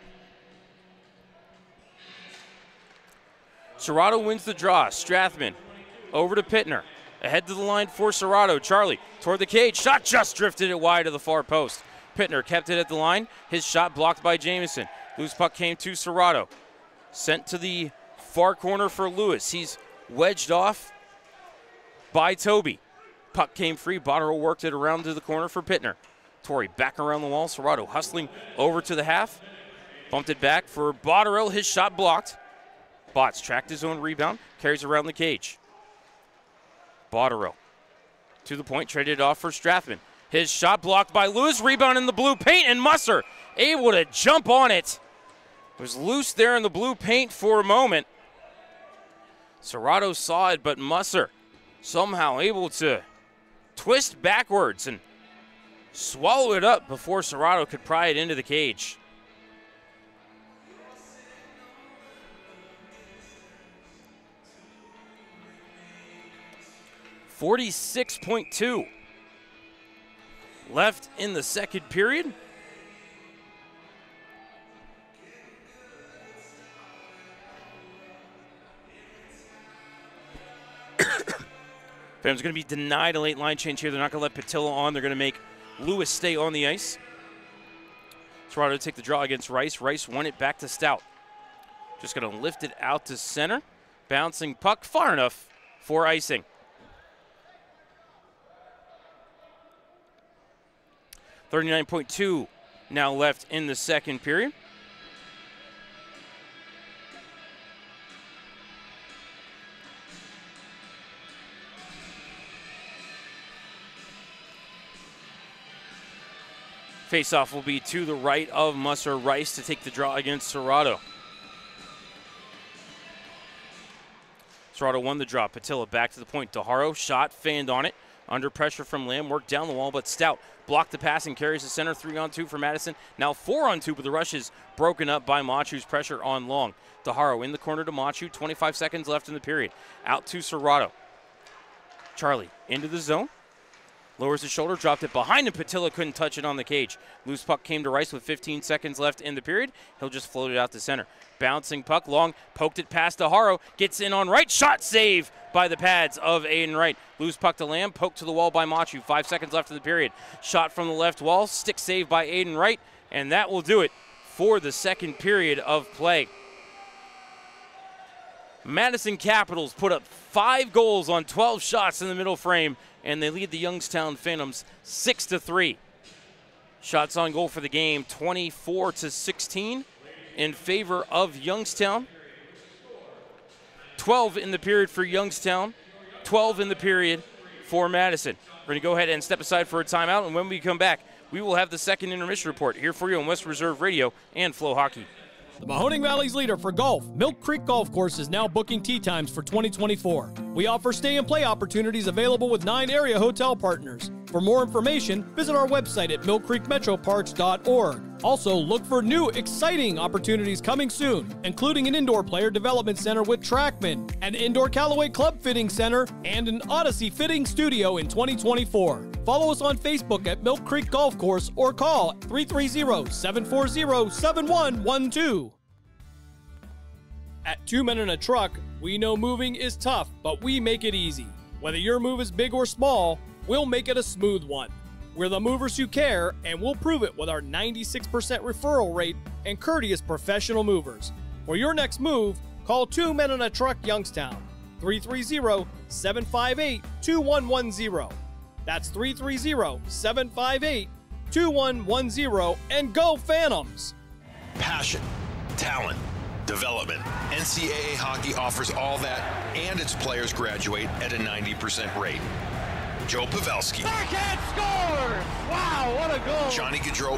Serrato wins the draw. Strathman over to Pittner. Ahead to the line for Serrato. Charlie toward the cage. Shot just drifted it wide to the far post. Pittner kept it at the line. His shot blocked by Jamison. Loose puck came to Serrato. Sent to the far corner for Lewis. He's wedged off by Toby. Puck came free. Botterill worked it around to the corner for Pittner. Torrey back around the wall. Serrato hustling over to the half. Bumped it back for Botterill. His shot blocked. Botts tracked his own rebound. Carries around the cage. Botterill to the point. Traded it off for Strathman. His shot blocked by Lewis. Rebound in the blue paint. And Musser able to jump on it. It was loose there in the blue paint for a moment. Serrato saw it, but Musser somehow able to twist backwards and swallow it up before Serrato could pry it into the cage. .46.2 left in the second period. Phantoms going to be denied a late line change here. They're not going to let Patilla on. They're going to make Lewis stay on the ice. Serrato to take the draw against Rice. Rice won it back to Stout. Just going to lift it out to center. Bouncing puck far enough for icing. .2 now left in the second period. Faceoff will be to the right of Musser. Rice to take the draw against Serrato. Serrato won the draw. Patilla back to the point. DeHaro shot, fanned on it. Under pressure from Lamb, worked down the wall, but Stout blocked the pass and carries the center. 3-on-2 for Madison. Now 4-on-2, but the rush is broken up by Machu's pressure on Long. DeHaro in the corner to Machu. 25 seconds left in the period. Out to Serrato. Charlie into the zone. Lowers his shoulder, dropped it behind him. Patilla couldn't touch it on the cage. Loose puck came to Rice with 15 seconds left in the period. He'll just float it out to center. Bouncing puck, Long poked it past DeHaro. Gets in on right. Shot save by the pads of Aiden Wright. Loose puck to Lamb, poked to the wall by Machu. 5 seconds left in the period. Shot from the left wall, stick save by Aiden Wright, and that will do it for the second period of play. Madison Capitals put up 5 goals on 12 shots in the middle frame, and they lead the Youngstown Phantoms 6-3. Shots on goal for the game, 24-16 in favor of Youngstown. 12 in the period for Youngstown, 12 in the period for Madison. We're going to go ahead and step aside for a timeout, and when we come back, we will have the second intermission report here for you on West Reserve Radio and Flow Hockey. The Mahoning Valley's leader for golf, Milk Creek Golf Course, is now booking tee times for 2024. We offer stay and play opportunities available with 9 area hotel partners. For more information, visit our website at millcreekmetroparks.org. Also, look for new, exciting opportunities coming soon, including an indoor player development center with Trackman, an indoor Callaway club fitting center, and an Odyssey fitting studio in 2024. Follow us on Facebook at Milk Creek Golf Course or call 330-740-7112. At 2 Men in a Truck, we know moving is tough, but we make it easy. Whether your move is big or small, we'll make it a smooth one. We're the movers who care, and we'll prove it with our 96% referral rate and courteous professional movers. For your next move, call 2 Men in a Truck Youngstown, 330-758-2110. That's 330-758-2110, and go Phantoms! Passion, talent, development. NCAA hockey offers all that, and its players graduate at a 90% rate. Joe Pavelski. Backhand scores! Wow, what a goal! Johnny Gaudreau.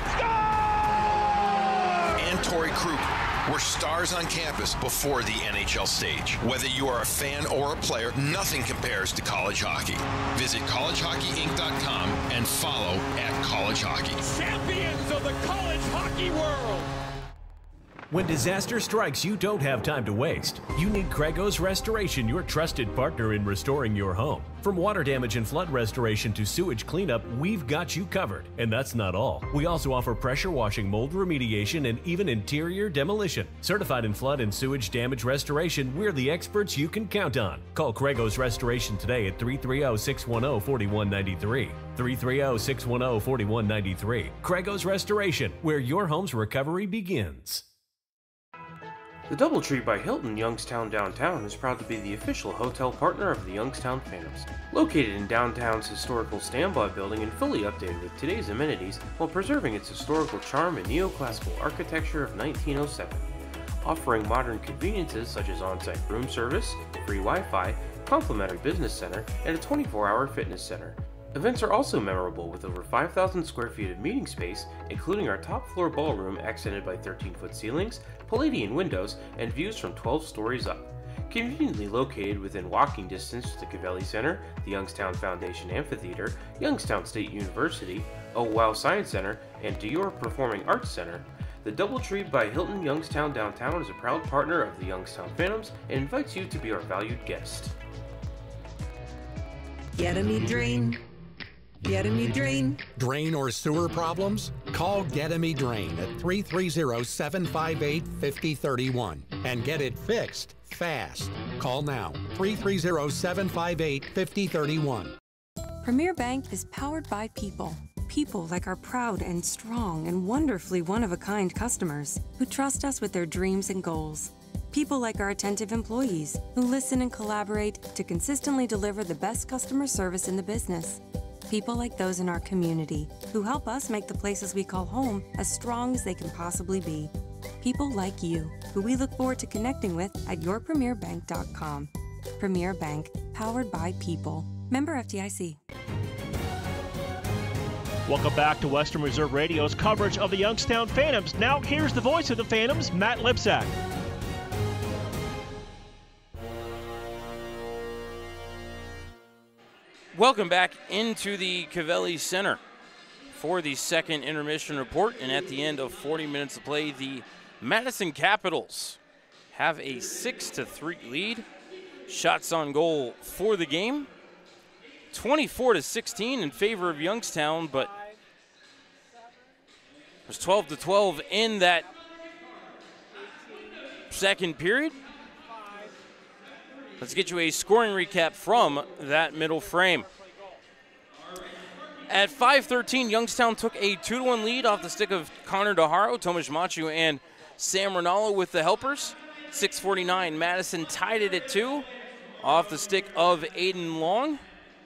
And Torrey Krug were stars on campus before the NHL stage. Whether you are a fan or a player, nothing compares to college hockey. Visit collegehockeyinc.com and follow @collegehockey. Champions of the college hockey world! When disaster strikes, you don't have time to waste. You need Craigos Restoration, your trusted partner in restoring your home. From water damage and flood restoration to sewage cleanup, we've got you covered. And that's not all. We also offer pressure washing, mold remediation, and even interior demolition. Certified in flood and sewage damage restoration, we're the experts you can count on. Call Craigos Restoration today at 330-610-4193. 330-610-4193. Craigos Restoration, where your home's recovery begins. The DoubleTree by Hilton Youngstown Downtown is proud to be the official hotel partner of the Youngstown Phantoms. Located in downtown's historical standby building and fully updated with today's amenities while preserving its historical charm and neoclassical architecture of 1907. Offering modern conveniences such as on-site room service, free Wi-Fi, complimentary business center, and a 24-hour fitness center. Events are also memorable with over 5,000 square feet of meeting space, including our top floor ballroom accented by 13-foot ceilings, Palladian windows, and views from 12 stories up. Conveniently located within walking distance to the Cavelli Center, the Youngstown Foundation Amphitheater, Youngstown State University, OWOW Science Center, and Dior Performing Arts Center, the DoubleTree by Hilton Youngstown Downtown is a proud partner of the Youngstown Phantoms and invites you to be our valued guest. Get-a-me Drain. Get-a-me Drain. Drain or sewer problems? Call Get-a-me Drain at 330-758-5031. and get it fixed fast. Call now, 330-758-5031. Premier Bank is powered by people. People like our proud and strong and wonderfully one-of-a-kind customers who trust us with their dreams and goals. People like our attentive employees who listen and collaborate to consistently deliver the best customer service in the business. People like those in our community who help us make the places we call home as strong as they can possibly be. People like you, who we look forward to connecting with at yourpremierbank.com. Premier Bank, powered by people. Member FDIC. Welcome back to Western Reserve Radio's coverage of the Youngstown Phantoms. Now here's the voice of the Phantoms, Matt Lipsack. Welcome back into the Covelli Center for the second intermission report. And at the end of 40 minutes of play, the Madison Capitals have a 6-3 lead. Shots on goal for the game, 24-16 in favor of Youngstown, but it was 12-12 in that second period. Let's get you a scoring recap from that middle frame. At 5:13, Youngstown took a 2-1 lead off the stick of Connor DeHaro, Tomasz Maciu, and Sam Rinaldo with the helpers. 6:49, Madison tied it at 2 off the stick of Aiden Long.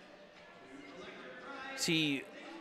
He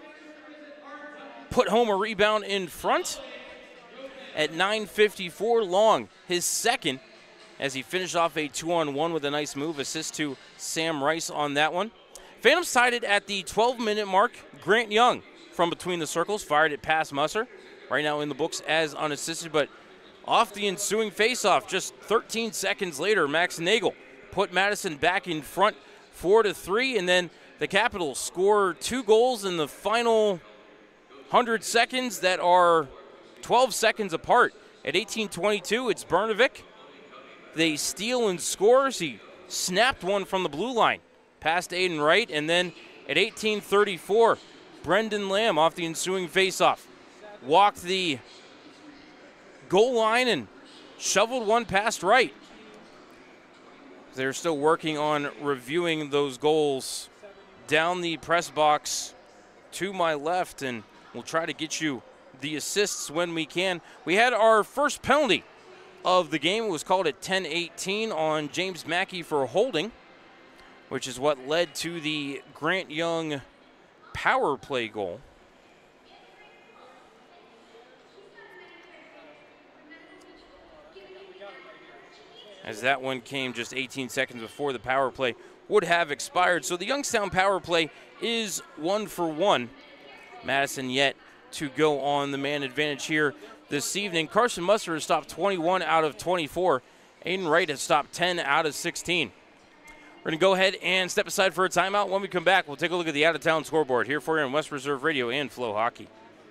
put home a rebound in front. At 9:54, Long, his second, as he finished off a 2-on-1 with a nice move, assist to Sam Rice on that one. Phantoms tied it at the 12-minute mark. Grant Young from between the circles fired it past Musser. Right now in the books as unassisted, but off the ensuing faceoff, just 13 seconds later, Max Nagel put Madison back in front 4-3, and then the Capitals score 2 goals in the final 100 seconds that are 12 seconds apart. At 18:22, it's Brnovic. They steal and scores. He snapped one from the blue line past Aiden Wright, and then at 18:34, Brendan Lamb off the ensuing faceoff walked the goal line and shoveled one past Wright. They're still working on reviewing those goals down the press box to my left, and we'll try to get you the assists when we can. We had our first penalty of the game. It was called at 10:18 on James Mackey for holding, which is what led to the Grant Young power play goal. As that one came just 18 seconds before the power play would have expired. So the Youngstown power play is 1-for-1. Madison yet to go on the man advantage here this evening. Carson Musser has stopped 21 out of 24. Aiden Wright has stopped 10 out of 16. We're going to go ahead and step aside for a timeout. When we come back, we'll take a look at the out-of-town scoreboard here for you on West Reserve Radio and Flow Hockey.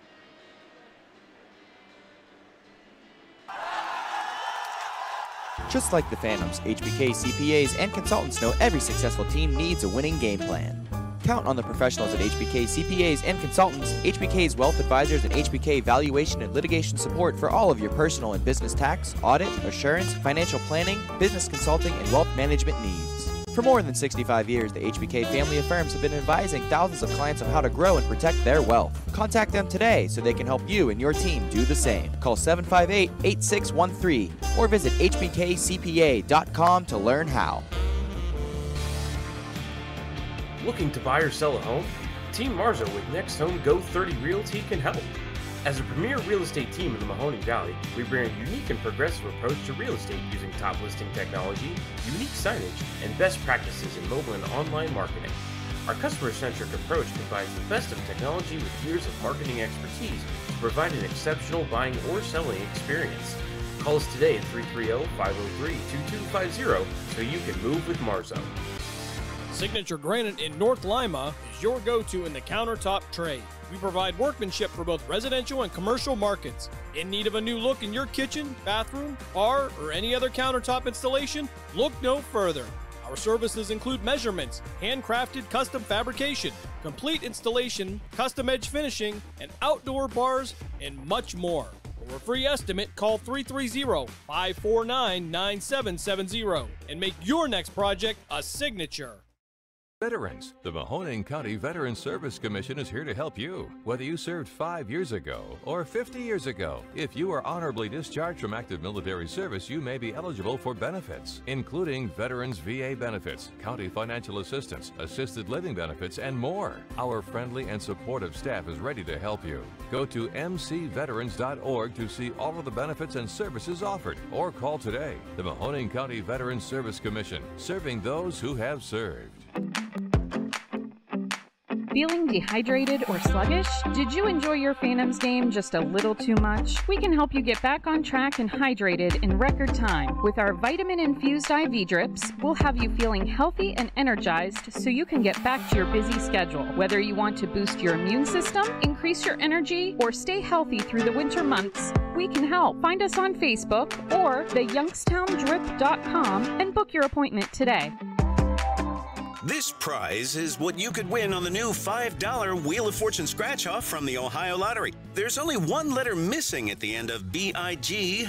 Just like the Phantoms, HBK CPAs and consultants know every successful team needs a winning game plan. Count on the professionals at HBK CPAs and consultants, HBK's wealth advisors, and HBK valuation and litigation support for all of your personal and business tax, audit, assurance, financial planning, business consulting, and wealth management needs. For more than 65 years, the HBK family of firms have been advising thousands of clients on how to grow and protect their wealth. Contact them today so they can help you and your team do the same. Call 758-8613 or visit hbkcpa.com to learn how. Looking to buy or sell a home? Team Marzo with Next Home Go 30 Realty can help. As a premier real estate team in the Mahoning Valley, we bring a unique and progressive approach to real estate using top listing technology, unique signage, and best practices in mobile and online marketing. Our customer-centric approach combines the best of technology with years of marketing expertise to provide an exceptional buying or selling experience. Call us today at 330-503-2250 so you can move with Marzo. Signature Granite in North Lima is your go-to in the countertop trade. We provide workmanship for both residential and commercial markets. In need of a new look in your kitchen, bathroom, bar, or any other countertop installation? Look no further. Our services include measurements, handcrafted custom fabrication, complete installation, custom edge finishing, and outdoor bars, and much more. For a free estimate, call 330-549-9770 and make your next project a signature. Veterans. The Mahoning County Veterans Service Commission is here to help you. Whether you served 5 years ago or 50 years ago, if you are honorably discharged from active military service, you may be eligible for benefits, including Veterans VA benefits, county financial assistance, assisted living benefits, and more. Our friendly and supportive staff is ready to help you. Go to mcveterans.org to see all of the benefits and services offered, or call today. The Mahoning County Veterans Service Commission, serving those who have served. Feeling dehydrated or sluggish? Did you enjoy your Phantoms game just a little too much? We can help you get back on track and hydrated in record time. With our vitamin-infused IV drips, we'll have you feeling healthy and energized so you can get back to your busy schedule. Whether you want to boost your immune system, increase your energy, or stay healthy through the winter months, we can help. Find us on Facebook or theyoungstowndrip.com and book your appointment today. This prize is what you could win on the new $5 Wheel of Fortune scratch-off from the Ohio Lottery. There's only one letter missing at the end of BIGMONE.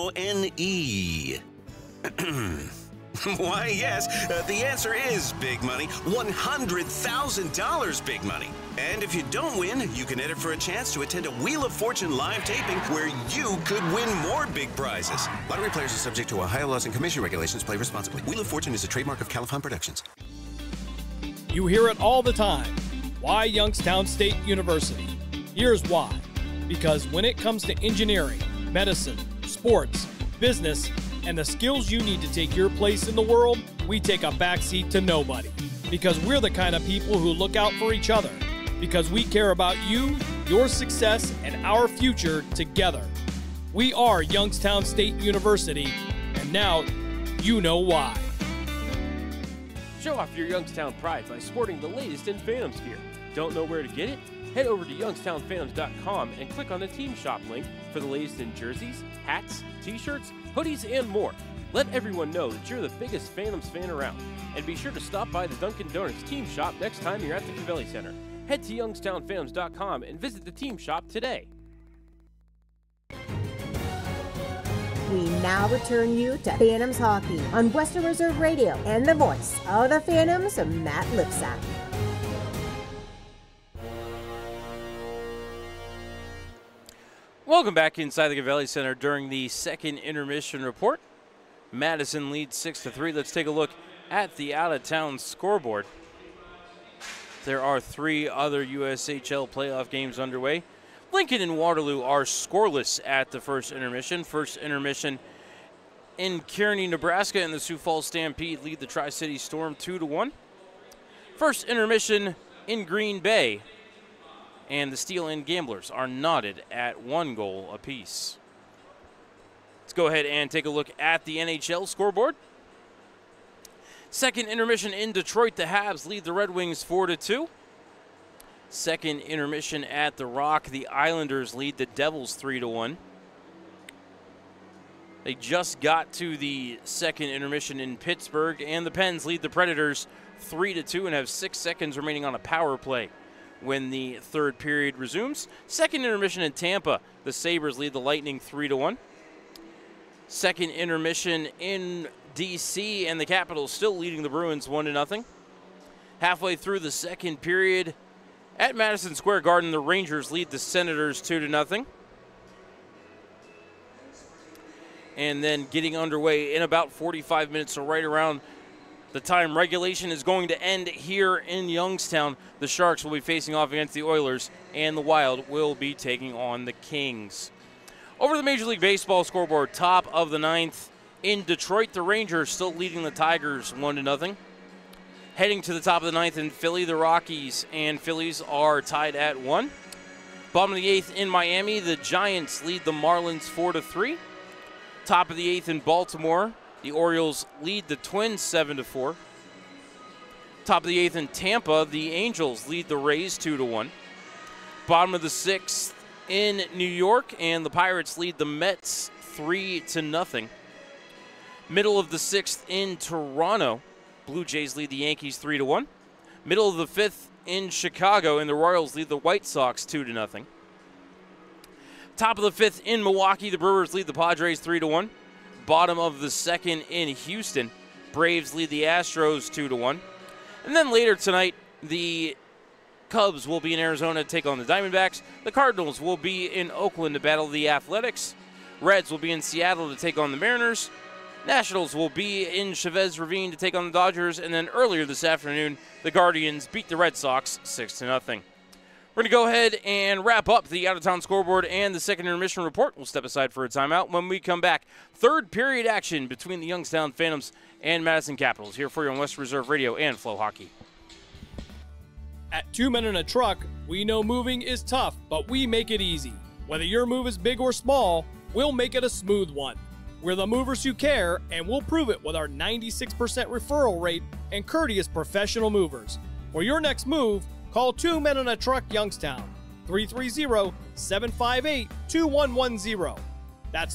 Why, yes, the answer is big money. $100,000 big money. And if you don't win, you can enter for a chance to attend a Wheel of Fortune live taping where you could win more big prizes. Lottery players are subject to Ohio laws and commission regulations. Play responsibly. Wheel of Fortune is a trademark of Califon Productions. You hear it all the time. Why Youngstown State University? Here's why. Because when it comes to engineering, medicine, sports, business, and the skills you need to take your place in the world, we take a backseat to nobody. Because we're the kind of people who look out for each other. Because we care about you, your success, and our future together. We are Youngstown State University, and now you know why. Show off your Youngstown pride by sporting the latest in Phantoms gear. Don't know where to get it? Head over to youngstownphantoms.com and click on the Team Shop link for the latest in jerseys, hats, t-shirts, hoodies, and more. Let everyone know that you're the biggest Phantoms fan around. And be sure to stop by the Dunkin' Donuts Team Shop next time you're at the Covelli Center. Head to youngstownphantoms.com and visit the Team Shop today. We now return you to Phantoms Hockey on Western Reserve Radio and the voice of the Phantoms, Matt Lipsack. Welcome back inside the Covelli Center during the second intermission report. Madison leads 6-3. Let's take a look at the out-of-town scoreboard. There are 3 other USHL playoff games underway. Lincoln and Waterloo are scoreless at the first intermission. First intermission in Kearney, Nebraska, and the Sioux Falls Stampede lead the Tri-City Storm 2-1. First intermission in Green Bay, and the Steel Inn Gamblers are knotted at 1 goal apiece. Let's go ahead and take a look at the NHL scoreboard. Second intermission in Detroit, the Habs lead the Red Wings 4-2. Second intermission at the Rock, the Islanders lead the Devils 3-1. They just got to the second intermission in Pittsburgh, and the Pens lead the Predators 3-2 and have 6 seconds remaining on a power play when the third period resumes. Second intermission in Tampa, the Sabres lead the Lightning 3-1. Second intermission in D.C., and the Capitals still leading the Bruins 1-0. Halfway through the second period, at Madison Square Garden, the Rangers lead the Senators 2-0. And then getting underway in about 45 minutes, so right around the time regulation is going to end here in Youngstown, the Sharks will be facing off against the Oilers, and the Wild will be taking on the Kings. Over to the Major League Baseball scoreboard, top of the 9th in Detroit, the Rangers still leading the Tigers 1-0. Heading to the top of the 9th in Philly, the Rockies and Phillies are tied at 1. Bottom of the 8th in Miami, the Giants lead the Marlins 4-3. Top of the 8th in Baltimore, the Orioles lead the Twins 7-4. Top of the 8th in Tampa, the Angels lead the Rays 2-1. Bottom of the 6th in New York, and the Pirates lead the Mets 3-0. Middle of the 6th in Toronto, Blue Jays lead the Yankees 3-1. Middle of the 5th in Chicago, and the Royals lead the White Sox 2-0. Top of the 5th in Milwaukee, the Brewers lead the Padres 3-1. Bottom of the 2nd in Houston, Braves lead the Astros 2-1. And then later tonight, the Cubs will be in Arizona to take on the Diamondbacks. The Cardinals will be in Oakland to battle the Athletics. Reds will be in Seattle to take on the Mariners. Nationals will be in Chavez Ravine to take on the Dodgers. And then earlier this afternoon, the Guardians beat the Red Sox 6-0. We're going to go ahead and wrap up the out-of-town scoreboard and the second intermission report. We'll step aside for a timeout. When we come back, third period action between the Youngstown Phantoms and Madison Capitals here for you on Western Reserve Radio and Flow Hockey. At 2 Men in a Truck, we know moving is tough, but we make it easy. Whether your move is big or small, we'll make it a smooth one. We're the movers who care, and we'll prove it with our 96% referral rate and courteous professional movers. For your next move, call 2 Men in a Truck Youngstown, 330-758-2110. That's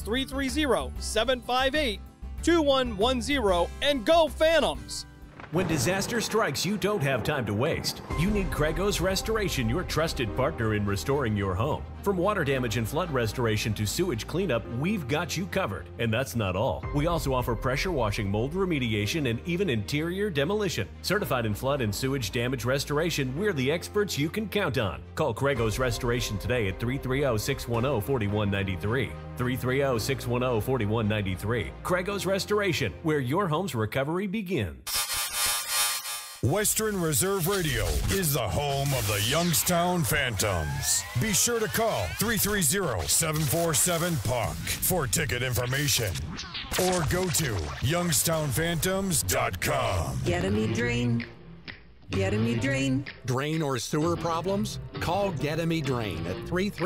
330-758-2110, and go Phantoms! When disaster strikes, you don't have time to waste. You need Craigos Restoration, your trusted partner in restoring your home. From water damage and flood restoration to sewage cleanup, we've got you covered. And that's not all. We also offer pressure washing, mold remediation, and even interior demolition. Certified in flood and sewage damage restoration, we're the experts you can count on. Call Craigos Restoration today at 330-610-4193. 330-610-4193. Craigos Restoration, where your home's recovery begins. Western Reserve Radio is the home of the Youngstown Phantoms. Be sure to call 330-747-PUCK for ticket information or go to youngstownphantoms.com. Get me drain. Get me drain. Drain or sewer problems? Call Get Me Drain at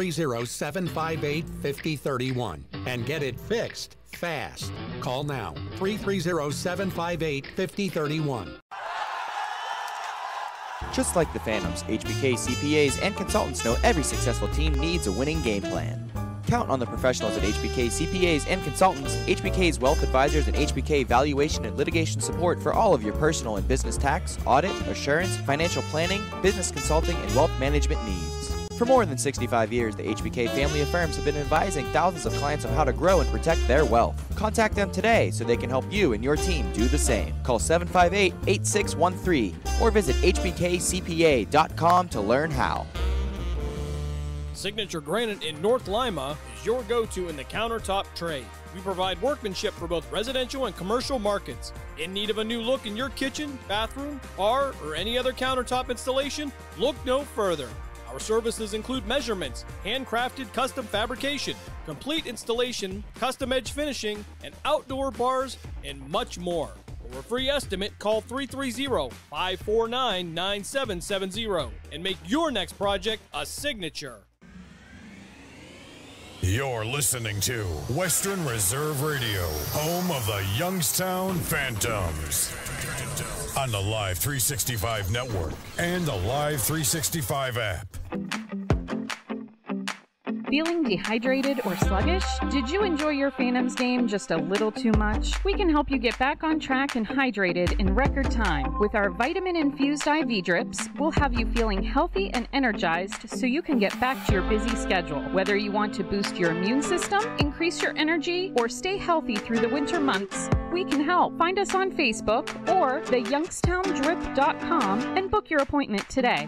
330-758-5031 and get it fixed fast. Call now, 330-758-5031. Just like the Phantoms, HBK CPAs and consultants know every successful team needs a winning game plan. Count on the professionals at HBK CPAs and consultants, HBK's wealth advisors, and HBK valuation and litigation support for all of your personal and business tax, audit, assurance, financial planning, business consulting, and wealth management needs. For more than 65 years, the HBK family of firms have been advising thousands of clients on how to grow and protect their wealth. Contact them today so they can help you and your team do the same. Call 758-8613 or visit hbkcpa.com to learn how. Signature Granite in North Lima is your go-to in the countertop trade. We provide workmanship for both residential and commercial markets. In need of a new look in your kitchen, bathroom, bar, or any other countertop installation? Look no further. Our services include measurements, handcrafted custom fabrication, complete installation, custom edge finishing, and outdoor bars, and much more. For a free estimate, call 330-549-9770 and make your next project a signature. You're listening to Western Reserve Radio, home of the Youngstown Phantoms. On the Live 365 network and the Live 365 app. Feeling dehydrated or sluggish? Did you enjoy your Phantoms game just a little too much? We can help you get back on track and hydrated in record time. With our vitamin-infused IV drips, we'll have you feeling healthy and energized so you can get back to your busy schedule. Whether you want to boost your immune system, increase your energy, or stay healthy through the winter months, we can help. Find us on Facebook or theyoungstowndrip.com and book your appointment today.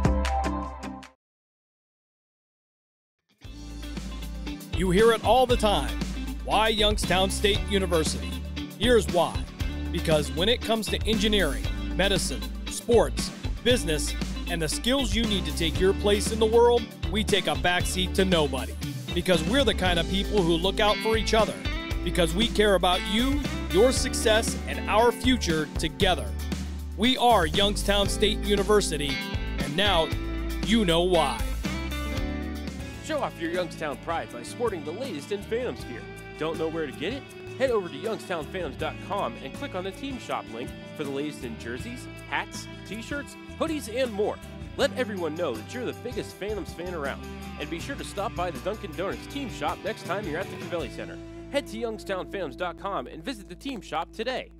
You hear it all the time. Why Youngstown State University? Here's why. Because when it comes to engineering, medicine, sports, business, and the skills you need to take your place in the world, we take a backseat to nobody. Because we're the kind of people who look out for each other. Because we care about you, your success, and our future together. We are Youngstown State University, and now you know why. Show off your Youngstown pride by sporting the latest in Phantoms gear. Don't know where to get it? Head over to youngstownphantoms.com and click on the Team Shop link for the latest in jerseys, hats, t-shirts, hoodies, and more. Let everyone know that you're the biggest Phantoms fan around. And be sure to stop by the Dunkin' Donuts Team Shop next time you're at the Covelli Center. Head to youngstownphantoms.com and visit the Team Shop today.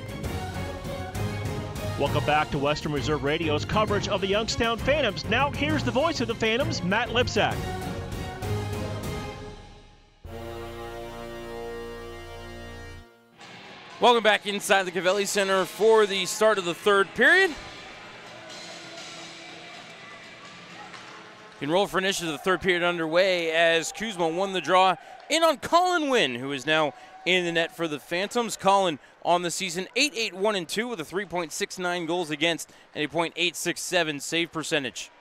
Welcome back to Western Reserve Radio's coverage of the Youngstown Phantoms. Now here's the voice of the Phantoms, Matt Lipsack. Welcome back inside the Covelli Center for the start of the third period. You can roll for initiative, the third period underway as Kuzma won the draw in on Colin Wynn, who is now in the net for the Phantoms. Colin on the season 8-8-1-2 with a 3.69 goals against and a .867 save percentage.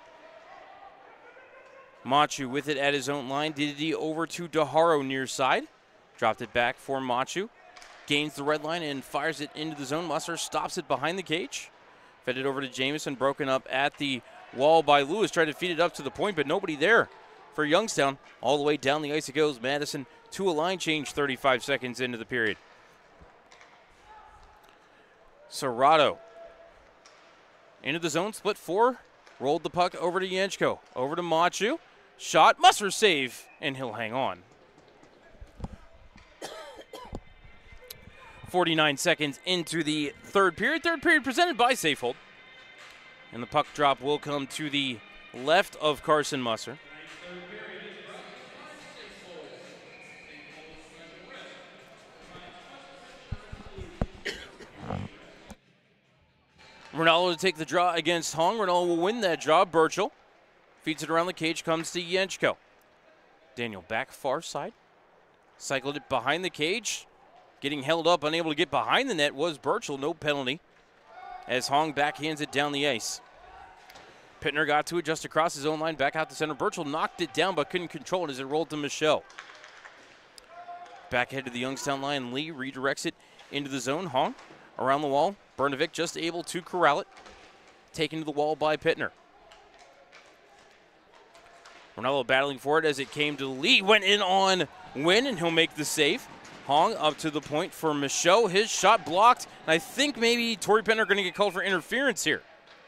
Machu with it at his own line. Diddy over to Daharo near side. Dropped it back for Machu. Gains the red line and fires it into the zone. Musser stops it behind the cage. Fed it over to Jamison, broken up at the wall by Lewis. Tried to feed it up to the point, but nobody there for Youngstown. All the way down the ice it goes. Madison to a line change 35 seconds into the period. Serrato into the zone, split 4. Rolled the puck over to Yenchko. Over to Machu. Shot, Musser save, and he'll hang on. 49 seconds into the third period. Third period presented by Safehold. And the puck drop will come to the left of Carson Musser. Ronaldo to take the draw against Hong. Ronaldo will win that draw. Burchell feeds it around the cage, comes to Yenchko. Daniel back far side. Cycled it behind the cage. Getting held up, unable to get behind the net was Burchell. No penalty as Hong backhands it down the ice. Pittner got to it just across his own line, back out to center. Burchell knocked it down but couldn't control it as it rolled to Michelle. Back ahead to the Youngstown line. Lee redirects it into the zone. Hong around the wall. Bernovic just able to corral it. Taken to the wall by Pittner. Ronaldo battling for it as it came to Lee. Went in on Wynn and he'll make the save. Hong up to the point for Michaud. His shot blocked. And I think maybe Torrey Pittner going to get called for interference here.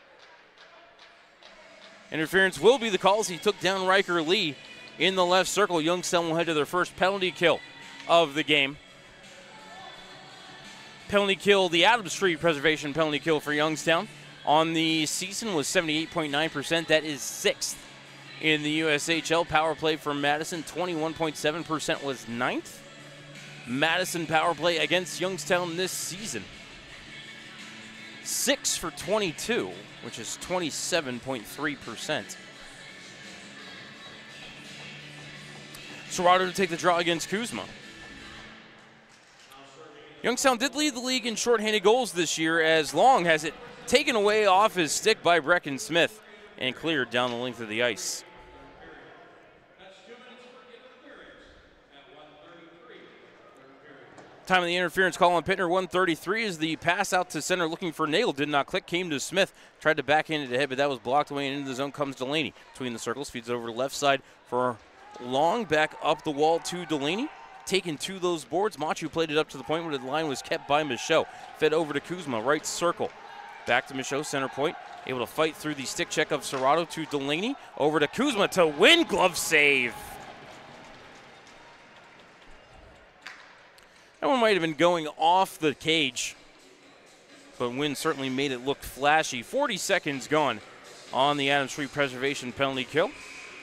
Interference will be the call as he took down Riker Lee in the left circle. Youngstown will head to their first penalty kill of the game. Penalty kill, the Adams Street preservation penalty kill for Youngstown on the season was 78.9%. That is 6th in the USHL. Power play for Madison, 21.7% was 9th. Madison power play against Youngstown this season, 6 for 22, which is 27.3%. Serrato to take the draw against Kuzma. Youngstown did lead the league in shorthanded goals this year as Long has it taken away off his stick by Brecken Smith and cleared down the length of the ice. Time of the interference call on Pittner, 1:33 is the pass out to center looking for Nagel. Did not click, came to Smith, tried to backhand it ahead, but that was blocked away and into the zone comes Delaney. Between the circles, feeds it over to the left side for Long, back up the wall to Delaney. Taken to those boards. Machu played it up to the point where the line was kept by Michaud. Fed over to Kuzma, right circle. Back to Michaud, center point. Able to fight through the stick check of Serrato to Delaney. Over to Kuzma to win, glove save. That one might have been going off the cage, but Wynn certainly made it look flashy. 40 seconds gone on the Adams Street preservation penalty kill.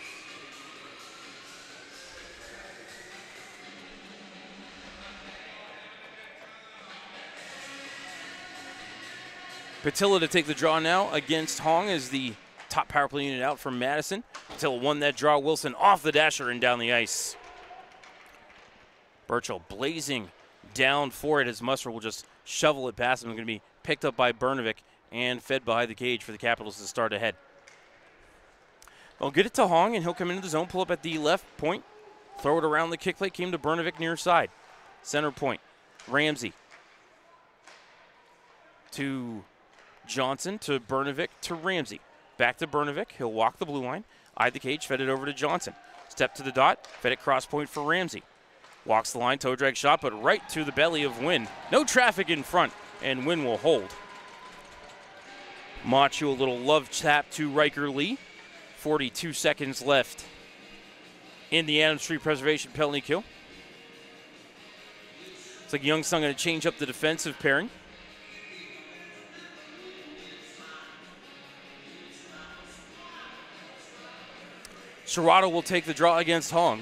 Patilla to take the draw now against Hong as the top power play unit out from Madison. Patilla won that draw. Wilson off the dasher and down the ice. Burchell blazing down for it as Musser will just shovel it past him. Going to be picked up by Bernovic and fed behind the cage for the Capitals to start ahead. They'll get it to Hong and he'll come into the zone, pull up at the left point, throw it around the kick plate, came to Bernovic near side. Center point, Ramsey to Johnson to Bernovic to Ramsey. Back to Bernovic, he'll walk the blue line, eyed the cage, fed it over to Johnson. Step to the dot, fed it cross point for Ramsey. Walks the line, toe drag shot, but right to the belly of Wynn. No traffic in front, and Wynn will hold. Machu, a little love tap to Riker Lee. 42 seconds left in the Adams Street preservation penalty kill. It's like Youngstown going to change up the defensive pairing. Serrato will take the draw against Hong.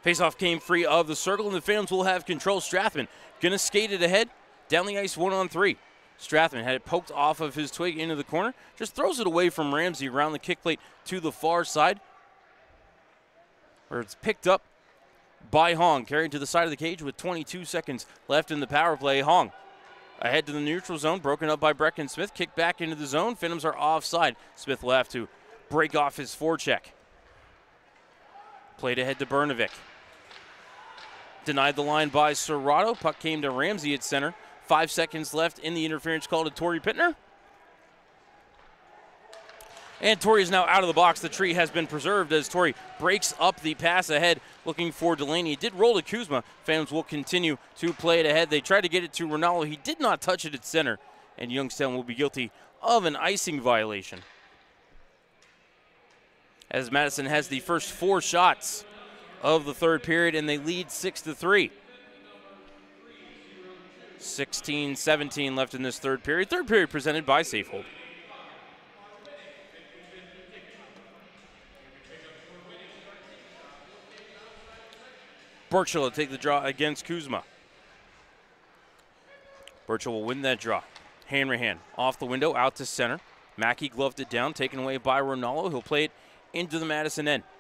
Faceoff came free of the circle, and the Phantoms will have control. Strathman going to skate it ahead. Down the ice 1-on-3. Strathman had it poked off of his twig into the corner. Just throws it away from Ramsey around the kick plate to the far side, where it's picked up by Hong. Carried to the side of the cage with 22 seconds left in the power play. Hong ahead to the neutral zone, broken up by Brecken Smith. Kick back into the zone. Phantoms are offside. Smith will have to break off his forecheck. Played ahead to Bernovic. Denied the line by Serrato. Puck came to Ramsey at center. 5 seconds left in the interference call to Torrey Pittner. And Torrey is now out of the box. The tree has been preserved as Torrey breaks up the pass ahead, looking for Delaney. It did roll to Kuzma. Phantoms will continue to play it ahead. They tried to get it to Ronaldo. He did not touch it at center, and Youngstown will be guilty of an icing violation, as Madison has the first 4 shots of the third period, and they lead 6-3. 16-17 left in this third period. Third period presented by Safehold. Burchell will take the draw against Kuzma. Burchell will win that draw. Hanrahan off the window, out to center. Mackey gloved it down, taken away by Ronaldo. He'll play it into the Madison end.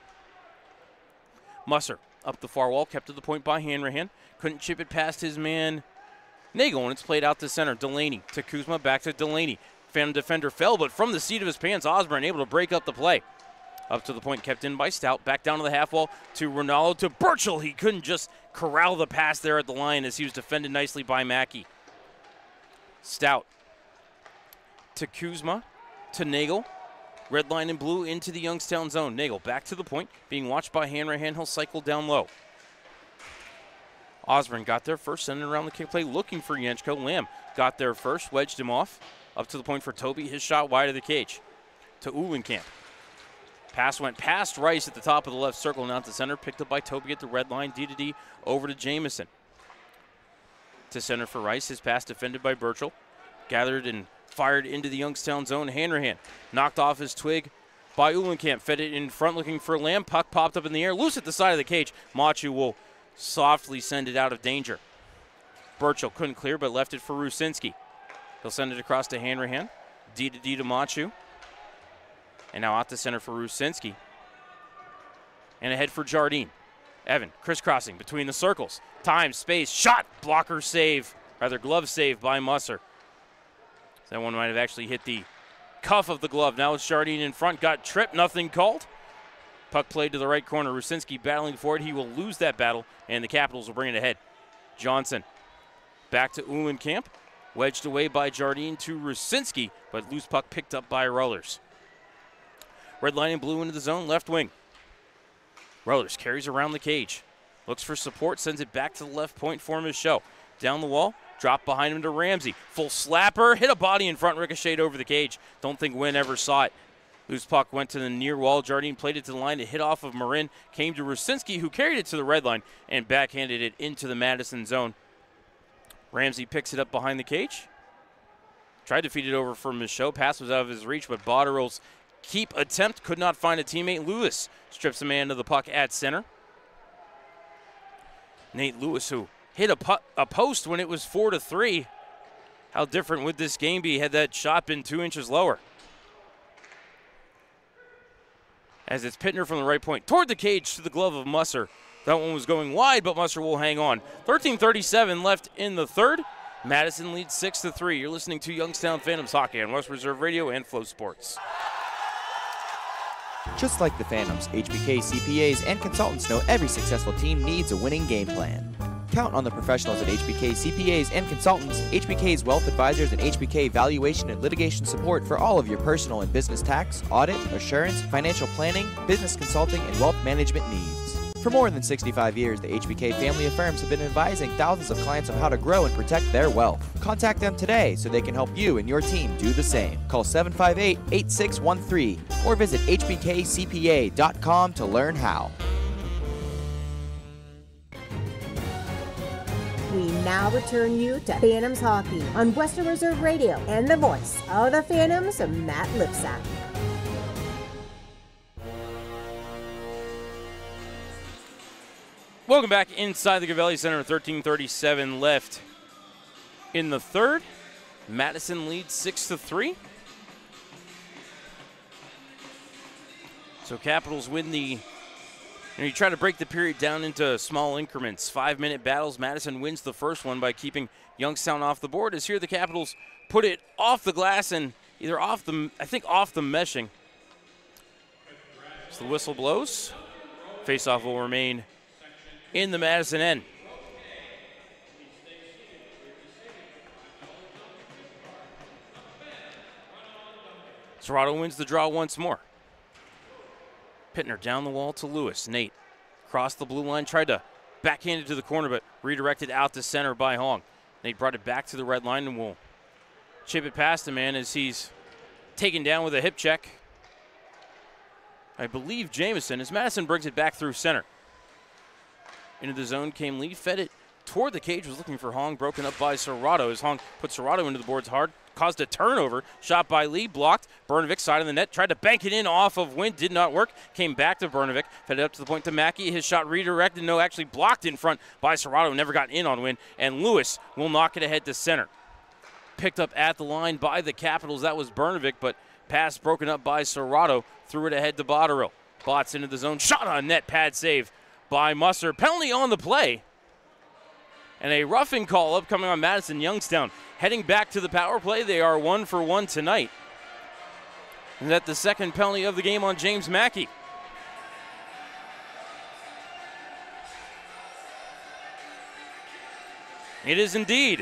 Musser up the far wall, kept to the point by Hanrahan. Couldn't chip it past his man Nagel, and it's played out to center. Delaney to Kuzma, back to Delaney. Phantom defender fell, but from the seat of his pants, Osborne able to break up the play. Up to the point, kept in by Stout. Back down to the half wall to Ronaldo, to Burchell. He couldn't just corral the pass there at the line as he was defended nicely by Mackey. Stout to Kuzma, to Nagel. Red line in blue into the Youngstown zone. Nagel back to the point, being watched by Hanrahan. He'll cycle down low. Osborne got there first, sending around the kick play, looking for Yenchko. Lamb got there first, wedged him off. Up to the point for Toby. His shot wide of the cage. To Uhlenkamp. Pass went past Rice at the top of the left circle, now to center. Picked up by Toby at the red line. D-to-D over to Jamison. To center for Rice. His pass defended by Burchell. Gathered and fired into the Youngstown zone. Hanrahan knocked off his twig by Uhlenkamp. Fed it in front looking for Lamb. Puck popped up in the air. Loose at the side of the cage. Machu will softly send it out of danger. Burchell couldn't clear but left it for Rusinski. He'll send it across to Hanrahan. D-to-D to Machu. And now out to center for Rusinski. And ahead for Jardine. Evan crisscrossing between the circles. Time, space, shot, blocker save. Rather glove save by Musser. That one might have actually hit the cuff of the glove. Now it's Jardine in front. Got tripped, nothing called. Puck played to the right corner. Rusinski battling for it. He will lose that battle, and the Capitals will bring it ahead. Johnson back to Uhlenkamp. Wedged away by Jardine to Rusinski, but loose puck picked up by Rollers. Red line in blue into the zone, left wing. Rollers carries around the cage. Looks for support, sends it back to the left point for Michaud. Down the wall, drop behind him to Ramsey. Full slapper, hit a body in front, ricocheted over the cage. Don't think Wynn ever saw it. Loose puck went to the near wall. Jardine played it to the line. It hit off of Marin. Came to Rusinski, who carried it to the red line and backhanded it into the Madison zone. Ramsey picks it up behind the cage. Tried to feed it over for Michaud. Pass was out of his reach, but Botterill's keep attempt could not find a teammate. Lewis strips a man to the puck at center. Nate Lewis, who hit a post when it was 4-3. How different would this game be had that shot been 2 inches lower? As it's Pittner from the right point toward the cage to the glove of Musser. That one was going wide, but Musser will hang on. 13:37 left in the third. Madison leads 6-3. You're listening to Youngstown Phantoms Hockey on West Reserve Radio and Flow Sports. Just like the Phantoms, HBK CPAs and consultants know every successful team needs a winning game plan. Count on the professionals at HBK CPAs and consultants, HBK's wealth advisors, and HBK valuation and litigation support for all of your personal and business tax, audit, assurance, financial planning, business consulting, and wealth management needs. For more than 65 years, the HBK family of firms have been advising thousands of clients on how to grow and protect their wealth. Contact them today so they can help you and your team do the same. Call 758-8613 or visit hbkcpa.com to learn how. We now return you to Phantoms Hockey on Western Reserve Radio and the voice of the Phantoms, Matt Lipsack. Welcome back inside the Gavelli Center. 13:37 left in the third. Madison leads 6-3. So Capitals win the. You try to break the period down into small increments. 5-minute battles. Madison wins the first one by keeping Youngstown off the board. As here the Capitals put it off the glass and either off the meshing. So the whistle blows. Faceoff will remain in the Madison end. Serrato wins the draw once more. Pittner down the wall to Lewis. Nate crossed the blue line, tried to backhand it to the corner, but redirected out to center by Hong. Nate brought it back to the red line and will chip it past him, man, as he's taken down with a hip check. I believe Jamison, as Madison brings it back through center. Into the zone came Lee, fed it toward the cage, was looking for Hong, broken up by Serrato as Hong put Serrato into the boards hard, caused a turnover, shot by Lee, blocked. Bernovic side of the net, tried to bank it in off of Wynn, did not work, came back to Bernovic, fed it up to the point to Mackey, his shot redirected, no, actually blocked in front by Serrato, never got in on Wynn, and Lewis will knock it ahead to center. Picked up at the line by the Capitals, that was Bernovic, but pass broken up by Serrato, threw it ahead to Botterill. Bots into the zone, shot on net, pad save by Musser. Penalty on the play. And a roughing call upcoming on Madison Youngstown. Heading back to the power play, they are 1 for 1 tonight. And that's the second penalty of the game on James Mackey. It is indeed.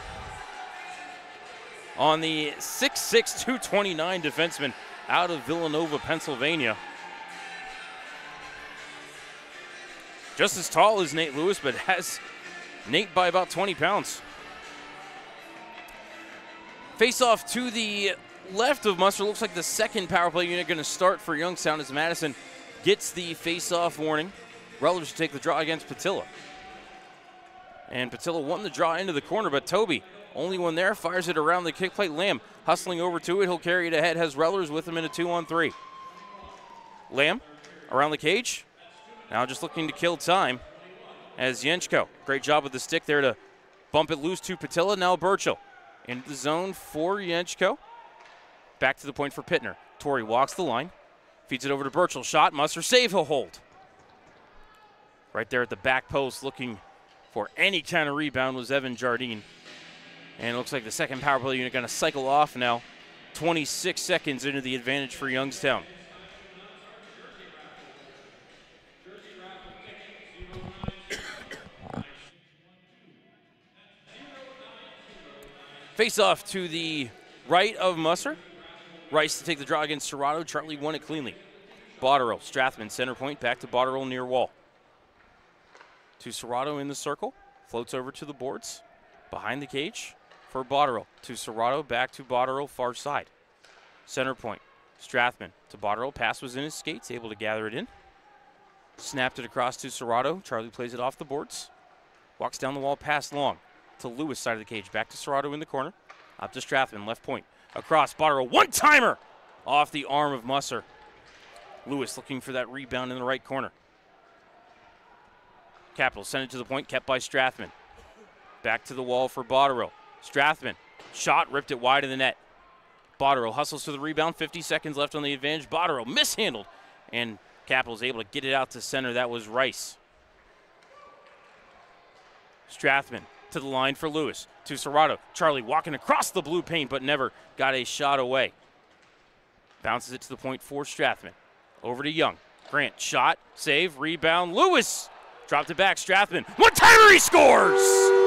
On the 6'6", 229 defenseman out of Villanova, Pennsylvania. Just as tall as Nate Lewis, but has Nate by about 20 pounds. Face-off to the left of Musser. Looks like the second power play unit going to start for Youngstown as Madison gets the face-off warning. Rutledge to take the draw against Patilla. And Patilla won the draw into the corner, but Toby, only one there, fires it around the kick plate. Lamb hustling over to it. He'll carry it ahead, has Rutledge with him in a 2-on-3. Lamb around the cage. Now just looking to kill time as Yenchko. Great job with the stick there to bump it loose to Patilla. Now Burchill into the zone for Yenchko. Back to the point for Pittner. Torrey walks the line. Feeds it over to Burchill. Shot. Musser save. He'll hold. Right there at the back post looking for any kind of rebound was Evan Jardine. And it looks like the second power play unit going to cycle off now. 26 seconds into the advantage for Youngstown. Face-off to the right of Musser. Rice to take the draw against Serrato. Charlie won it cleanly. Botterill, Strathman, center point, back to Botterill near wall. To Serrato in the circle. Floats over to the boards. Behind the cage for Botterill. To Serrato, back to Botterill, far side. Center point. Strathman to Botterill. Pass was in his skates, able to gather it in. Snapped it across to Serrato. Charlie plays it off the boards. Walks down the wall, pass long to Lewis side of the cage. Back to Serrato in the corner. Up to Strathman, left point. Across Botterill, one-timer off the arm of Musser. Lewis looking for that rebound in the right corner. Capitals send it to the point, kept by Strathman. Back to the wall for Botterill. Strathman, shot, ripped it wide of the net. Botterill hustles to the rebound, 50 seconds left on the advantage. Botterill mishandled, and Capitals able to get it out to center. That was Rice. Strathman to the line for Lewis. To Serrato. Charlie walking across the blue paint, but never got a shot away. Bounces it to the point for Strathman. Over to Young. Grant, shot, save, rebound. Lewis dropped it back. Strathman, one-timer, he scores!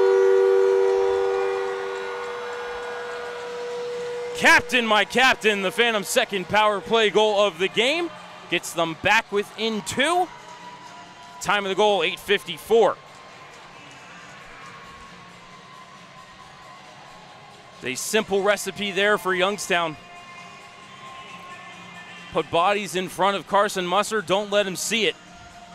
Captain, my captain, the Phantom's second power play goal of the game. Gets them back within 2. Time of the goal, 8:54. A simple recipe there for Youngstown. Put bodies in front of Carson Musser. Don't let him see it.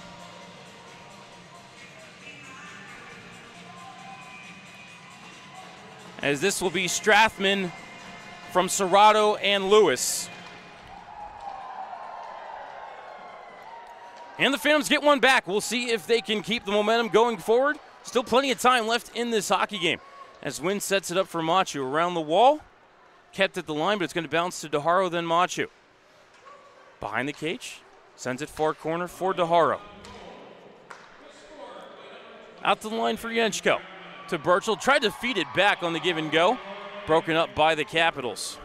As this will be Strathman from Serrato and Lewis. And the Phantoms get one back. We'll see if they can keep the momentum going forward. Still plenty of time left in this hockey game. As Wynn sets it up for Machu. Around the wall. Kept at the line, but it's going to bounce to DeHaro, then Machu. Behind the cage. Sends it far corner for DeHaro. Out to the line for Jenchko. To Burchell. Tried to feed it back on the give and go. Broken up by the Capitals.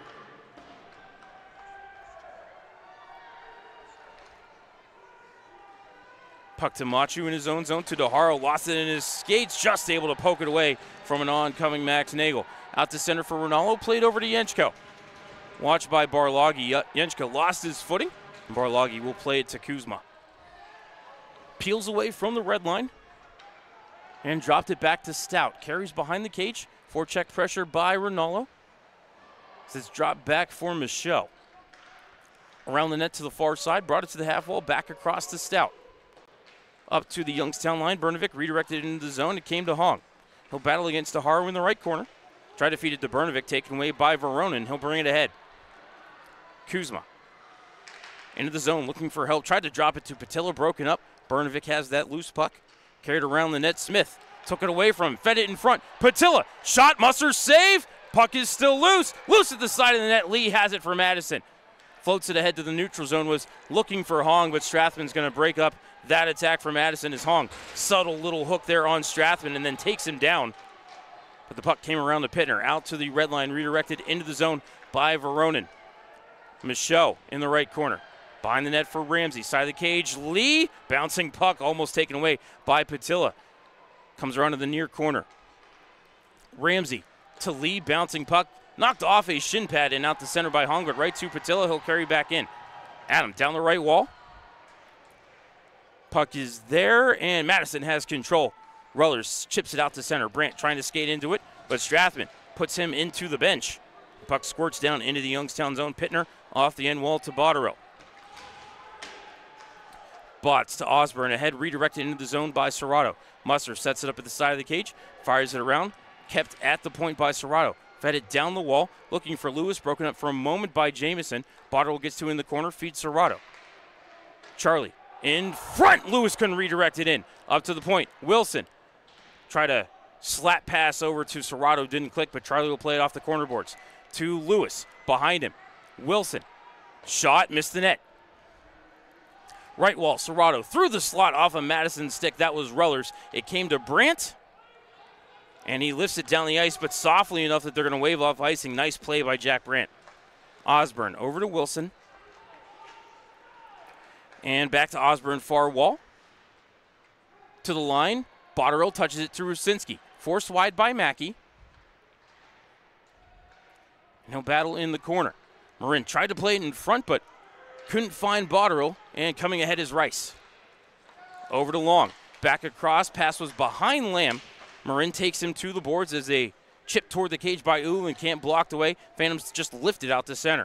Puck to Machu in his own zone. To DeHaro. Lost it in his skates. Just able to poke it away from an oncoming Max Nagel. Out to center for Ronaldo. Played over to Jenchko. Watched by Barloggi. Jenchko lost his footing. Barloggi will play it to Kuzma. Peels away from the red line. And dropped it back to Stout. Carries behind the cage. Forecheck pressure by Ronaldo. It's dropped back for Michaud. Around the net to the far side. Brought it to the half wall. Back across to Stout. Up to the Youngstown line. Bernovic redirected into the zone. It came to Hong. He'll battle against DeHaro in the right corner. Try to feed it to Bernovic. Taken away by Veronin. He'll bring it ahead. Kuzma. Into the zone. Looking for help. Tried to drop it to Patilla. Broken up. Bernovic has that loose puck. Carried around the net. Smith took it away from him. Fed it in front. Patilla. Shot. Muster. Save. Puck is still loose. Loose at the side of the net. Lee has it for Madison. Floats it ahead to the neutral zone. Was looking for Hong, but Strathman's going to break up that attack for Madison as Hong. Subtle little hook there on Strathman and then takes him down. But the puck came around to Pittner. Out to the red line. Redirected into the zone by Veronin. Michaud in the right corner. Behind the net for Ramsey. Side of the cage. Lee. Bouncing puck almost taken away by Patilla. Comes around to the near corner. Ramsey to Lee. Bouncing puck. Knocked off a shin pad and out the center by Hong, but right to Patilla. He'll carry back in. Adam down the right wall. Puck is there, and Madison has control. Rullers chips it out to center. Brandt trying to skate into it, but Strathman puts him into the bench. The puck squirts down into the Youngstown zone. Pittner off the end wall to Botterill. Botts to Osborne. Ahead, redirected into the zone by Serrato. Muster sets it up at the side of the cage. Fires it around. Kept at the point by Serrato. Fed it down the wall. Looking for Lewis. Broken up for a moment by Jamison. Botterill gets to in the corner. Feeds Serrato. Charlie in front. Lewis couldn't redirect it in. Up to the point. Wilson. Try to slap pass over to Serrato. Didn't click, but Charlie will play it off the corner boards. To Lewis. Behind him. Wilson. Shot. Missed the net. Right wall. Serrato through the slot off of Madison's stick. That was Rullers. It came to Brandt. And he lifts it down the ice, but softly enough that they're going to wave off icing. Nice play by Jack Brandt. Osborne over to Wilson. And back to Osborne, far wall. To the line. Botterill touches it to Rusinski. Forced wide by Mackey. No battle in the corner. Marin tried to play it in front, but couldn't find Botterill. And coming ahead is Rice. Over to Long. Back across. Pass was behind Lamb. Marin takes him to the boards as they chip toward the cage by Uhlenkamp, blocked away. Phantoms just lifted out to center.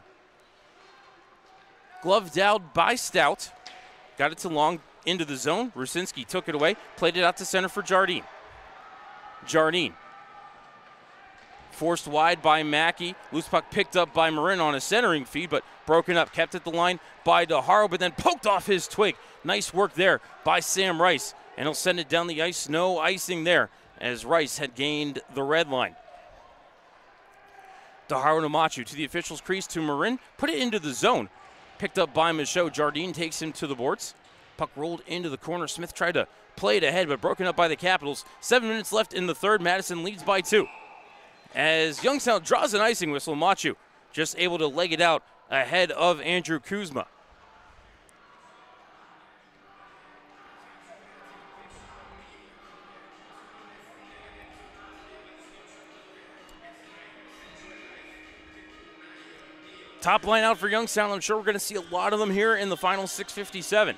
Gloved out by Stout. Got it to Long into the zone. Rusinski took it away, played it out to center for Jardine. Jardine. Forced wide by Mackey. Loose puck picked up by Marin on a centering feed, but broken up. Kept at the line by DeHaro, but then poked off his twig. Nice work there by Sam Rice. And he'll send it down the ice. No icing there, as Rice had gained the red line. DeHaro to Machu to the officials' crease to Marin. Put it into the zone. Picked up by Michaud. Jardine takes him to the boards. Puck rolled into the corner. Smith tried to play it ahead, but broken up by the Capitals. 7 minutes left in the third. Madison leads by 2. As Youngstown draws an icing whistle, Machu just able to leg it out ahead of Andrew Kuzma. Top line out for Youngstown. I'm sure we're going to see a lot of them here in the final 6:57.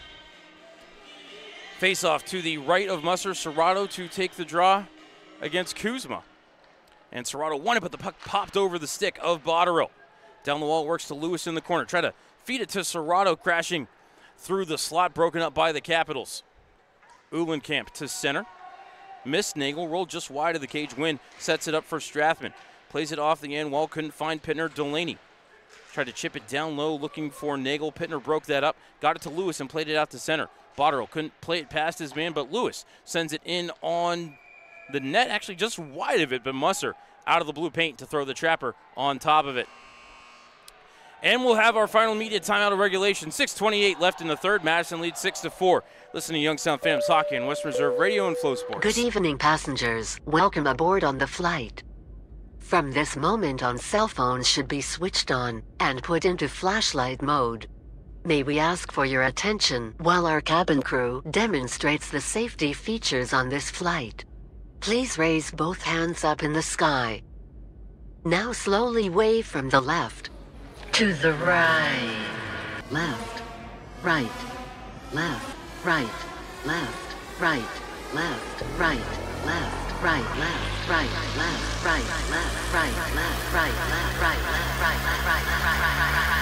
Face-off to the right of Muster. Serrato to take the draw against Kuzma. And Serrato won it, but the puck popped over the stick of Botterill. Down the wall, works to Lewis in the corner. Try to feed it to Serrato, crashing through the slot, broken up by the Capitals. Uhlenkamp to center. Missed. Nagel rolled just wide of the cage. Wynn sets it up for Strathman. Plays it off the end wall. Couldn't find Pittner. Delaney Tried to chip it down low, looking for Nagel. Pittner broke that up, got it to Lewis and played it out to center. Botterill couldn't play it past his man, but Lewis sends it in on the net, actually just wide of it, but Musser out of the blue paint to throw the trapper on top of it. And we'll have our final media timeout of regulation. 6:28 left in the third. Madison leads 6-4. Listen to Youngstown Phantoms Hockey on Western Reserve Radio and Flow Sports. Good evening, passengers. Welcome aboard on the flight. From this moment on, cell phones should be switched on and put into flashlight mode. May we ask for your attention while our cabin crew demonstrates the safety features on this flight. Please raise both hands up in the sky. Now slowly wave from the left to the right. Left, right, left, right, left, right, left, right, left, right, left, right, left, right, left, right, left, right, left, right, left, right, left, right, left, right.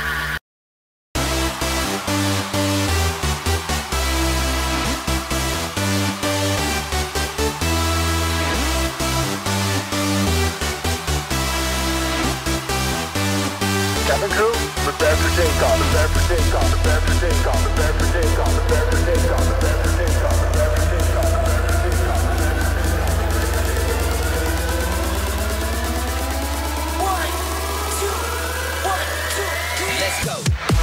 Cabin crew, prepare for takeoff, prepare for takeoff, prepare for takeoff, prepare for takeoff, prepare for takeoff, prepare for takeoff, prepare for takeoff, prepare for takeoff. 1, 2, 1, 2, 3, let's go.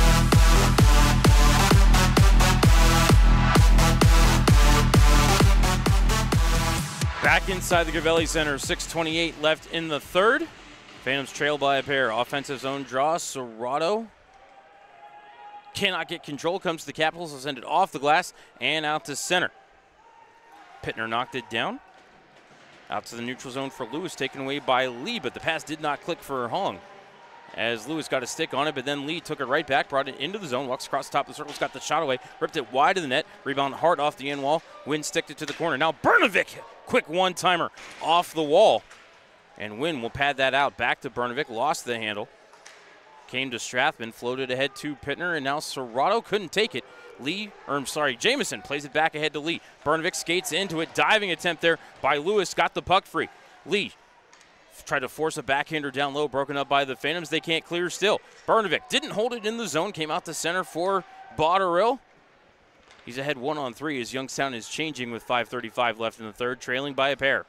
Back inside the Gavelli Center, 6:28 left in the third. Phantoms trail by a pair. Offensive zone draw. Serrato cannot get control. Comes to the Capitals. Will send it off the glass and out to center. Pittner knocked it down. Out to the neutral zone for Lewis. Taken away by Lee, but the pass did not click for Hong. As Lewis got a stick on it, but then Lee took it right back, brought it into the zone, walks across the top of the circle, got the shot away, ripped it wide of the net, rebound hard off the end wall. Wynn sticked it to the corner. Now Brnovic, quick one-timer off the wall. And Wynn will pad that out. Back to Brnovic, lost the handle. Came to Strathman, floated ahead to Pittner, and now Serrato couldn't take it. Jamison plays it back ahead to Lee. Brnovic skates into it, diving attempt there by Lewis, got the puck free. Lee tried to force a backhander down low, broken up by the Phantoms. They can't clear still. Brnovic didn't hold it in the zone, came out to center for Botterill. He's ahead 1-on-3 as Youngstown is changing with 5:35 left in the third, trailing by a pair.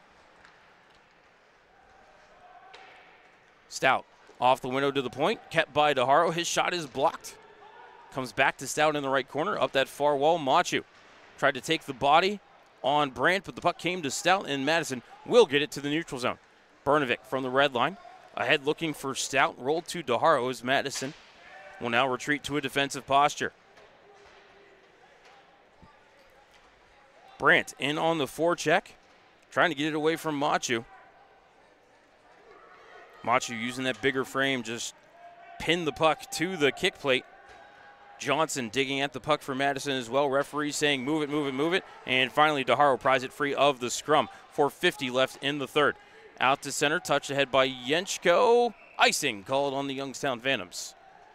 Stout off the window to the point, kept by DeHaro. His shot is blocked. Comes back to Stout in the right corner, up that far wall. Machu tried to take the body on Brandt, but the puck came to Stout, and Madison will get it to the neutral zone. Brnovic from the red line, ahead looking for Stout, rolled to DeHaro as Madison will now retreat to a defensive posture. Brandt in on the forecheck, trying to get it away from Machu. Machu using that bigger frame, just pinned the puck to the kick plate. Johnson digging at the puck for Madison as well. Referee saying move it, move it, move it. And finally DeHaro pries it free of the scrum. 4:50 left in the third. Out to center, touched ahead by Yenchko. Icing called on the Youngstown Phantoms.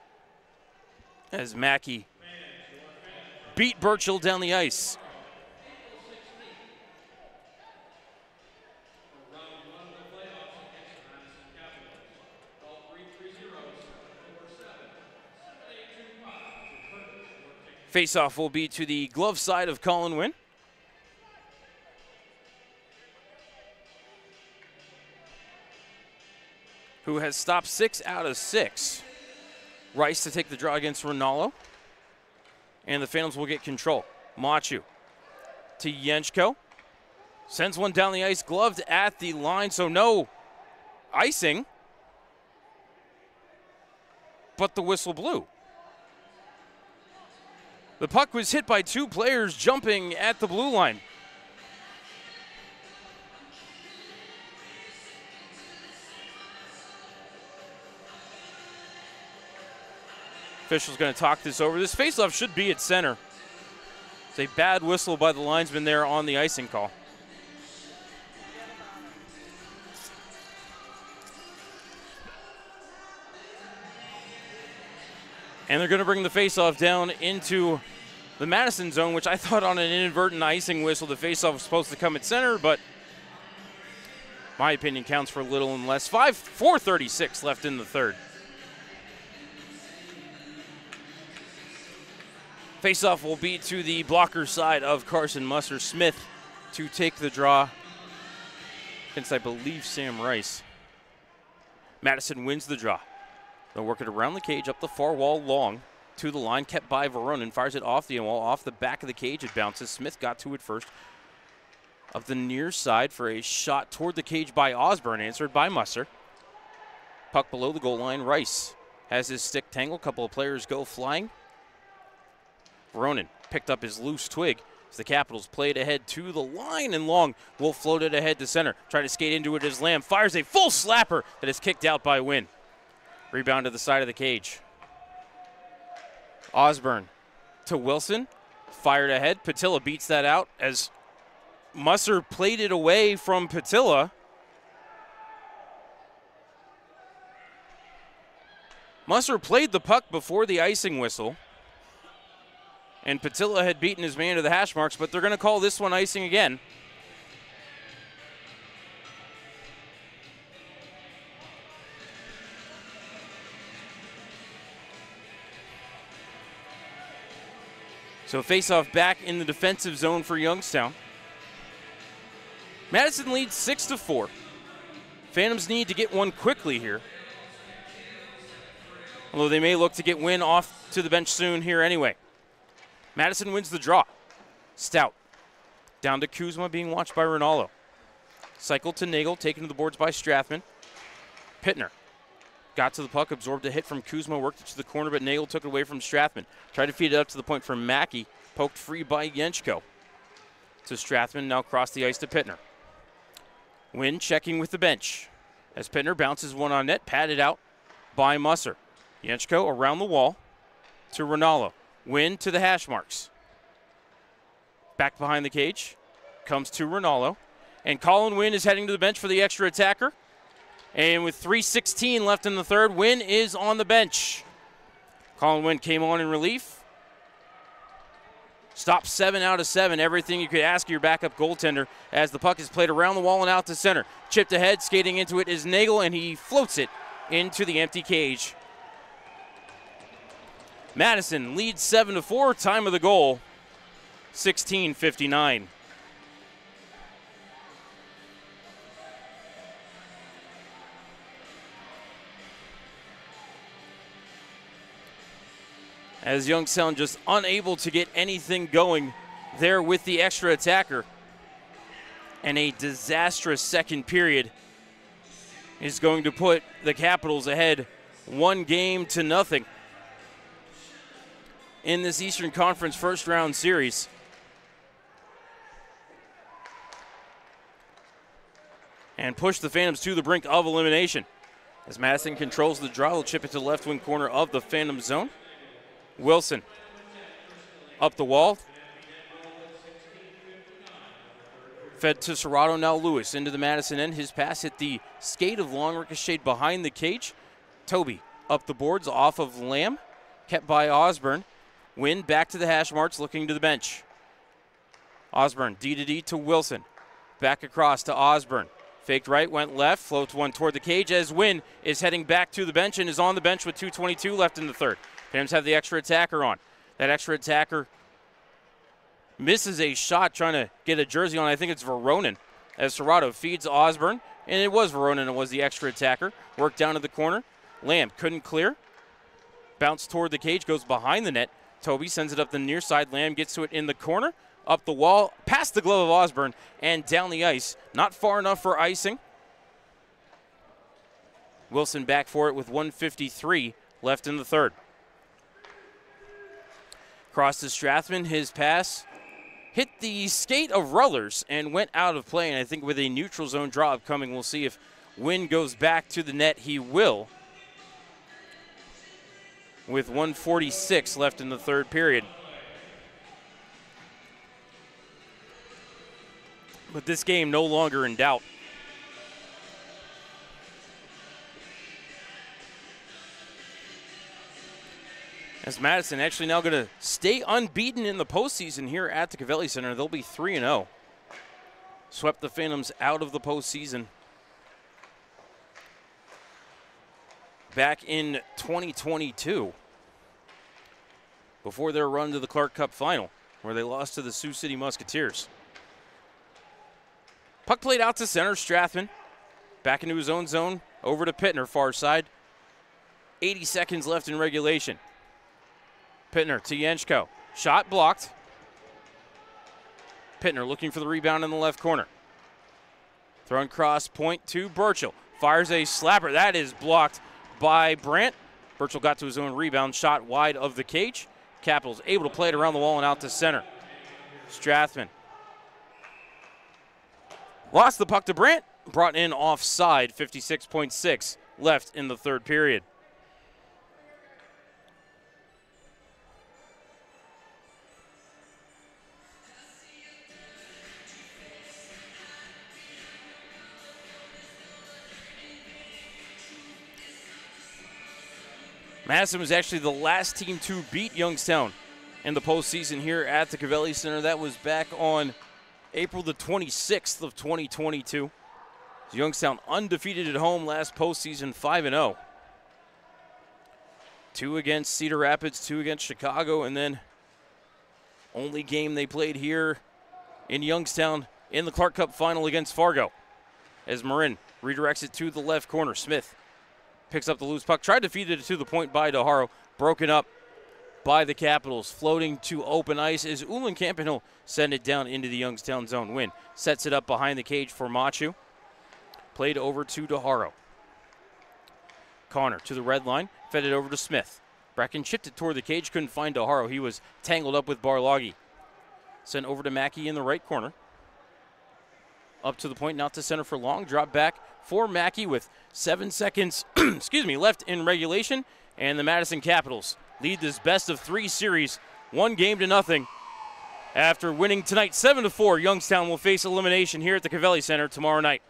As Mackey beat Burchill down the ice. Faceoff will be to the glove side of Colin Wynn. Who has stopped 6 out of 6. Rice to take the draw against Rinaldo. And the Phantoms will get control. Machu to Yenchko. Sends one down the ice, gloved at the line, so no icing. But the whistle blew. The puck was hit by two players jumping at the blue line. Official's going to talk this over. This faceoff should be at center. It's a bad whistle by the linesman there on the icing call. And they're going to bring the faceoff down into the Madison zone, which I thought on an inadvertent icing whistle, the faceoff was supposed to come at center, but my opinion counts for little and less. 4:36 left in the third. Faceoff will be to the blocker side of Carson Musser. Smith to take the draw against, I believe, Sam Rice. Madison wins the draw. They'll work it around the cage, up the far wall, long to the line, kept by Veronin, fires it off the end wall, off the back of the cage, it bounces. Smith got to it first. Of the near side for a shot toward the cage by Osborne, answered by Musser. Puck below the goal line, Rice has his stick tangle, couple of players go flying. Veronin picked up his loose twig as the Capitals played ahead to the line, and long will float it ahead to center. Try to skate into it as Lamb fires a full slapper that is kicked out by Wynn. Rebound to the side of the cage. Osborne to Wilson, fired ahead. Patilla beats that out as Musser played it away from Patilla. Musser played the puck before the icing whistle. And Patilla had beaten his man to the hash marks, but they're going to call this one icing again. So face-off back in the defensive zone for Youngstown. Madison leads 6-4. Phantoms need to get one quickly here. Although they may look to get Wynn off to the bench soon here anyway. Madison wins the draw. Stout down to Kuzma, being watched by Rinaldo. Cycle to Nagel, taken to the boards by Strathman. Pittner got to the puck, absorbed a hit from Kuzma, worked it to the corner, but Nagel took it away from Strathman. Tried to feed it up to the point for Mackey, poked free by Yenchko. To Strathman, now cross the ice to Pittner. Wynn checking with the bench as Pittner bounces one on net, padded out by Musser. Yenchko around the wall to Rinaldo. Wynn to the hash marks. Back behind the cage. Comes to Rinaldo. And Colin Wynn is heading to the bench for the extra attacker. And with 3:16 left in the third, Wynn is on the bench. Colin Wynn came on in relief. Stopped 7 out of 7. Everything you could ask of your backup goaltender as the puck is played around the wall and out to center. Chipped ahead, skating into it is Nagel, and he floats it into the empty cage. Madison leads 7-4. Time of the goal, 16:59. As Youngstown just unable to get anything going there with the extra attacker. And a disastrous second period is going to put the Capitals ahead 1-0 in this Eastern Conference first round series. And push the Phantoms to the brink of elimination. As Madison controls the draw, they'll chip it to the left wing corner of the Phantom zone. Wilson up the wall. Fed to Serrato, now Lewis into the Madison end. His pass hit the skate of Long, ricocheted behind the cage. Toby up the boards off of Lamb, kept by Osborne. Wynn back to the hash marks, looking to the bench. Osborne, D to Wilson. Back across to Osborne. Faked right, went left, floats one toward the cage as Wynn is heading back to the bench and is on the bench with 2:22 left in the third. Phantoms have the extra attacker on. That extra attacker misses a shot trying to get a jersey on. I think it's Veronin as Serrato feeds Osborne. And it was Veronin that was the extra attacker. Worked down to the corner. Lamb couldn't clear. Bounced toward the cage, goes behind the net. Toby sends it up the near side. Lamb gets to it in the corner. Up the wall, past the glove of Osborne, and down the ice. Not far enough for icing. Wilson back for it with 1:53 left in the third. Cross to Strathman. His pass hit the skate of Rullers and went out of play. And I think with a neutral zone draw upcoming, we'll see if Wynn goes back to the net. He will. With 1:46 left in the third period. But this game no longer in doubt. As Madison actually now going to stay unbeaten in the postseason here at the Covelli Center. They'll be 3-0. Swept the Phantoms out of the postseason back in 2022. before their run to the Clark Cup final, where they lost to the Sioux City Musketeers. Puck played out to center. Strathman back into his own zone, over to Pittner, far side. 80 seconds left in regulation. Pittner to Yenchko. Shot blocked. Pittner looking for the rebound in the left corner. Thrown cross point to Burchell. Fires a slapper. That is blocked by Brandt. Burchell got to his own rebound. Shot wide of the cage. Capitals able to play it around the wall and out to center. Strathman lost the puck to Brandt. Brought in offside. 56.6 left in the third period. Madison was actually the last team to beat Youngstown in the postseason here at the Covelli Center. That was back on April the 26th of 2022. Youngstown undefeated at home last postseason, 5-0. 2 against Cedar Rapids, 2 against Chicago, and then only game they played here in Youngstown in the Clark Cup final against Fargo. As Marin redirects it to the left corner. Smith picks up the loose puck, tried to feed it to the point by DeHaro, broken up by the Capitals, floating to open ice as Uhlenkamp, and he'll send it down into the Youngstown zone. Win sets it up behind the cage for Machu. Played over to DeHaro. Connor to the red line, fed it over to Smith. Brecken chipped it toward the cage, couldn't find DeHaro. He was tangled up with Barloggi. Sent over to Mackey in the right corner. Up to the point, not to center for long. Drop back for Mackey with 7 seconds left in regulation. And the Madison Capitals lead this best-of-3 series 1-0. After winning tonight 7-4, Youngstown will face elimination here at the Covelli Center tomorrow night.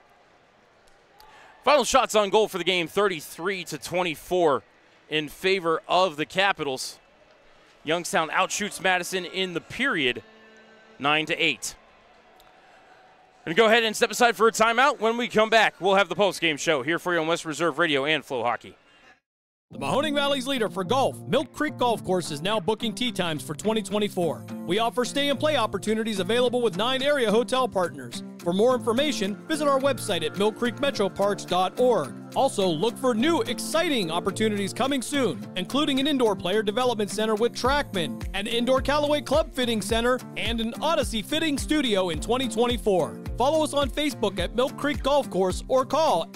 Final shots on goal for the game, 33-24 in favor of the Capitals. Youngstown outshoots Madison in the period, 9-8. Going to go ahead and step aside for a timeout. When we come back, we'll have the post-game show here for you on West Reserve Radio and Flow Hockey. The Mahoning Valley's leader for golf, Milk Creek Golf Course, is now booking tee times for 2024. We offer stay and play opportunities available with 9 area hotel partners. For more information, visit our website at millcreekmetroparks.org. Also, look for new, exciting opportunities coming soon, including an indoor player development center with Trackman, an indoor Callaway Club Fitting Center, and an Odyssey Fitting Studio in 2024. Follow us on Facebook at Milk Creek Golf Course or call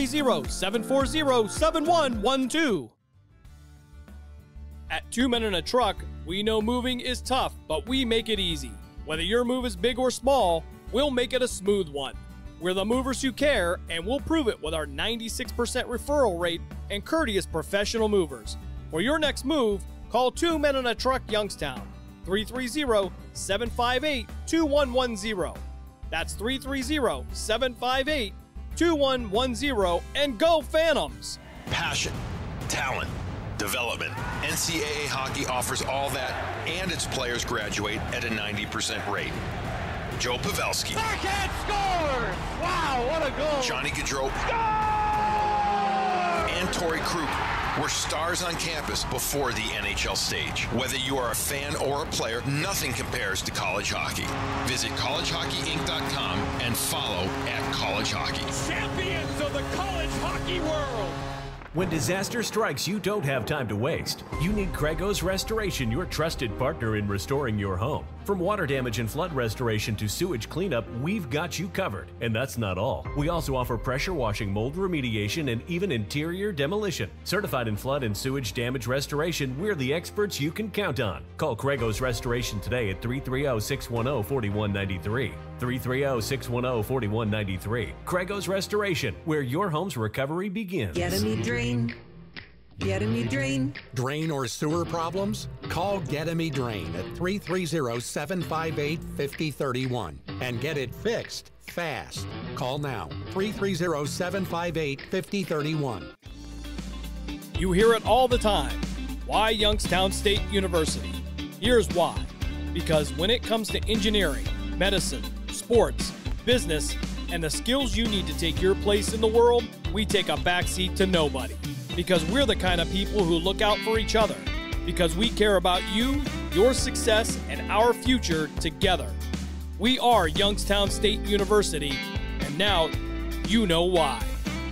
330-740-7112. At 2 Men in a Truck, we know moving is tough, but we make it easy. Whether your move is big or small, we'll make it a smooth one. We're the movers who care, and we'll prove it with our 96% referral rate and courteous professional movers. For your next move, call 2 Men in a Truck Youngstown, 330-758-2110. That's 330-758-2110, and go Phantoms! Passion, talent, development. NCAA hockey offers all that, and its players graduate at a 90% rate. Joe Pavelski. Backhand scores! Wow, what a goal! Johnny Gaudreau. And Torrey Krug were stars on campus before the NHL stage. Whether you are a fan or a player, nothing compares to college hockey. Visit collegehockeyinc.com and follow @collegehockey. Champions of the college hockey world! When disaster strikes, you don't have time to waste. You need Craigos Restoration, your trusted partner in restoring your home. From water damage and flood restoration to sewage cleanup, we've got you covered. And that's not all. We also offer pressure washing, mold remediation, and even interior demolition. Certified in flood and sewage damage restoration, we're the experts you can count on. Call Craigos Restoration today at 330-610-4193. 330-610-4193. Craigos Restoration, where your home's recovery begins. Get me drain. Get me drain. Drain or sewer problems? Call Get Me Drain at 330-758-5031 and get it fixed fast. Call now, 330-758-5031. You hear it all the time. Why Youngstown State University? Here's why. Because when it comes to engineering, medicine, sports, business, and the skills you need to take your place in the world, we take a backseat to nobody. Because we're the kind of people who look out for each other. because we care about you, your success, and our future together. We are Youngstown State University, and now you know why.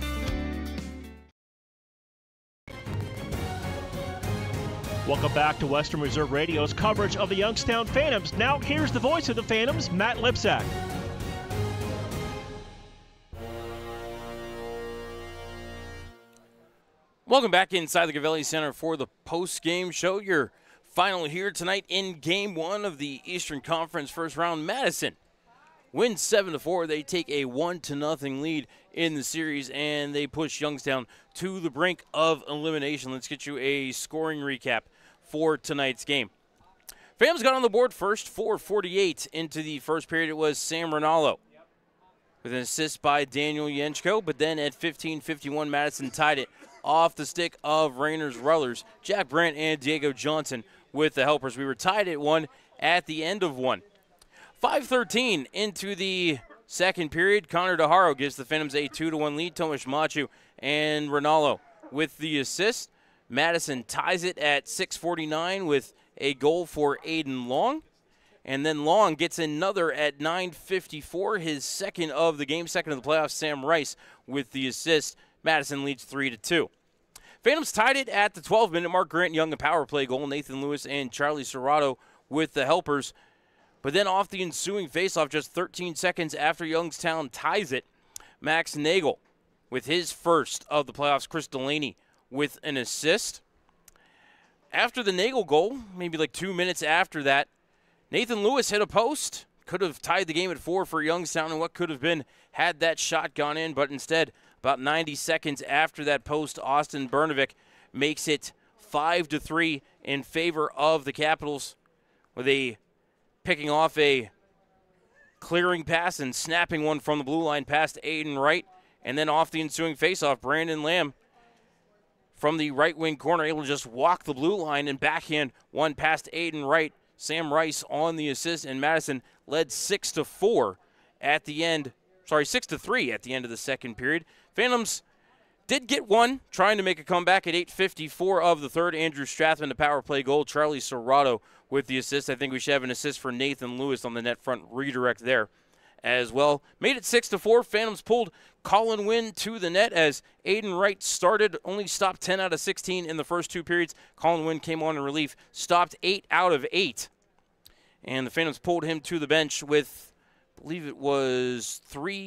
Welcome back to Western Reserve Radio's coverage of the Youngstown Phantoms. Now here's the voice of the Phantoms, Matt Lipsack. Welcome back inside the Gavelli Center for the post-game show. Your final here tonight in Game 1 of the Eastern Conference first round. Madison wins 7-4. They take a 1-0 lead in the series, and they push Youngstown to the brink of elimination. Let's get you a scoring recap for tonight's game. Phantoms got on the board first, 4:48 into the first period. It was Sam Rinaldo with an assist by Daniel Yenchko, but then at 15:51, Madison tied it off the stick of Rayners Rullers. Jack Brandt and Diego Johnson with the helpers. We were tied at 1 at the end of 1. 5:13 into the second period, Connor DeHaro gives the Phantoms a 2-1 lead. Tomasz Machu and Rinaldo with the assist. Madison ties it at 6:49 with a goal for Aiden Long. And then Long gets another at 9:54, his second of the game, second of the playoffs. Sam Rice with the assist. Madison leads 3-2. Phantoms tied it at the 12-minute mark. Grant Young, a power play goal. Nathan Lewis and Charlie Serrato with the helpers. But then off the ensuing faceoff, just 13 seconds after Youngstown ties it, Max Nagel with his first of the playoffs. Chris Delaney with an assist. After the Nagel goal, maybe like 2 minutes after that, Nathan Lewis hit a post. Could have tied the game at 4 for Youngstown, and what could have been had that shot gone in, but instead, about 90 seconds after that post, Austin Bernovic makes it 5-3 in favor of the Capitals, with a picking off a clearing pass and snapping one from the blue line past Aiden Wright, and then off the ensuing faceoff, Brandon Lamb from the right wing corner able to just walk the blue line and backhand one past Aiden Wright. Sam Rice on the assist, and Madison led 6-4 at the end. 6-3 at the end of the second period. Phantoms did get one, trying to make a comeback at 8:54 of the third. Andrew Strathman, the power play goal. Charlie Serrato with the assist. I think we should have an assist for Nathan Lewis on the net front redirect there as well. Made it 6-4. Phantoms pulled Colin Wynn to the net as Aiden Wright started, only stopped 10 out of 16 in the first 2 periods. Colin Wynn came on in relief, stopped 8 out of 8. And the Phantoms pulled him to the bench with, I believe it was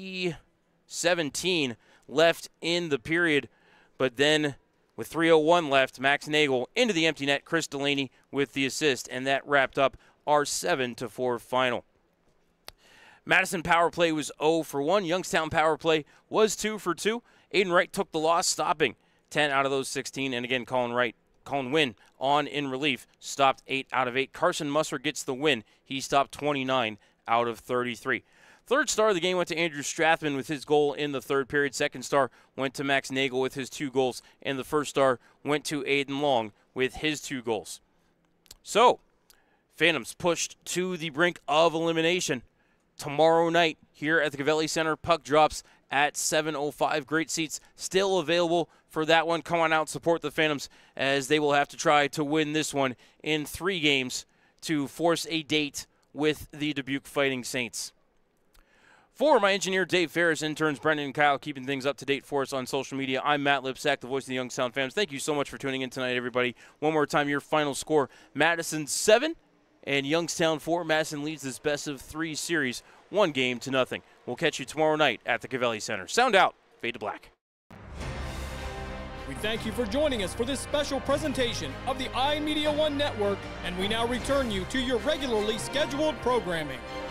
3:17 left in the period. But then with 3:01 left, Max Nagel into the empty net, Chris Delaney with the assist, and that wrapped up our 7-4 final. Madison power play was 0 for 1. Youngstown power play was 2 for 2. Aiden Wright took the loss, stopping 10 out of those 16. And again, Colin Wynn on in relief, stopped 8 out of 8. Carson Musser gets the win. He stopped 29 out of 33. Third star of the game went to Andrew Strathman with his goal in the third period. Second star went to Max Nagel with his 2 goals. And the first star went to Aiden Long with his 2 goals. So, Phantoms pushed to the brink of elimination. Tomorrow night here at the Gavelli Center, puck drops at 7:05. Great seats still available for that one. Come on out, support the Phantoms, as they will have to try to win this one in 3 games to force a date with the Dubuque Fighting Saints. For my engineer, Dave Ferris, interns Brendan and Kyle, keeping things up to date for us on social media, I'm Matt Lipsack, the voice of the Youngstown Phantoms. Thank you so much for tuning in tonight, everybody. One more time, your final score, Madison 7 and Youngstown 4. Madison leads this best-of-3 series 1-0. We'll catch you tomorrow night at the Gavelli Center. Sound out. Fade to black. We thank you for joining us for this special presentation of the iMedia One Network, and we now return you to your regularly scheduled programming.